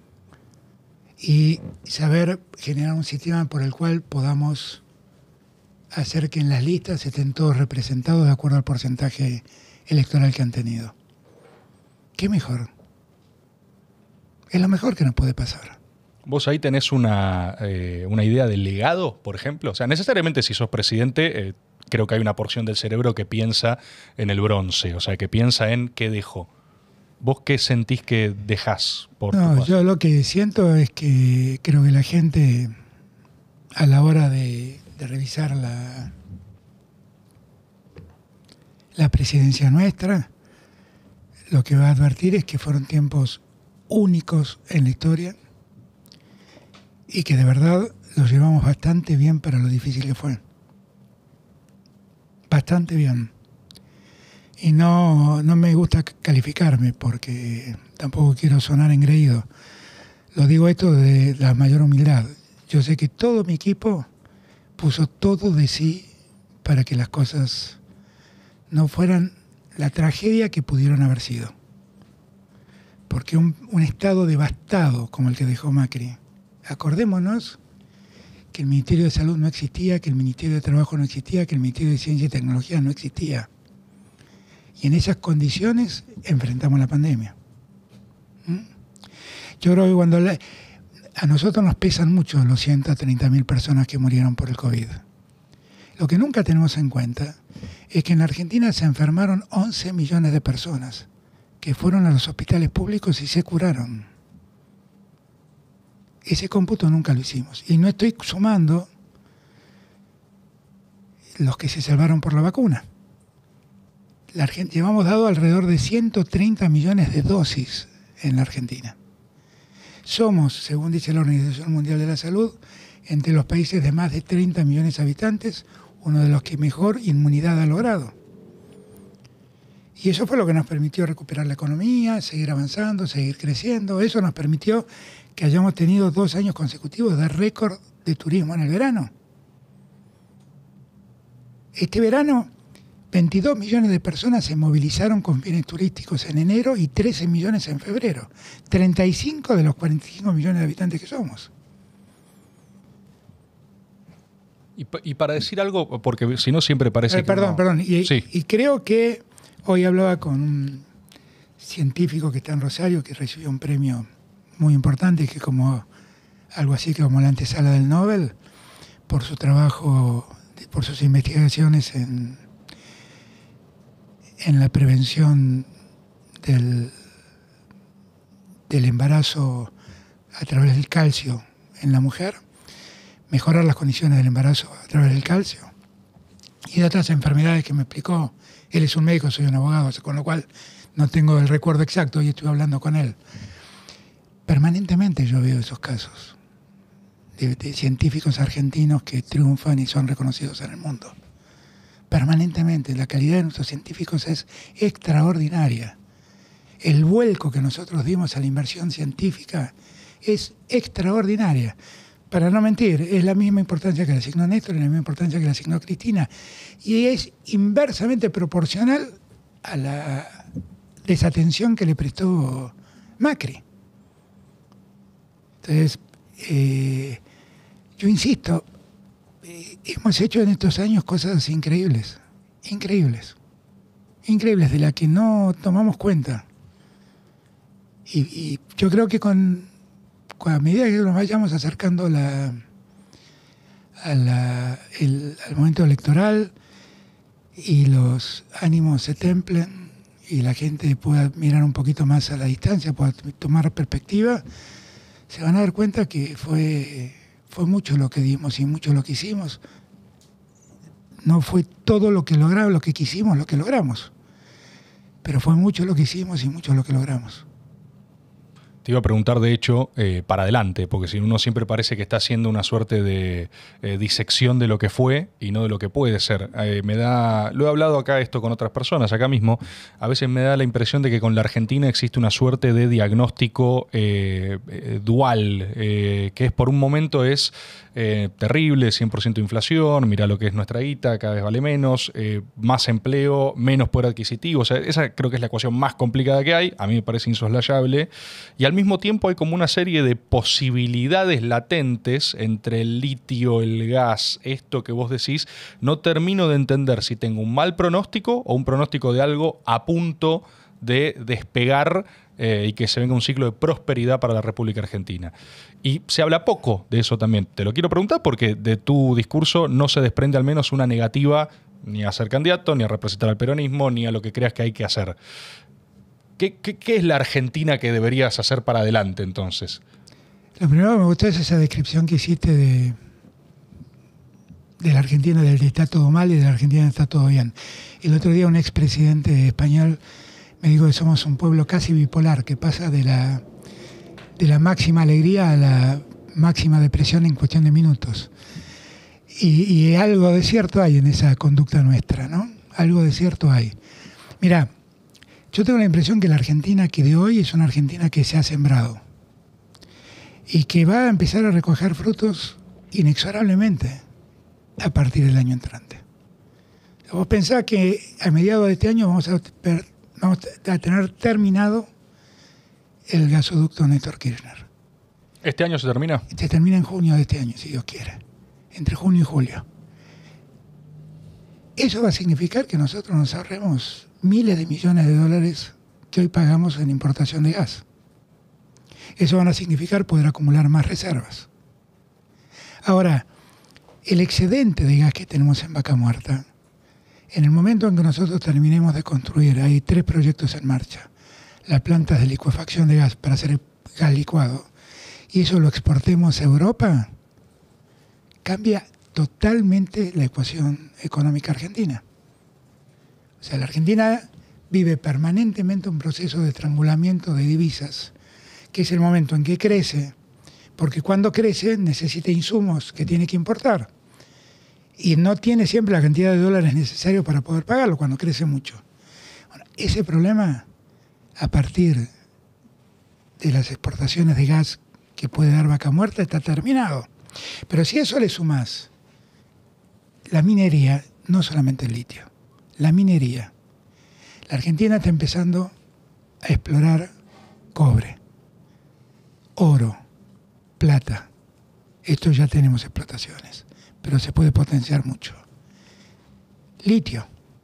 y saber generar un sistema por el cual podamos hacer que en las listas estén todos representados de acuerdo al porcentaje electoral que han tenido? ¿Qué mejor? Es lo mejor que nos puede pasar. ¿Vos ahí tenés una idea de legado, por ejemplo? O sea, necesariamente si sos presidente, creo que hay una porción del cerebro que piensa en el bronce, o sea, que piensa en qué dejó. ¿Vos qué sentís que dejás por tu paso? Yo lo que siento es que creo que la gente, a la hora de revisar la presidencia nuestra, lo que va a advertir es que fueron tiempos únicos en la historia y que de verdad los llevamos bastante bien para lo difícil que fue. Bastante bien. Y no me gusta calificarme porque tampoco quiero sonar engreído. Lo digo esto de la mayor humildad. Yo sé que todo mi equipo puso todo de sí para que las cosas no fueran la tragedia que pudieron haber sido. Porque un estado devastado como el que dejó Macri, acordémonos que el Ministerio de Salud no existía, que el Ministerio de Trabajo no existía, que el Ministerio de Ciencia y Tecnología no existía. Y en esas condiciones enfrentamos la pandemia. Yo creo que cuando a nosotros nos pesan mucho los 130.000 personas que murieron por el COVID. Lo que nunca tenemos en cuenta es que en la Argentina se enfermaron 11 millones de personas que fueron a los hospitales públicos y se curaron. Ese cómputo nunca lo hicimos. Y no estoy sumando los que se salvaron por la vacuna. Llevamos dado alrededor de 130 millones de dosis en la Argentina. Somos, según dice la Organización Mundial de la Salud, entre los países de más de 30 millones de habitantes, uno de los que mejor inmunidad ha logrado. Y eso fue lo que nos permitió recuperar la economía, seguir avanzando, seguir creciendo. Eso nos permitió que hayamos tenido 2 años consecutivos de récord de turismo en el verano. Este verano, 22 millones de personas se movilizaron con fines turísticos en enero y 13 millones en febrero. 35 de los 45 millones de habitantes que somos. Y para decir algo, porque si no siempre parece que Perdón. Sí. Y creo que hoy hablaba con un científico que está en Rosario, que recibió un premio muy importante, que como algo así como la antesala del Nobel, por su trabajo, por sus investigaciones en la prevención del embarazo a través del calcio en la mujer, mejorar las condiciones del embarazo a través del calcio y de otras enfermedades que me explicó. Él es un médico, soy un abogado, con lo cual no tengo el recuerdo exacto y estuve hablando con él. Permanentemente yo veo esos casos de científicos argentinos que triunfan y son reconocidos en el mundo. Permanentemente. La calidad de nuestros científicos es extraordinaria. El vuelco que nosotros dimos a la inversión científica es extraordinaria. Para no mentir, es la misma importancia que le asignó Néstor y la misma importancia que le asignó Cristina. Y es inversamente proporcional a la desatención que le prestó Macri. Entonces, yo insisto, hemos hecho en estos años cosas increíbles, de las que no tomamos cuenta. Y yo creo que a medida que nos vayamos acercando al momento electoral y los ánimos se templen y la gente pueda mirar un poquito más a la distancia, pueda tomar perspectiva, se van a dar cuenta que fue mucho lo que dimos y mucho lo que hicimos. No fue todo lo que logramos, lo que quisimos, lo que logramos. Pero fue mucho lo que hicimos y mucho lo que logramos. Te iba a preguntar, de hecho, para adelante, porque si uno siempre parece que está haciendo una suerte de disección de lo que fue y no de lo que puede ser. Lo he hablado acá esto con otras personas, acá mismo, a veces me da la impresión de que con la Argentina existe una suerte de diagnóstico dual, que es por un momento es terrible, 100% inflación, mira lo que es nuestra guita, cada vez vale menos, más empleo, menos poder adquisitivo. O sea, esa creo que es la ecuación más complicada que hay, a mí me parece insoslayable, y al mismo tiempo hay como una serie de posibilidades latentes entre el litio, el gas, esto que vos decís. No termino de entender si tengo un mal pronóstico o un pronóstico de algo a punto de despegar y que se venga un ciclo de prosperidad para la República Argentina. Y se habla poco de eso también. Te lo quiero preguntar porque de tu discurso no se desprende al menos una negativa ni a ser candidato, ni a representar al peronismo, ni a lo que creas que hay que hacer. ¿Qué es la Argentina que deberías hacer para adelante, entonces? Lo primero que me gustó es esa descripción que hiciste de la Argentina, del que está todo mal y de la Argentina que está todo bien. El otro día un expresidente español me dijo que somos un pueblo casi bipolar, que pasa de la máxima alegría a la máxima depresión en cuestión de minutos. Y algo de cierto hay en esa conducta nuestra, ¿no? Algo de cierto hay. Mirá, yo tengo la impresión que la Argentina que de hoy es una Argentina que se ha sembrado y que va a empezar a recoger frutos inexorablemente a partir del año entrante. Vos pensás que a mediados de este año vamos a tener terminado el gasoducto Néstor Kirchner. ¿Este año se termina? Se termina en junio de este año, si Dios quiere. Entre junio y julio. Eso va a significar que nosotros nos ahorremos miles de millones de dólares que hoy pagamos en importación de gas. Eso va a significar poder acumular más reservas. Ahora, el excedente de gas que tenemos en Vaca Muerta, en el momento en que nosotros terminemos de construir, hay 3 proyectos en marcha, las plantas de licuefacción de gas para hacer gas licuado, y eso lo exportemos a Europa, cambia totalmente la ecuación económica argentina. O sea, la Argentina vive permanentemente un proceso de estrangulamiento de divisas, que es el momento en que crece, porque cuando crece necesita insumos que tiene que importar. Y no tiene siempre la cantidad de dólares necesarios para poder pagarlo cuando crece mucho. Bueno, ese problema, a partir de las exportaciones de gas que puede dar Vaca Muerta, está terminado. Pero si a eso le sumás la minería, no solamente el litio, la minería. La Argentina está empezando a explorar cobre, oro, plata. Esto ya tenemos explotaciones, pero se puede potenciar mucho. Litio.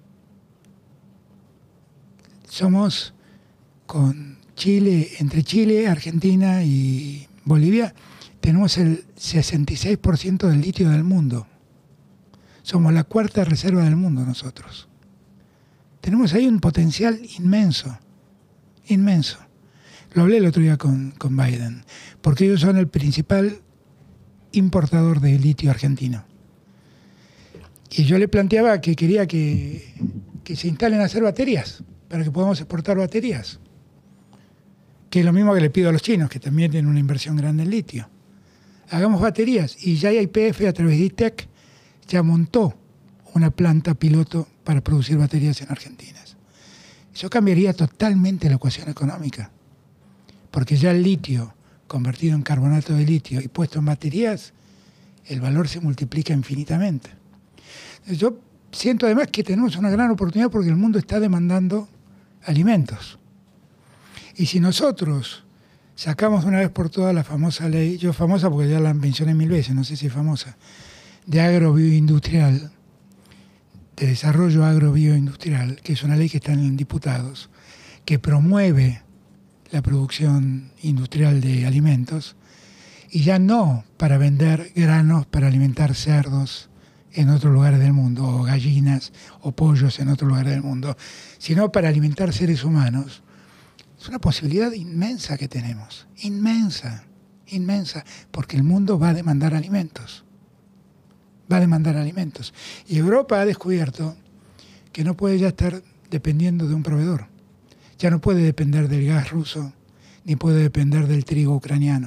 Somos con Chile, entre Chile, Argentina y Bolivia, tenemos el 66% del litio del mundo. Somos la cuarta reserva del mundo nosotros. Tenemos ahí un potencial inmenso, inmenso. Lo hablé el otro día con Biden, porque ellos son el principal importador de litio argentino. Y yo le planteaba que quería que se instalen a hacer baterías, para que podamos exportar baterías. Que es lo mismo que le pido a los chinos, que también tienen una inversión grande en litio. Hagamos baterías. Y ya YPF, a través de ITEC, ya montó una planta piloto para producir baterías en Argentina. Eso cambiaría totalmente la ecuación económica. Porque ya el litio, convertido en carbonato de litio y puesto en baterías, el valor se multiplica infinitamente. Yo siento además que tenemos una gran oportunidad porque el mundo está demandando alimentos. Y si nosotros sacamos de una vez por todas la famosa ley, yo famosa porque ya la mencioné 1000 veces, no sé si es famosa, de agrobioindustrial, de desarrollo agrobioindustrial, que es una ley que está en diputados, que promueve la producción industrial de alimentos, y ya no para vender granos para alimentar cerdos en otros lugares del mundo, o gallinas o pollos en otros lugares del mundo, sino para alimentar seres humanos. Es una posibilidad inmensa que tenemos, inmensa, inmensa, porque el mundo va a demandar alimentos. Va a demandar alimentos. Y Europa ha descubierto que no puede ya estar dependiendo de un proveedor. Ya no puede depender del gas ruso, ni puede depender del trigo ucraniano.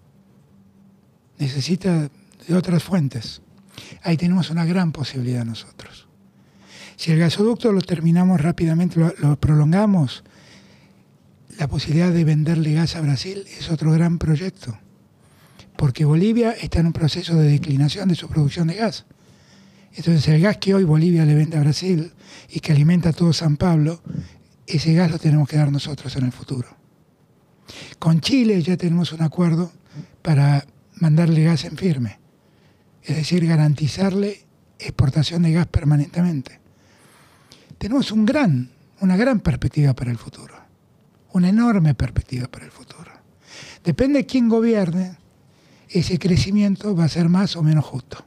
Necesita de otras fuentes. Ahí tenemos una gran posibilidad nosotros. Si el gasoducto lo terminamos rápidamente, lo prolongamos, la posibilidad de venderle gas a Brasil es otro gran proyecto. Porque Bolivia está en un proceso de declinación de su producción de gas. Entonces el gas que hoy Bolivia le vende a Brasil y que alimenta a todo San Pablo, ese gas lo tenemos que dar nosotros en el futuro. Con Chile ya tenemos un acuerdo para mandarle gas en firme. Es decir, garantizarle exportación de gas permanentemente. Tenemos una gran perspectiva para el futuro. Una enorme perspectiva para el futuro. Depende de quién gobierne, ese crecimiento va a ser más o menos justo.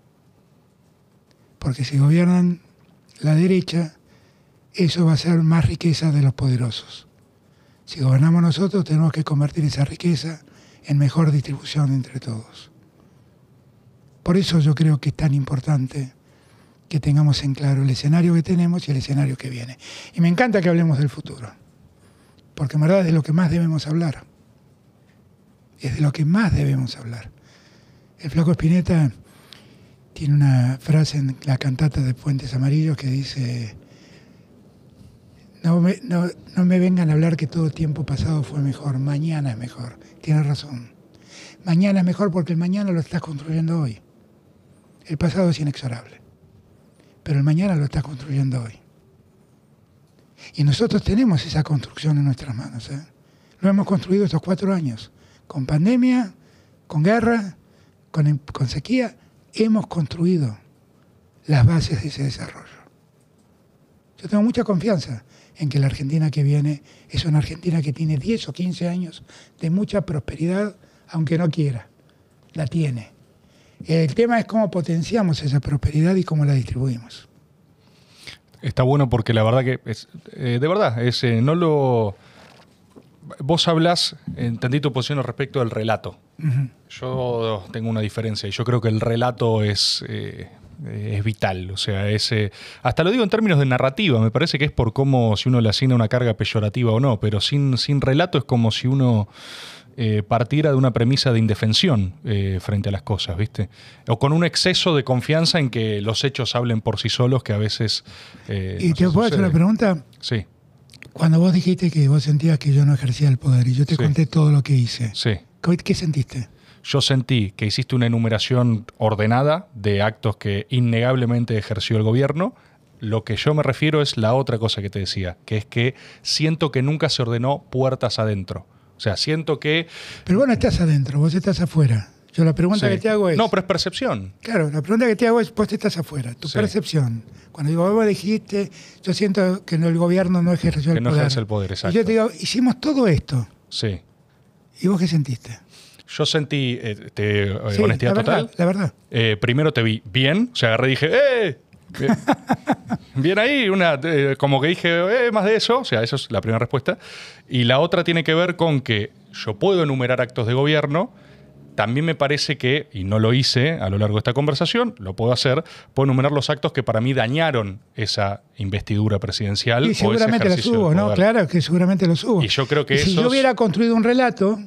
Porque si gobiernan la derecha, eso va a ser más riqueza de los poderosos. Si gobernamos nosotros, tenemos que convertir esa riqueza en mejor distribución entre todos. Por eso yo creo que es tan importante que tengamos en claro el escenario que tenemos y el escenario que viene. Y me encanta que hablemos del futuro, porque en verdad es de lo que más debemos hablar. Es de lo que más debemos hablar. El Flaco Spinetta tiene una frase en la cantata de Puentes Amarillos que dice: no me vengan a hablar que todo tiempo pasado fue mejor, mañana es mejor. Tiene razón. Mañana es mejor porque el mañana lo estás construyendo hoy. El pasado es inexorable, pero el mañana lo estás construyendo hoy. Y nosotros tenemos esa construcción en nuestras manos. Lo hemos construido estos 4 años. Con pandemia, con guerra, con sequía, hemos construido las bases de ese desarrollo. Yo tengo mucha confianza en que la Argentina que viene es una Argentina que tiene 10 o 15 años de mucha prosperidad, aunque no quiera. La tiene. El tema es cómo potenciamos esa prosperidad y cómo la distribuimos. Está bueno porque la verdad que no lo... Vos hablás, entendí tu posición respecto del relato. Uh-huh. Yo tengo una diferencia y yo creo que el relato es es vital. O sea, hasta lo digo en términos de narrativa, me parece que es por cómo si uno le asigna una carga peyorativa o no, pero sin relato es como si uno partiera de una premisa de indefensión frente a las cosas, ¿viste? O con un exceso de confianza en que los hechos hablen por sí solos, que a veces ¿Y te puedo hacer una pregunta? Sí. Cuando vos dijiste que vos sentías que yo no ejercía el poder y yo te conté todo lo que hice, sí. ¿Qué sentiste? Yo sentí que hiciste una enumeración ordenada de actos que innegablemente ejerció el gobierno. Lo que yo me refiero es la otra cosa que te decía, que es que siento que nunca se ordenó puertas adentro. O sea, siento que... Pero vos no estás adentro, vos estás afuera. Yo la pregunta que te hago es... No, pero es percepción. Claro, la pregunta que te hago es, vos estás afuera, tu percepción. Cuando digo, vos dijiste, yo siento que el gobierno no ejerció el poder. Que no ejerce el poder, exacto. Y yo te digo, hicimos todo esto. Sí. ¿Y vos qué sentiste? Yo sentí honestidad total. La verdad. Primero te vi bien, o sea, agarré y dije, ¡eh! Bien ahí, como que dije, más de eso, o sea, esa es la primera respuesta. Y la otra tiene que ver con que yo puedo enumerar actos de gobierno. También me parece que, y no lo hice a lo largo de esta conversación, lo puedo hacer, puedo enumerar los actos que para mí dañaron esa investidura presidencial. Y seguramente los hubo, ¿no? Claro que seguramente los hubo. Y yo creo que si yo hubiera construido un relato,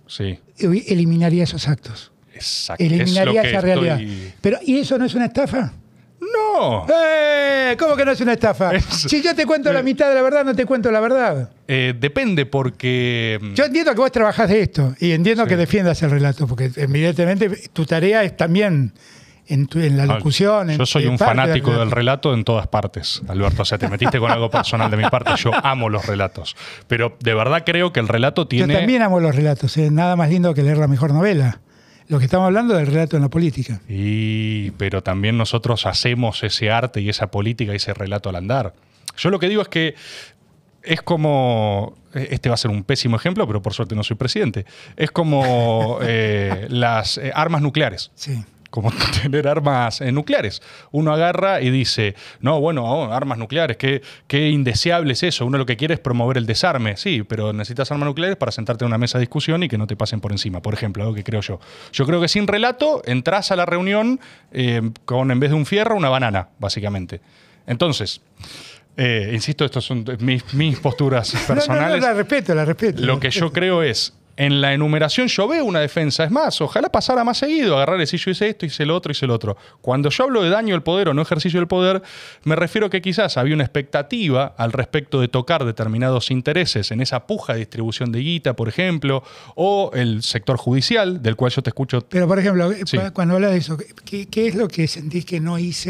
eliminaría esos actos. Exacto. Eliminaría esa realidad. Pero, ¿y eso no es una estafa? No. ¿Cómo que no es una estafa? Si yo te cuento la mitad de la verdad, no te cuento la verdad. Depende porque... Yo entiendo que vos trabajás de esto y entiendo que defiendas el relato, porque evidentemente tu tarea es también en la locución. Yo soy un fanático del relato en todas partes, Alberto. O sea, te metiste con algo personal de mi parte. Yo amo los relatos. Pero de verdad creo que el relato tiene... Yo también amo los relatos. Nada más lindo que leer la mejor novela. Lo que estamos hablando del relato en la política. Pero también nosotros hacemos ese arte y esa política y ese relato al andar. Yo lo que digo es que es como... Este va a ser un pésimo ejemplo, pero por suerte no soy presidente. Es como las armas nucleares. Sí. Como tener armas nucleares. Uno agarra y dice, no, bueno, armas nucleares, qué indeseable es eso. Uno lo que quiere es promover el desarme. Sí, pero necesitas armas nucleares para sentarte en una mesa de discusión y que no te pasen por encima, por ejemplo, algo que creo yo. Yo creo que sin relato entras a la reunión con, en vez de un fierro, una banana, básicamente. Entonces... insisto, estas son mis posturas personales. No, la respeto. Lo que yo creo es, en la enumeración yo veo una defensa. Es más, ojalá pasara más seguido, agarrar y decir yo hice esto, hice el otro, hice el otro. Cuando yo hablo de daño al poder o no ejercicio del poder, me refiero a que quizás había una expectativa al respecto de tocar determinados intereses en esa puja de distribución de guita, por ejemplo, o el sector judicial, del cual yo te escucho. Pero, por ejemplo, cuando hablas de eso, ¿qué es lo que sentís que no hizo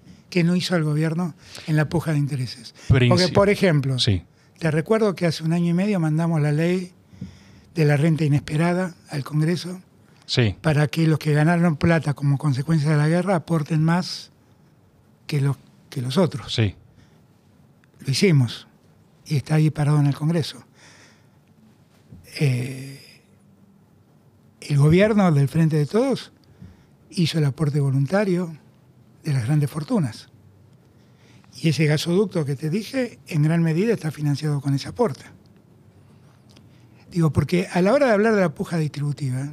el gobierno en la puja de intereses? Porque, por ejemplo, te recuerdo que hace 1 año y medio mandamos la ley de la renta inesperada al Congreso para que los que ganaron plata como consecuencia de la guerra aporten más que los otros. Sí. Lo hicimos y está ahí parado en el Congreso. El gobierno del Frente de Todos hizo el aporte voluntario de las grandes fortunas. Y ese gasoducto que te dije, en gran medida está financiado con ese aporte. Digo, porque a la hora de hablar de la puja distributiva,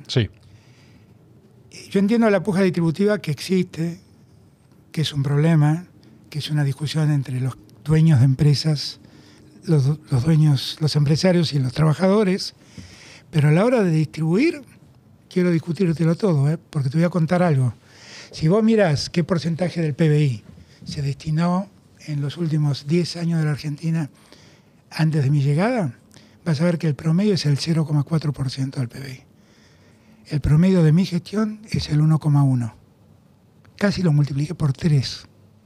yo entiendo la puja distributiva que existe, que es un problema, que es una discusión entre los dueños de empresas, los empresarios y los trabajadores, pero a la hora de distribuir, quiero discutírtelo todo, porque te voy a contar algo. Si vos mirás qué porcentaje del PBI se destinó en los últimos 10 años de la Argentina antes de mi llegada, vas a ver que el promedio es el 0,4% del PBI. El promedio de mi gestión es el 1,1%. Casi lo multipliqué por 3.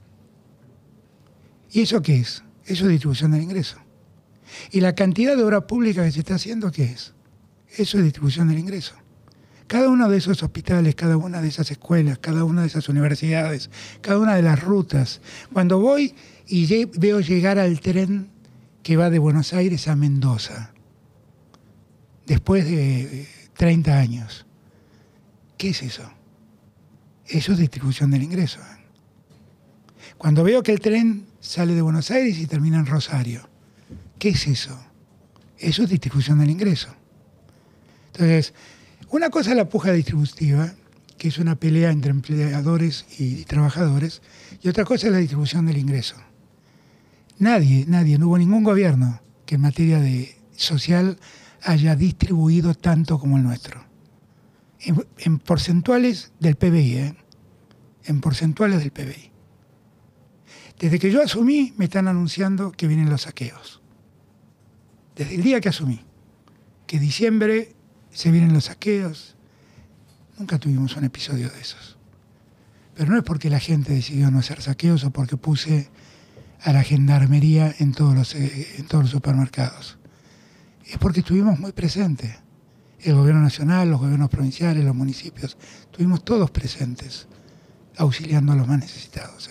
¿Y eso qué es? Eso es distribución del ingreso. ¿Y la cantidad de obra pública que se está haciendo qué es? Eso es distribución del ingreso. Cada uno de esos hospitales, cada una de esas escuelas, cada una de esas universidades, cada una de las rutas. Cuando voy y veo llegar al tren que va de Buenos Aires a Mendoza, después de 30 años, ¿qué es eso? Eso es distribución del ingreso. Cuando veo que el tren sale de Buenos Aires y termina en Rosario, ¿qué es eso? Eso es distribución del ingreso. Entonces, una cosa es la puja distributiva que es una pelea entre empleadores y trabajadores, y otra cosa es la distribución del ingreso. Nadie, no hubo ningún gobierno que en materia de social haya distribuido tanto como el nuestro. En porcentuales del PBI, en porcentuales del PBI. Desde que yo asumí, me están anunciando que vienen los saqueos. Desde el día que asumí, que diciembre se vienen los saqueos, nunca tuvimos un episodio de esos. Pero no es porque la gente decidió no hacer saqueos o porque puse a la gendarmería en todos los supermercados. Es porque estuvimos muy presentes. El gobierno nacional, los gobiernos provinciales, los municipios, estuvimos todos presentes, auxiliando a los más necesitados.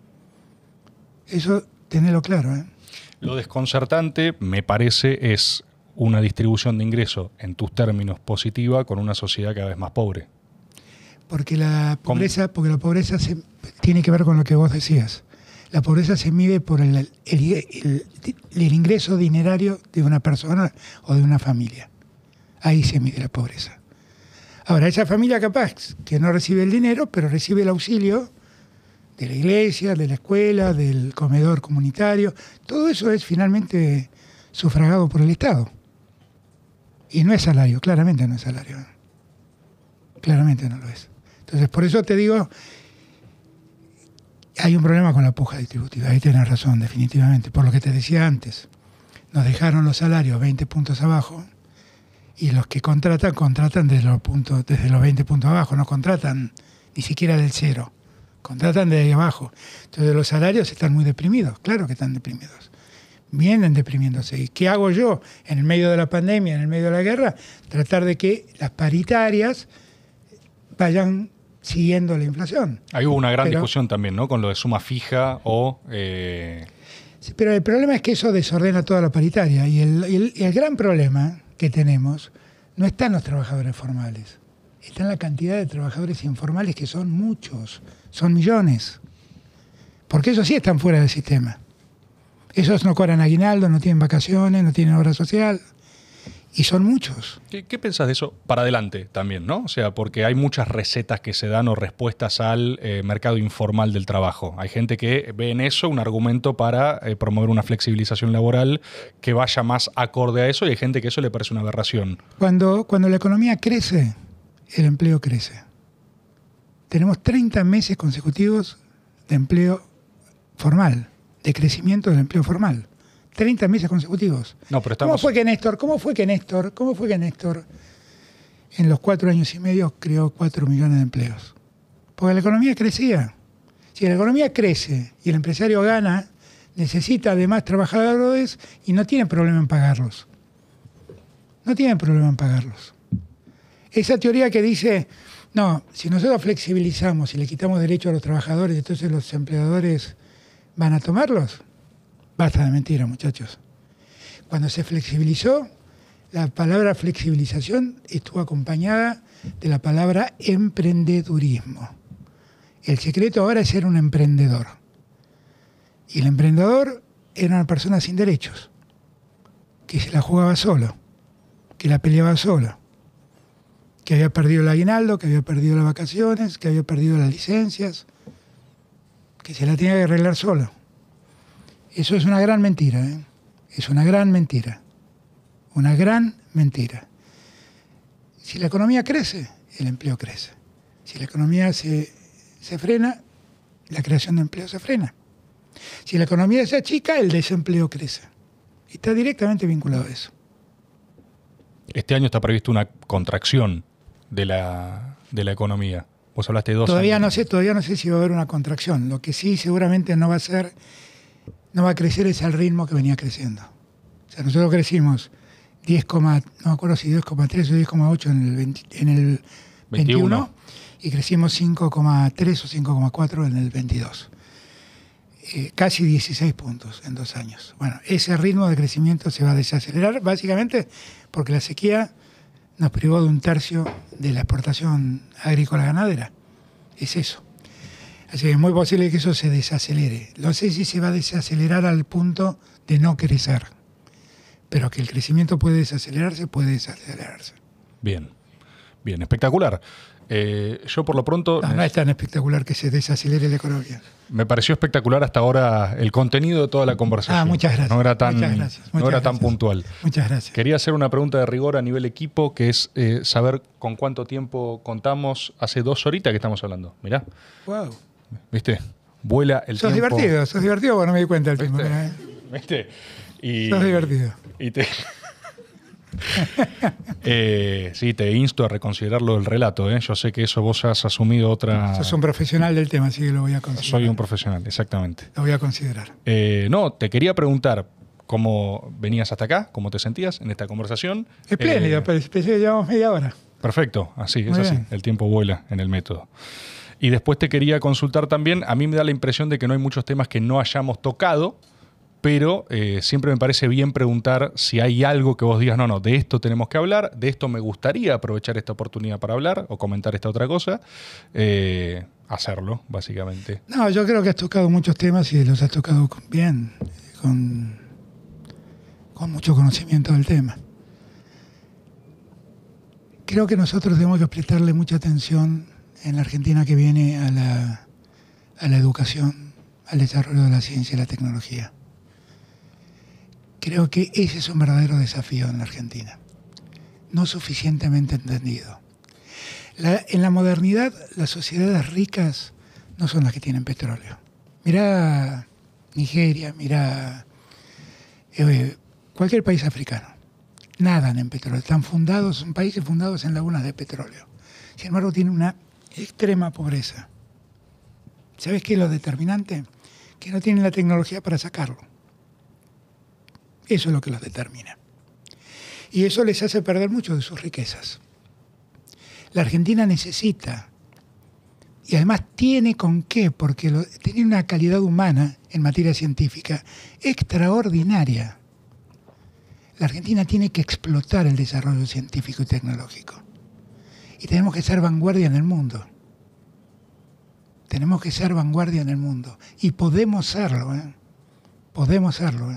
Eso, tenedlo claro. Lo desconcertante, me parece, es una distribución de ingresos, en tus términos, positiva, con una sociedad cada vez más pobre. Porque la pobreza tiene que ver con lo que vos decías. La pobreza se mide por el ingreso dinerario de una persona o de una familia. Ahí se mide la pobreza. Ahora, esa familia capaz que no recibe el dinero, pero recibe el auxilio de la iglesia, de la escuela, del comedor comunitario. Todo eso es finalmente sufragado por el Estado. Y no es salario, claramente no es salario. Claramente no lo es. Entonces, por eso te digo, hay un problema con la puja distributiva. Ahí tenés razón, definitivamente. Por lo que te decía antes, nos dejaron los salarios 20 puntos abajo y los que contratan desde los 20 puntos abajo. No contratan ni siquiera del cero. Contratan desde ahí abajo. Entonces los salarios están muy deprimidos. Claro que están deprimidos. Vienen deprimiéndose. ¿Y qué hago yo en el medio de la pandemia, en el medio de la guerra? Tratar de que las paritarias vayan siguiendo la inflación. Ahí hubo una gran discusión también, ¿no? Con lo de suma fija o... Sí, pero el problema es que eso desordena toda la paritaria. Y el gran problema que tenemos no está en los trabajadores formales. Está en la cantidad de trabajadores informales, que son muchos. Son millones. Porque esos sí están fuera del sistema. Esos no cobran aguinaldo, no tienen vacaciones, no tienen obra social. Y son muchos. ¿Qué pensás de eso para adelante también, no? O sea, porque hay muchas recetas que se dan o respuestas al mercado informal del trabajo. Hay gente que ve en eso un argumento para promover una flexibilización laboral que vaya más acorde a eso, y hay gente que eso le parece una aberración. Cuando la economía crece, el empleo crece. Tenemos 30 meses consecutivos de empleo formal, de crecimiento del empleo formal. 30 meses consecutivos. No, pero estamos... ¿Cómo fue que Néstor en los 4 años y medio creó 4 millones de empleos? Porque la economía crecía. Si la economía crece y el empresario gana, necesita además trabajadores y no tiene problema en pagarlos. No tiene problema en pagarlos. Esa teoría que dice, no, si nosotros flexibilizamos y le quitamos derechos a los trabajadores, entonces los empleadores van a tomarlos. Basta de mentira, muchachos. Cuando se flexibilizó, la palabra flexibilización estuvo acompañada de la palabra emprendedurismo. El secreto ahora es ser un emprendedor. Y el emprendedor era una persona sin derechos, que se la jugaba solo, que la peleaba solo, que había perdido el aguinaldo, que había perdido las vacaciones, que había perdido las licencias, que se la tenía que arreglar solo. Eso es una gran mentira, ¿eh? Es una gran mentira. Una gran mentira. Si la economía crece, el empleo crece. Si la economía se frena, la creación de empleo se frena. Si la economía se achica, el desempleo crece. Y está directamente vinculado a eso. Este año está previsto una contracción de la economía. Vos hablaste de 2 años. Todavía no sé si va a haber una contracción. Lo que sí seguramente no va a crecer es al ritmo que venía creciendo. O sea, nosotros crecimos 10, no me acuerdo si 10,3 o 10,8 en el 21 y crecimos 5,3 o 5,4 en el 22. Casi 16 puntos en 2 años. Bueno, ese ritmo de crecimiento se va a desacelerar básicamente porque la sequía nos privó de 1/3 de la exportación agrícola ganadera. Es eso. Así que es muy posible que eso se desacelere. No sé si se va a desacelerar al punto de no crecer, pero que el crecimiento puede desacelerarse, puede desacelerarse. Bien, bien, espectacular. Yo por lo pronto... No es tan espectacular que se desacelere la economía. Me pareció espectacular hasta ahora el contenido de toda la conversación. Muchas gracias. No era tan, muchas gracias, no era gracias. tan puntual. Muchas gracias. Quería hacer una pregunta de rigor a nivel equipo, que es saber con cuánto tiempo contamos. Hace 2 horitas que estamos hablando. Mirá. Wow. ¿Viste? Vuela el tiempo. Sos divertido, bueno, no me di cuenta del tiempo. ¿Viste? Sos divertido. Y te... sí, te insto a reconsiderarlo el relato. Yo sé que eso vos has asumido otra... Sos un profesional del tema, así que lo voy a considerar. Soy un profesional, exactamente. Lo voy a considerar. No, te quería preguntar cómo venías hasta acá, cómo te sentías en esta conversación. Espléndido, pero pensé que llevamos media hora. Perfecto, así, Muy es así. bien. El tiempo vuela en el método. Y después te quería consultar también, a mí me da la impresión de que no hay muchos temas que no hayamos tocado, pero siempre me parece bien preguntar si hay algo que vos digas, no, de esto tenemos que hablar, de esto me gustaría aprovechar esta oportunidad para hablar o comentar esta otra cosa, hacerlo, básicamente. No, yo creo que has tocado muchos temas y los has tocado bien, con mucho conocimiento del tema. Creo que nosotros tenemos que prestarle mucha atención en la Argentina que viene a la educación, al desarrollo de la ciencia y la tecnología. Creo que ese es un verdadero desafío en la Argentina, no suficientemente entendido. En la modernidad, las sociedades ricas no son las que tienen petróleo. Mirá Nigeria, mirá cualquier país africano. Nadan en petróleo, son países fundados en lagunas de petróleo. Sin embargo, tienen una extrema pobreza. ¿Sabes qué es lo determinante? Que no tienen la tecnología para sacarlo. Eso es lo que los determina. Y eso les hace perder mucho de sus riquezas. La Argentina necesita, y además tiene con qué, porque tiene una calidad humana en materia científica extraordinaria. La Argentina tiene que explotar el desarrollo científico y tecnológico. Y tenemos que ser vanguardia en el mundo. Tenemos que ser vanguardia en el mundo. Y podemos serlo, Podemos serlo,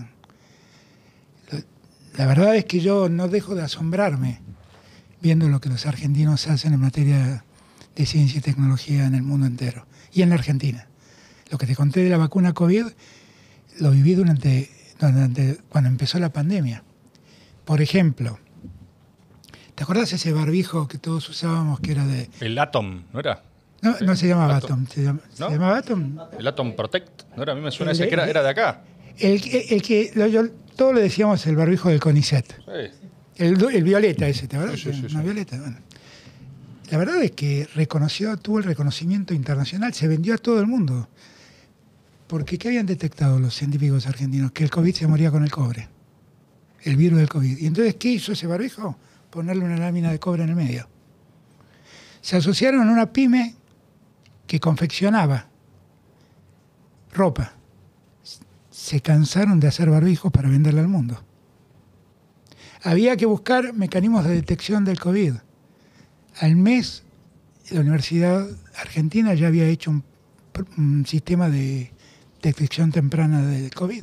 La verdad es que yo no dejo de asombrarme viendo lo que los argentinos hacen en materia de ciencia y tecnología en el mundo entero. Y en la Argentina. Lo que te conté de la vacuna COVID, lo viví durante cuando empezó la pandemia. Por ejemplo, ¿te acordás ese barbijo que todos usábamos que era de... El Atom, ¿no era? No se llamaba Atom. ¿Se llamaba Atom? El Atom Protect, ¿no era? A mí me suena ese que era de acá. Todos le decíamos el barbijo del CONICET. Sí. El violeta ese, ¿te acuerdas? Sí. Violeta, bueno. La verdad es que tuvo el reconocimiento internacional, se vendió a todo el mundo. Porque ¿qué habían detectado los científicos argentinos? Que el COVID se moría con el cobre. El virus del COVID. Y entonces, ¿qué hizo ese barbijo? Ponerle una lámina de cobre en el medio. Se asociaron a una pyme que confeccionaba ropa. Se cansaron de hacer barbijos para venderle al mundo. Había que buscar mecanismos de detección del COVID. Al mes, la Universidad Argentina ya había hecho un sistema de detección temprana del COVID.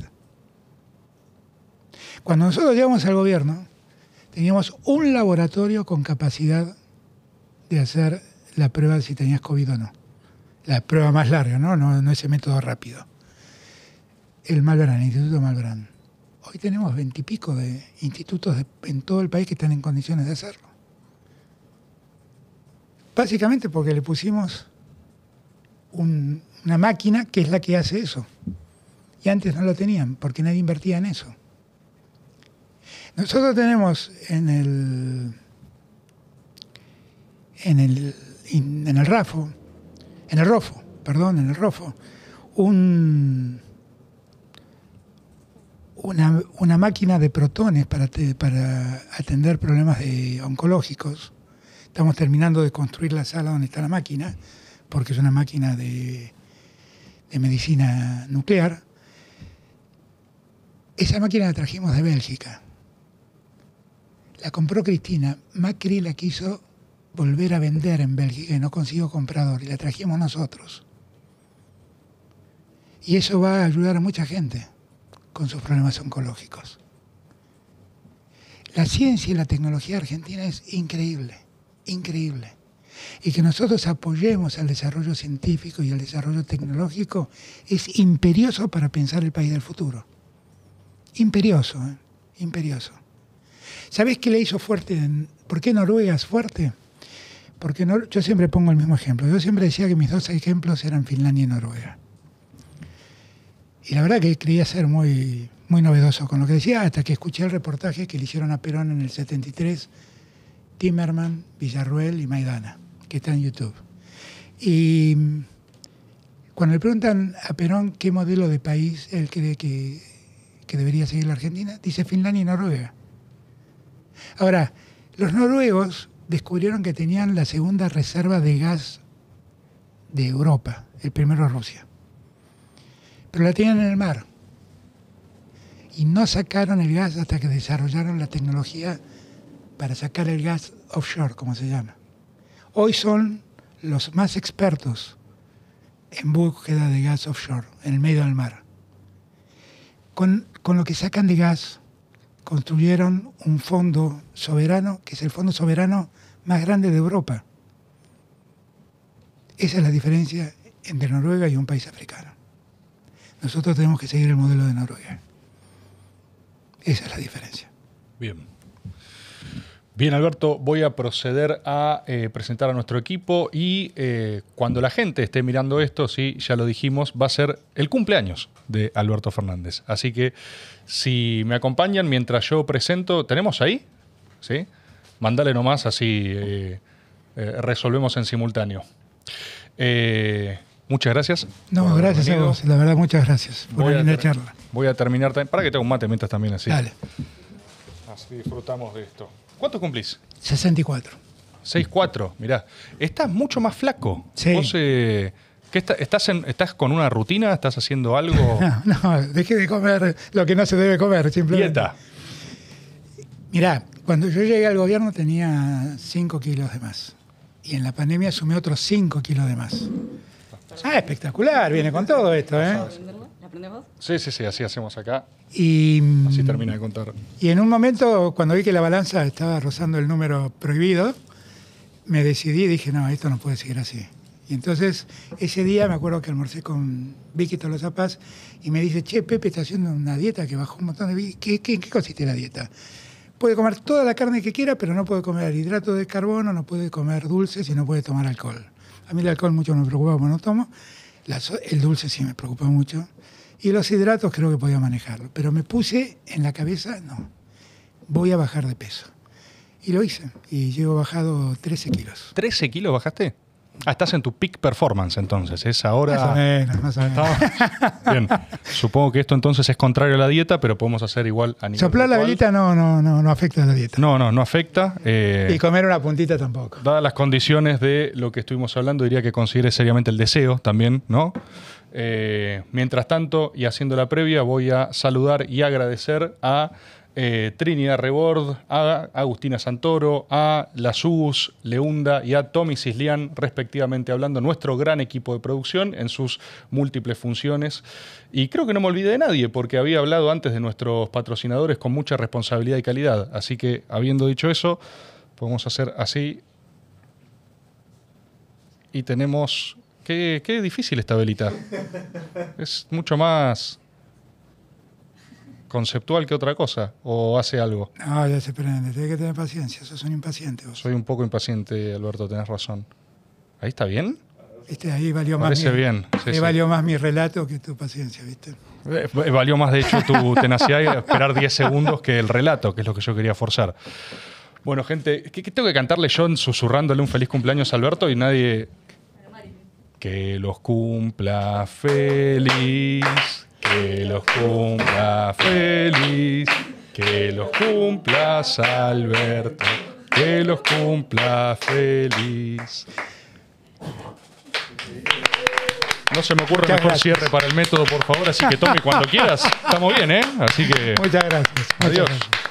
Cuando nosotros llegamos al gobierno, teníamos un laboratorio con capacidad de hacer la prueba de si tenías COVID o no. La prueba más larga, no ese método rápido. El Instituto Malbrán. Hoy tenemos 20 y pico de institutos en todo el país que están en condiciones de hacerlo. Básicamente porque le pusimos una máquina que es la que hace eso. Y antes no lo tenían, porque nadie invertía en eso. Nosotros tenemos en el ROFO, una máquina de protones para atender problemas oncológicos. Estamos terminando de construir la sala donde está la máquina, porque es una máquina de medicina nuclear. Esa máquina la trajimos de Bélgica. La compró Cristina. Macri la quiso volver a vender en Bélgica y no consiguió comprador. Y la trajimos nosotros. Y eso va a ayudar a mucha gente con sus problemas oncológicos. La ciencia y la tecnología argentina es increíble, increíble. y que nosotros apoyemos el desarrollo científico y el desarrollo tecnológico es imperioso para pensar el país del futuro. Imperioso, ¿eh? Imperioso. ¿Sabés qué le hizo fuerte? ¿Por qué Noruega es fuerte? Porque yo siempre pongo el mismo ejemplo. Yo siempre decía que mis dos ejemplos eran Finlandia y Noruega. Y la verdad que creía ser muy, muy novedoso con lo que decía, hasta que escuché el reportaje que le hicieron a Perón en el 73, Timerman, Villarruel y Maidana, que está en YouTube. Y cuando le preguntan a Perón qué modelo de país él cree que debería seguir la Argentina, dice Finlandia y Noruega. Ahora, los noruegos descubrieron que tenían la segunda reserva de gas de Europa, el primero Rusia. Pero la tenían en el mar. Y no sacaron el gas hasta que desarrollaron la tecnología para sacar el gas offshore, como se llama. Hoy son los más expertos en búsqueda de gas offshore, en el medio del mar. Con lo que sacan de gas, construyeron un fondo soberano, que es el fondo soberano más grande de Europa. Esa es la diferencia entre Noruega y un país africano. Nosotros tenemos que seguir el modelo de Noruega. Esa es la diferencia. Bien. Bien, Alberto, voy a proceder a presentar a nuestro equipo y cuando la gente esté mirando esto, sí, ya lo dijimos, va a ser el cumpleaños de Alberto Fernández. Así que si me acompañan mientras yo presento, ¿tenemos ahí? ¿Sí? Mándale nomás, así resolvemos en simultáneo. Muchas gracias. No, gracias a vos. La verdad, muchas gracias por venir a charla. Voy a terminar también. Para que te haga un mate mientras también así. Dale. Así disfrutamos de esto. ¿Cuánto cumplís? 64. 6'4", mirá. Estás mucho más flaco. Sí. Vos, ¿estás con una rutina? ¿Estás haciendo algo? No, dejé de comer lo que no se debe comer, simplemente. Dieta. Mirá, cuando yo llegué al gobierno tenía 5 kilos de más. Y en la pandemia sumé otros 5 kilos de más. Ah, espectacular, viene con todo esto, ¿eh? ¿La aprendés vos? Sí, así hacemos acá. Y Así termina de contar. Y en un momento, cuando vi que la balanza estaba rozando el número prohibido, me decidí y dije, no, esto no puede seguir así. Y entonces, ese día me acuerdo que almorcé con Vicky Tolosa Paz y me dice, che, Pepe está haciendo una dieta que bajó un montón de... ¿En qué consiste la dieta? Puede comer toda la carne que quiera, pero no puede comer hidratos de carbono, no puede comer dulces y no puede tomar alcohol. A mí el alcohol mucho me preocupa porque no tomo. El dulce sí me preocupa mucho. Y los hidratos creo que podía manejarlo. Pero me puse en la cabeza, no, voy a bajar de peso. Y lo hice. Y llevo bajado 13 kilos. ¿13 kilos bajaste? Ah, estás en tu peak performance entonces. Es ahora... Más o menos. Bien. Supongo que esto entonces es contrario a la dieta, pero podemos hacer igual a nivel Soplar la velita no afecta a la dieta. No afecta. Y comer una puntita tampoco. Dadas las condiciones de lo que estuvimos hablando, diría que considere seriamente el deseo también, ¿no? Mientras tanto, y haciendo la previa, voy a saludar y agradecer a Trinidad Rebord, a Agustina Santoro, a Lasús, Leunda y a Tommy Cislián, respectivamente hablando, nuestro gran equipo de producción en sus múltiples funciones. Y creo que no me olvidé de nadie, porque había hablado antes de nuestros patrocinadores con mucha responsabilidad y calidad. Así que, habiendo dicho eso, podemos hacer así. Y tenemos... Qué difícil esta velita. Es mucho más conceptual que otra cosa. ¿O hace algo? No, ya se prende. Tienes que tener paciencia. Sos un impaciente vos. Soy un poco impaciente, Alberto. Tenés razón. ¿Ahí está bien? ¿Viste? Ahí valió Parece más bien. Sí. Valió más mi relato que tu paciencia, ¿viste? Valió más, de hecho, tu tenacidad y esperar 10 segundos que el relato, que es lo que yo quería forzar. Bueno, gente, ¿qué tengo que cantarle yo susurrándole un feliz cumpleaños a Alberto y nadie... Que los cumpla feliz, que los cumpla feliz, que los cumplas Alberto, que los cumpla feliz. No se me ocurre mejor cierre para el método, por favor, así que Tommy, cuando quieras. Estamos bien, ¿eh? Así que... Muchas gracias. Adiós. Muchas gracias.